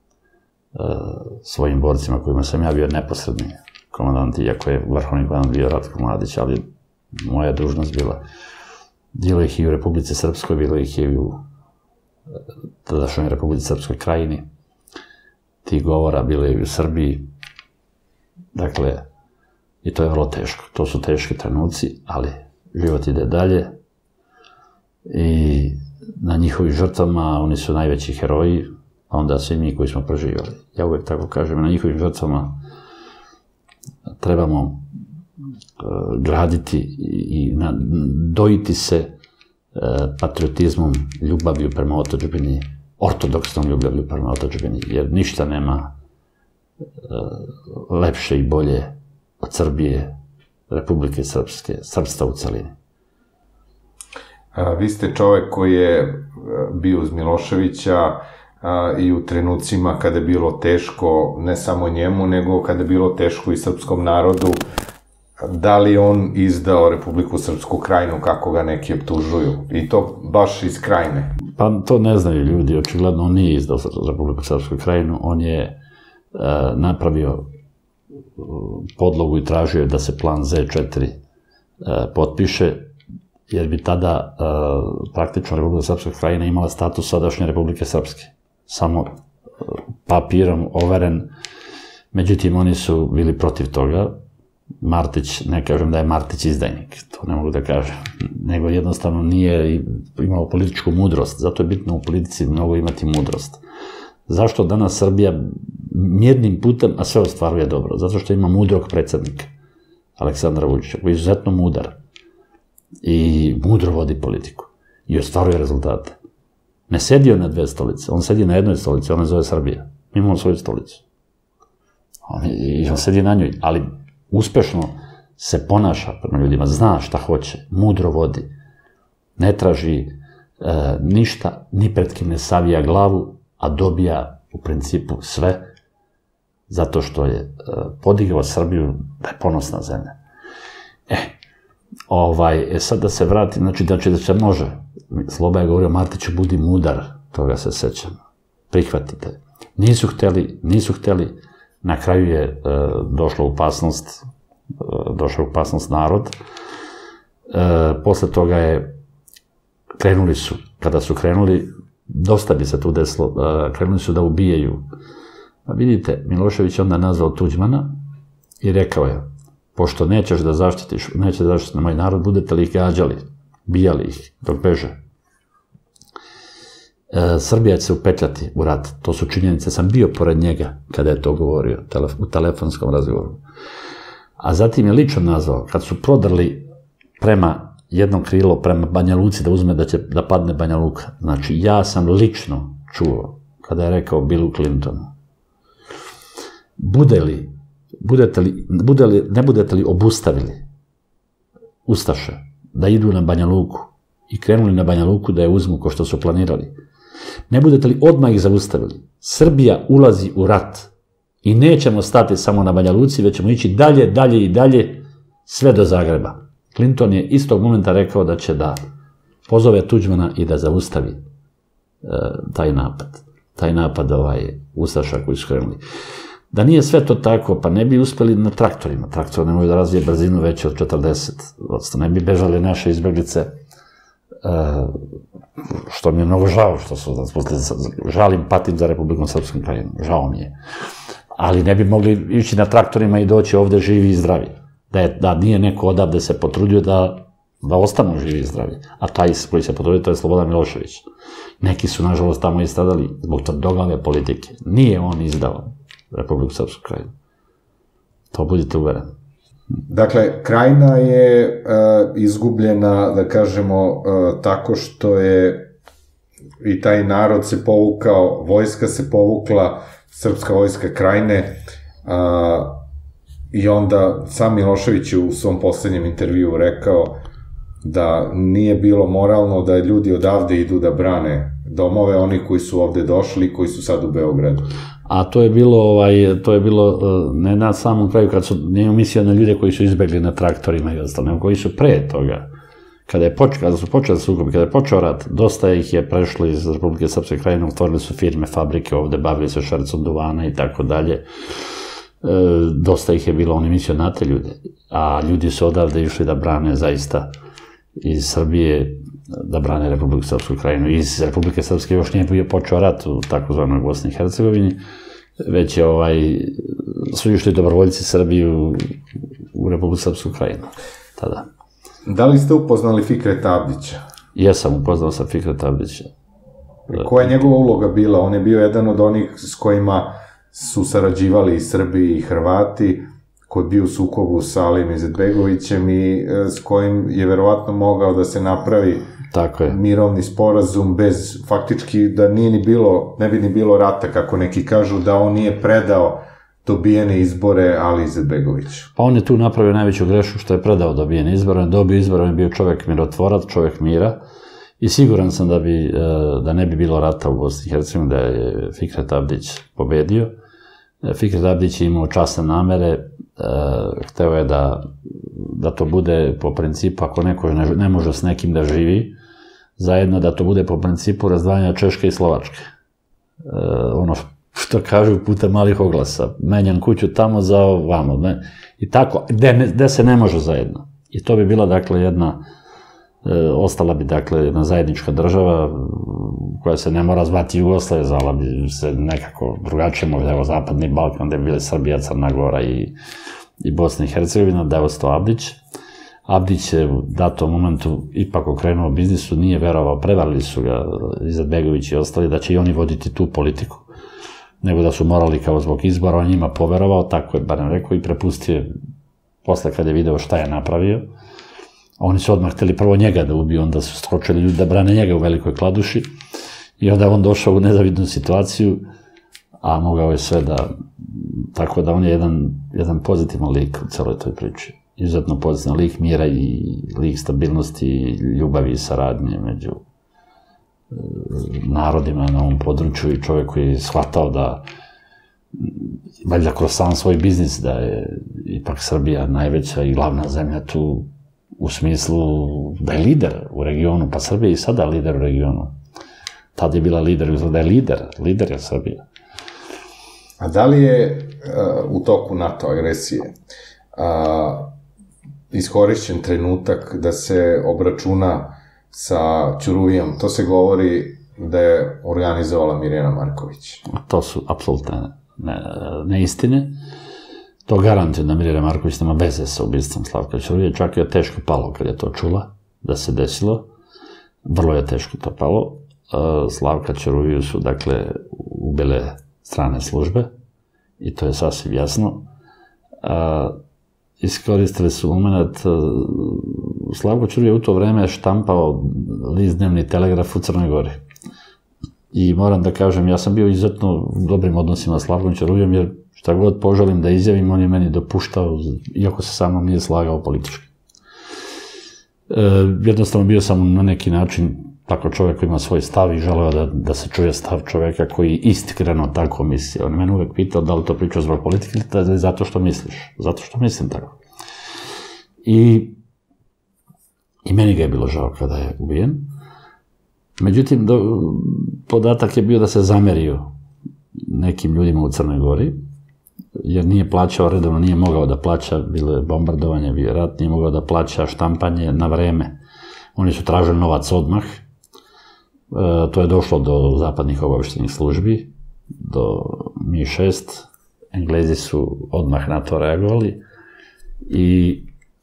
Svojim borcima kojima sam ja bio neposredni komandant, iako je vrhovni komandant bio Ratko Mladić, ali moja dužnost bila. Bilo ih i u Republici Srpskoj, bilo ih i u tadašnjoj Republici Srpskoj krajini. Ti govora bilo i u Srbiji. Dakle, i to je vrlo teško. To su teški trenuci, ali život ide dalje. I na njihovim žrtvama oni su najveći heroji, a onda svi mi koji smo preživjeli. Ja uvek tako kažem, na njihovim žrtvama trebamo graditi i dojiti se patriotizmom, ljubavlju prema otadžbini, ortodoksnom ljubavlju prema otadžbini, jer ništa nema lepše i bolje od Srbije, Republike Srpske, srpstva u celini. Vi ste čovek koji je bio uz Miloševića i u trenucima kada je bilo teško, ne samo njemu, nego kada je bilo teško i srpskom narodu. Da li on izdao Republiku Srpsku Krajinu, kako ga neki optužuju? I to baš iz Krajine. Pa to ne znaju ljudi, očigledno on nije izdao Republiku Srpsku Krajinu, on je napravio podlogu i tražio da se plan Z četiri potpiše, jer bi tada praktično Republika Srpska Krajina imala status sadašnje Republike Srpske. Samo papirom overen, međutim oni su bili protiv toga. Martić, ne kažem da je Martić izdajnik, to ne mogu da kažem, nego jednostavno nije imao političku mudrost, zato je bitno u politici mnogo imati mudrost. Zašto danas Srbija mirnim putem, a sve ostvaruje dobro? Zato što ima mudrog predsednika, Aleksandra Vučića, koji je izuzetno mudar i mudro vodi politiku i ostvaruje rezultate. Ne sedi on na dve stolice, on sedi na jednoj stolici, ona zove Srbija. Mi imamo svoju stolicu. I on sedi na njoj, ali uspešno se ponaša prema ljudima, zna šta hoće, mudro vodi, ne traži ništa, ni pred kim ne savija glavu, a dobija u principu sve, zato što je podigao Srbiju da je ponosna zemlja. E, ovaj, sad da se vratim, znači da se može, Sloba je govorio, Martiću, budi mudar, toga se sećam, prihvatite. Nisu hteli, nisu hteli, na kraju je došla opasnost, došla opasnost narod. Posle toga je, krenuli su, kada su krenuli, dosta bi se tu desilo, krenuli su da ubijaju. Pa vidite, Milošević onda nazvao Tuđmana i rekao je, pošto nećeš da zaštitiš, nećeš da zaštitiš na moj narod, budete li ih gađali, bijali ih dok beže. Srbija će se upetljati u rat. To su činjenice, sam bio pored njega kada je to govorio u telefonskom razgovoru. A zatim je lično nazvao, kad su prodrli prema jedno krilo, prema Banja Luci, da uzme da će da padne Banja Luka. Znači, ja sam lično čuo kada je rekao Billu Clintonu, bude li, budete li, bude li, ne budete li obustavili Ustaše da idu na Banja Luku i krenuli na Banja Luku da je uzmu ko što su planirali, ne budete li odmah ih zaustavili, Srbija ulazi u rat i nećemo stati samo na Banja Luci, već ćemo ići dalje, dalje i dalje, sve do Zagreba. Clinton je istog momenta rekao da će da pozove Tuđmana i da zaustavi e, taj napad. Taj napad ovaj, Ustaša koji su krenuli. Da nije sve to tako, pa ne bi uspeli na traktorima. Traktor ne može da razvije brzinu veće od četrdeset. Odnosno, ne bi bežali naše izbeglice, e, što mi je mnogo žao, što su, žalim, patim za Republikom Srpskom krajinom. Žao mi je. Ali ne bi mogli ići na traktorima i doći ovde živi i zdravi. Da, je, da nije neko odavde se potrudio da, da ostanu živi i zdravi. A taj koji se potrudio, to je Slobodan Milošević. Neki su, nažalost, tamo i stradali zbog tvrdoglave politike. Nije on izdao Republiku Srpsku krajinu. To budite uvereni. Dakle, krajina je uh, izgubljena, da kažemo, uh, tako što je i taj narod se povukao, vojska se povukla, srpska vojska krajine, uh, i onda sam Milošević u svom poslednjem intervju rekao da nije bilo moralno da ljudi odavde idu da brane domove, oni koji su ovde došli i koji su sad u Beogradu. A to je bilo, ovaj, to je bilo ne na samom kraju, kad su, nije mislio na ljude koji su izbegli na traktorima i ostalo, nego koji su pre toga. Kada, je poč, kada su počeli sukobi, kada je počeo rat, dosta ih je prešlo iz Republike Srpske krajine, otvorili su firme, fabrike ovde, bavili se švercom duvana i tako dalje. Dosta ih je bilo, oni mislio na te ljude, a ljudi su odavde išli da brane zaista iz Srbije, da brane Republiku Srpsku krajinu. Iz Republike Srpske još nije bio počeo rat u takozvanoj Bosni i Hercegovini, već je ovaj, su išli dobrovoljci Srbiju u Republiku Srpsku krajinu tada. Da li ste upoznali Fikreta Abdića? Jesam, upoznao sam Fikreta Abdića. Koja je njegova uloga bila? On je bio jedan od onih s kojima su sarađivali i Srbi i Hrvati, koji je bio u sukobu sa Alijom Izetbegovićem i s kojim je verovatno mogao da se napravi mirovni sporazum bez, faktički, da nije ni bilo, ne bi ni bilo rata, kako neki kažu, da on nije predao dobijene izbore Ali Izetbegoviću. Pa on je tu napravio najveću grešku što je predao dobijene izbore, on dobio izbore, on je bio čovek mirotvorac, čovek mira, i siguran sam da, bi, da ne bi bilo rata u Bosni i Hercegovini, da je Fikret Abdić pobedio. Fikret Abdić je imao časne namere, hteo je da, da to bude po principu, ako neko ne, ne može s nekim da živi, zajedno da to bude po principu razdvajanja Češke i Slovačke. Ono što kažu putem malih oglasa, menjam kuću tamo za ovamo, ne? I tako, gde se ne može zajedno. I to bi bila, dakle, jedna, ostala bi, dakle, jedna zajednička država koja se ne mora zvati Jugoslavija, zvala bi se nekako drugačije, možda evo Zapadni Balkan, gde bi bile Srbija, Crna Gora i, i Bosna i Hercegovina, da je ostao Abdić. Abdić je u datom momentu ipak okrenuo biznisu, nije verovao, prevarili su ga Izetbegović i ostali, da će i oni voditi tu politiku, nego da su morali kao zbog izbora, on njima poverovao, tako je barem rekao, i prepustio posle kad je video šta je napravio. Oni su odmah hteli prvo njega da ubiju, onda su skočili ljudi da brane njega u Velikoj Kladuši i onda on došao u nezavidnu situaciju, a mogao je sve da, tako da on je jedan, jedan pozitivan lik u celoj toj priči. Izuzetno pozitivan lik mira i lik stabilnosti, ljubavi i saradnje među narodima na ovom području i čovjek koji je shvatao da, valjda kroz sam svoj biznis, da je ipak Srbija najveća i glavna zemlja tu u smislu da je lider u regionu, pa Srbija je i sada lider u regionu. Tad je bila lider, da je lider, lider je Srbija. A da li je uh, u toku NATO agresije uh, iskorišćen trenutak da se obračuna sa Ćuruvijom? To se govori da je organizovala Mirjana Marković. To su apsolutne neistine. To garantuje da Mirjana Marković nema veze sa ubistvom Slavka Ćuruvije, čak je teško palo kad je to čula da se desilo. Vrlo je teško to palo. Slavka Ćuruviju su, dakle, ubile strane službe, i to je sasvim jasno. Iskoristili su moment, Slavko Ćuruvija u to vreme štampao list Dnevni telegraf u Crnoj Gori. I moram da kažem, ja sam bio izuzetno u dobrim odnosima s Slavkom Ćuruvijom, jer šta god poželim da izjavim, on je meni dopuštao, iako se sa mnom nije slagao politički. Jednostavno bio sam na neki način tako čovjek koji ima svoj stav i želeo da, da se čuje stav čovjeka koji iskreno tako misli. On je mene uvek pitao da li to pričao zbog politike ili zato što misliš. Zato što mislim tako. I, i meni ga je bilo žao kada je ubijen. Međutim, do, podatak je bio da se zamerio nekim ljudima u Crnoj Gori, jer nije plaćao redovno, nije mogao da plaća, bilo je bombardovanje, bio je rat, nije mogao da plaća štampanje na vreme. Oni su tražili novac odmah. E, to je došlo do zapadnih obaveštenih službi, do Mi šest. Englezi su odmah na to reagovali i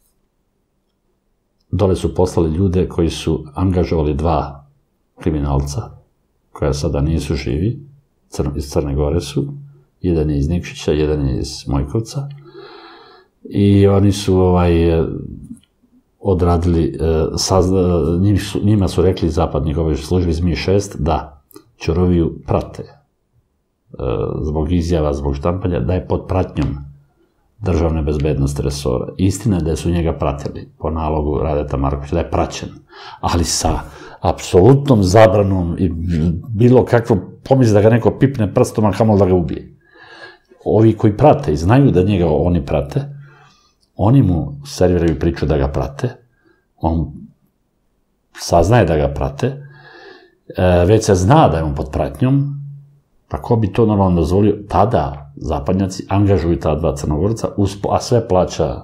dole su poslali ljude koji su angažovali dva kriminalca, koja sada nisu živi, iz Crne Gore su, jedan je iz Nikšića, jedan je iz Mojkovca, i oni su ovaj, odradili, njima su rekli zapadnih obaveštenih službi iz Mi šest da Ćuruviju prate zbog izjava, zbog štampanja, da je pod pratnjom državne bezbednosti resora. Istina je da su njega pratili po nalogu Radeta Markovića, da je praćen, ali sa apsolutnom zabranom i bilo kakvo pomisli da ga neko pipne prstom, a kamoli da ga ubije. Ovi koji prate i znaju da njega oni prate, oni mu serviraju priču da ga prate, on saznaje da ga prate, već se zna da je on pod pratnjom, pa ko bi to normalno dozvolio? Tada zapadnjaci angažuju ta dva Crnogorca, a sve plaća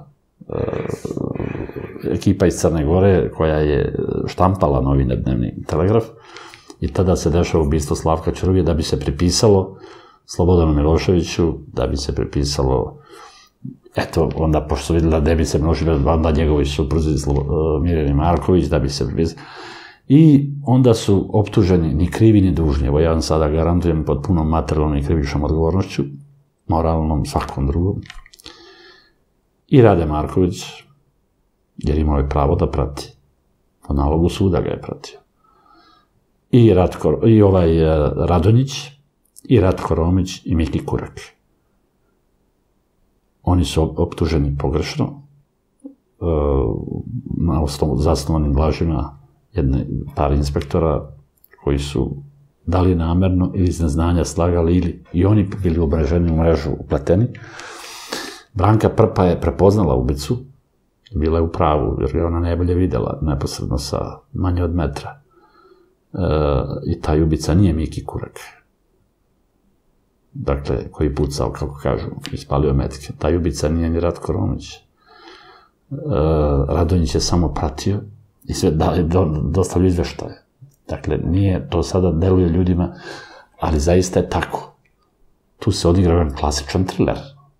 ekipa iz Crne Gore koja je štampala novine Dnevni telegraf, i tada se dešava ubistvo Slavka Ćuruvije da bi se pripisalo Slobodanu Miloševiću, da bi se pripisalo, eto, onda pošto su vidjeli da ne bi se množili, onda njegovi supruzi Mirjani Marković, da bi se pripisalo. I onda su optuženi ni krivi ni dužni. Evo ja vam sada garantujem pod punom materijalnom i krivičnom odgovornošću, moralnom, svakom drugom. I Rade Marković, jer imao je pravo da prati. Po nalogu suda ga je pratio. I, Ratko, i ovaj Radonjić, i Ratko Romić, i Miki Kurak. Oni su optuženi pogrešno, na osnovu zasnovanim lažima jedne par inspektora koji su da li namerno ili iz neznanja slagali, ili i oni bili umreženi u mrežu upleteni. Branka Prpa je prepoznala ubicu, bila je u pravu, jer je ona najbolje videla neposredno sa manje od metra. I taj ubica nije Miki Kurak, dakle, koji pucao, kako kažu, ispalio metke. Taj ubica nije ni Ratko Romić. Radonjić je samo pratio i sve dostavlja izveštaje. Dakle, nije, to sada deluje ljudima, ali zaista je tako. Tu se odigra jedan klasičan triler,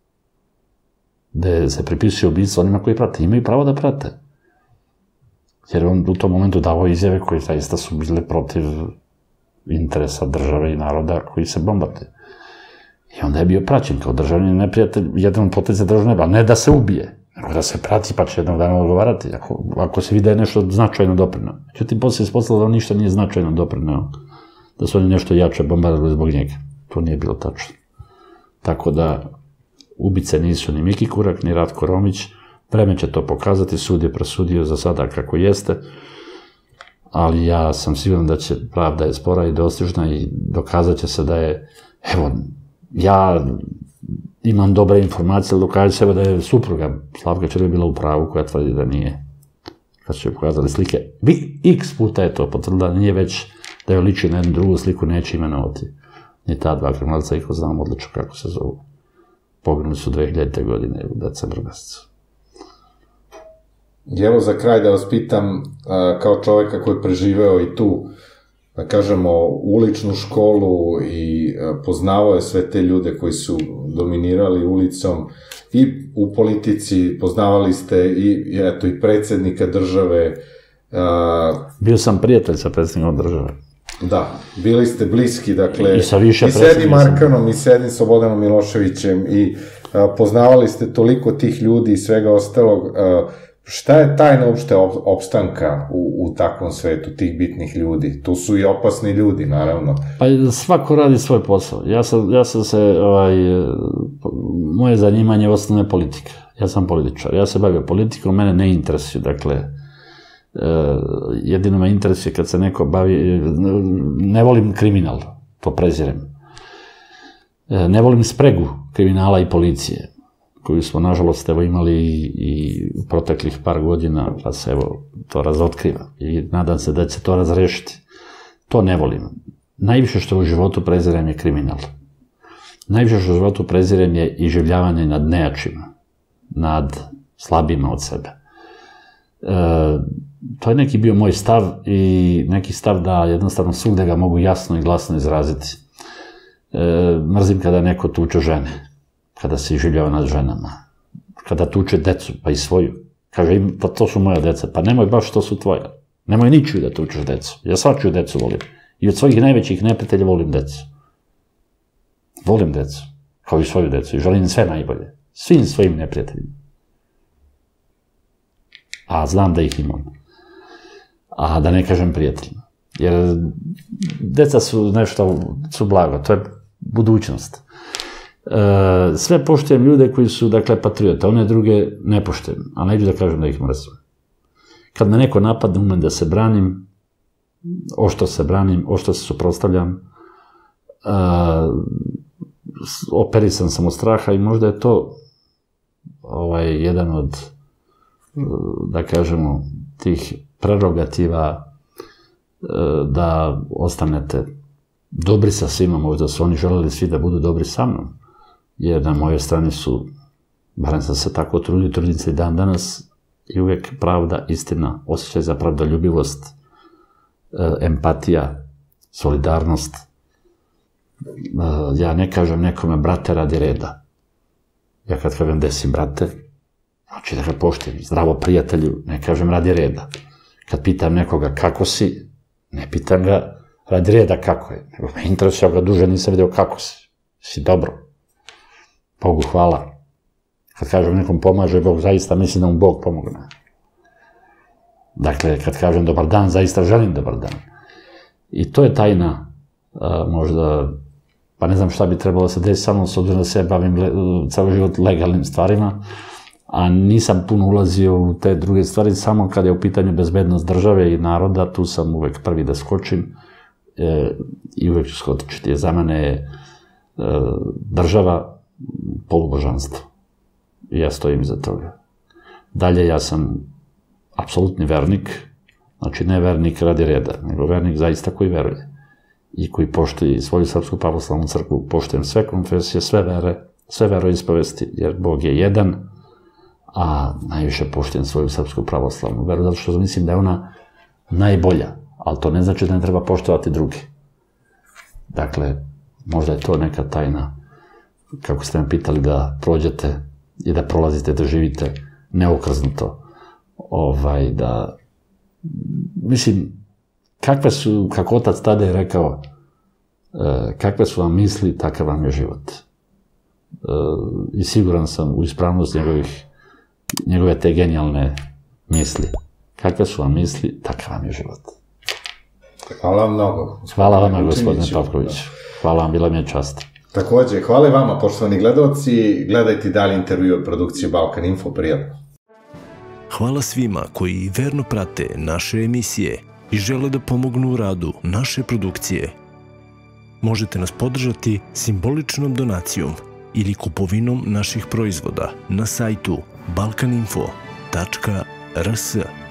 gde se pripisuje ubistvo onima koji prate. Imaju pravo da prate. Jer on u tom momentu davao izjave koje zaista su bile protiv interesa države i naroda koji se bombarduje. I onda je bio praćen kao državni neprijatelj, jedan od potencija državne, a ne da se ubije, nego da se prati pa će jednog dana odgovarati, ako, ako se vide nešto značajno doprineo. Međutim, posle se ispostavilo da on ništa nije značajno doprineo, da su oni nešto jače bombardovali zbog njega. To nije bilo tačno. Tako da, ubice nisu ni Miki Kurak, ni Ratko Romić, vreme će to pokazati, sud je presudio za sada kako jeste, ali ja sam siguran da će pravda je spora i dostižna i dokazat će se da je, evo, ja imam dobre informacije, ali dokaže se da je supruga Slavka Ćuruvije bila u pravu koja tvrdi da nije. Kad su joj pokazali slike, vi x puta je to potvrdila, nije već da joj liči na jednu drugu sliku, neće imenovati. Ni ta dva kriminalca, ih znam odlično kako se zovu. Poginuli su dve hiljadite godine u decembru mesecu. I evo za kraj da vas pitam, kao čoveka koji je preživeo i tu, da kažemo, uličnu školu i poznavao je sve te ljude koji su dominirali ulicom i u politici, poznavali ste i, eto, i predsjednika države. Bio sam prijatelj sa predsjednikom države. Da, bili ste bliski, dakle, i sa više i s Edim Arkanom, i s Edim Slobodanom Miloševićem, i poznavali ste toliko tih ljudi i svega ostalog. Šta je tajna uopšte opstanka u, u takvom svetu tih bitnih ljudi? Tu su i opasni ljudi, naravno. Pa svako radi svoj posao. Ja sam, ja sam se, ovaj, moje zanimanje je osnovne politika. Ja sam političar. Ja se bavio politikom, mene ne interesuje, dakle, jedino me interesuje kad se neko bavi, ne volim kriminal, to prezirem. Ne volim spregu kriminala i policije, koju smo, nažalost, evo, imali i u proteklih par godina, pa se, evo, to razotkriva i nadam se da će to razrešiti. To ne volim. Najviše što u životu prezirem je kriminal. Najviše što u životu prezirem je iživljavanje nad nejačima, nad slabima od sebe. To je neki bio moj stav i neki stav da jednostavno svugde ga mogu jasno i glasno izraziti. Mrzim kada neko tuče žene, kada se iživljava nad ženama, kada tuče decu, pa i svoju. Kaže, pa to su moja deca, pa nemoj baš to su tvoja. Nemoj ničiju da tučeš decu. Ja svačiju decu volim. I od svojih najvećih neprijatelja volim decu. Volim decu, kao i svoju decu, i želim sve najbolje. Svim svojim neprijateljima. A znam da ih imam. A da ne kažem prijateljima. Jer deca su nešto, su blago, to je budućnost. Sve poštujem ljude koji su, dakle, patriote, one druge ne poštujem, a neću da kažem da ih mrzim. Kad me neko napadne, umem da se branim, ošto se branim, ošto se suprotstavljam, operisan sam od straha i možda je to jedan od, da kažemo, tih prerogativa da ostanete dobri sa svima, možda su oni želeli svi da budu dobri sa mnom, jer na mojoj strani su, barem sam se tako trudio, trudim se i dan danas, i uvek pravda, istina, osjećaj za pravdoljubivost, empatija, solidarnost. Ja ne kažem nekome, brate, radi reda. Ja kad kažem, gde si, brate, znači da ga poštujem, zdravo prijatelju, ne kažem radi reda. Kad pitam nekoga kako si, ne pitam ga radi reda kako je, nego me interesuje, ja ga duže nisam vidio kako si, si dobro. Bogu hvala. Kad kažem nekom pomaže Bog, zaista mislim da mu Bog pomogne. Dakle, kad kažem dobar dan, zaista želim dobar dan. I to je tajna, možda, pa ne znam šta bi trebalo se desiti, samo s obzirom da se bavim ceo život legalnim stvarima, a nisam puno ulazio u te druge stvari, samo kad je u pitanju bezbednost države i naroda, tu sam uvek prvi da skočim i uvek ću skočiti, jer za mene je država polubožanstvo. I ja stojim iza toga. Dalje, ja sam apsolutni vernik, znači ne vernik radi reda, nego vernik zaista koji veruje i koji poštuje svoju Srpsku pravoslavnu crkvu, poštujem sve konfesije, sve vere, sve veroispovesti, jer Bog je jedan, a najviše poštujem svoju Srpsku pravoslavnu veru, zato što mislim da je ona najbolja, ali to ne znači da ne treba poštovati drugi. Dakle, možda je to neka tajna, kako ste me pitali, da prođete i da prolazite, da živite neokrznuto. Ovaj, da, mislim, kakve su, kako otac tada je rekao, kakve su vam misli, takav vam je život. I siguran sam u ispravnost njegovih, njegove te genijalne misli. Kakve su vam misli, takav vam je život. Hvala vam mnogo. Hvala vama, gospodine Pavković. Hvala vam, bila mi je čast. Takođe, hvala i vama, poštovani gledalci. Gledajte dalje intervju od produkcije Balkan Info, prijatno. Hvala svima koji verno prate naše emisije i žele da pomognu u radu naše produkcije. Možete nas podržati simboličnom donacijom ili kupovinom naših proizvoda na sajtu balkaninfo tačka rs.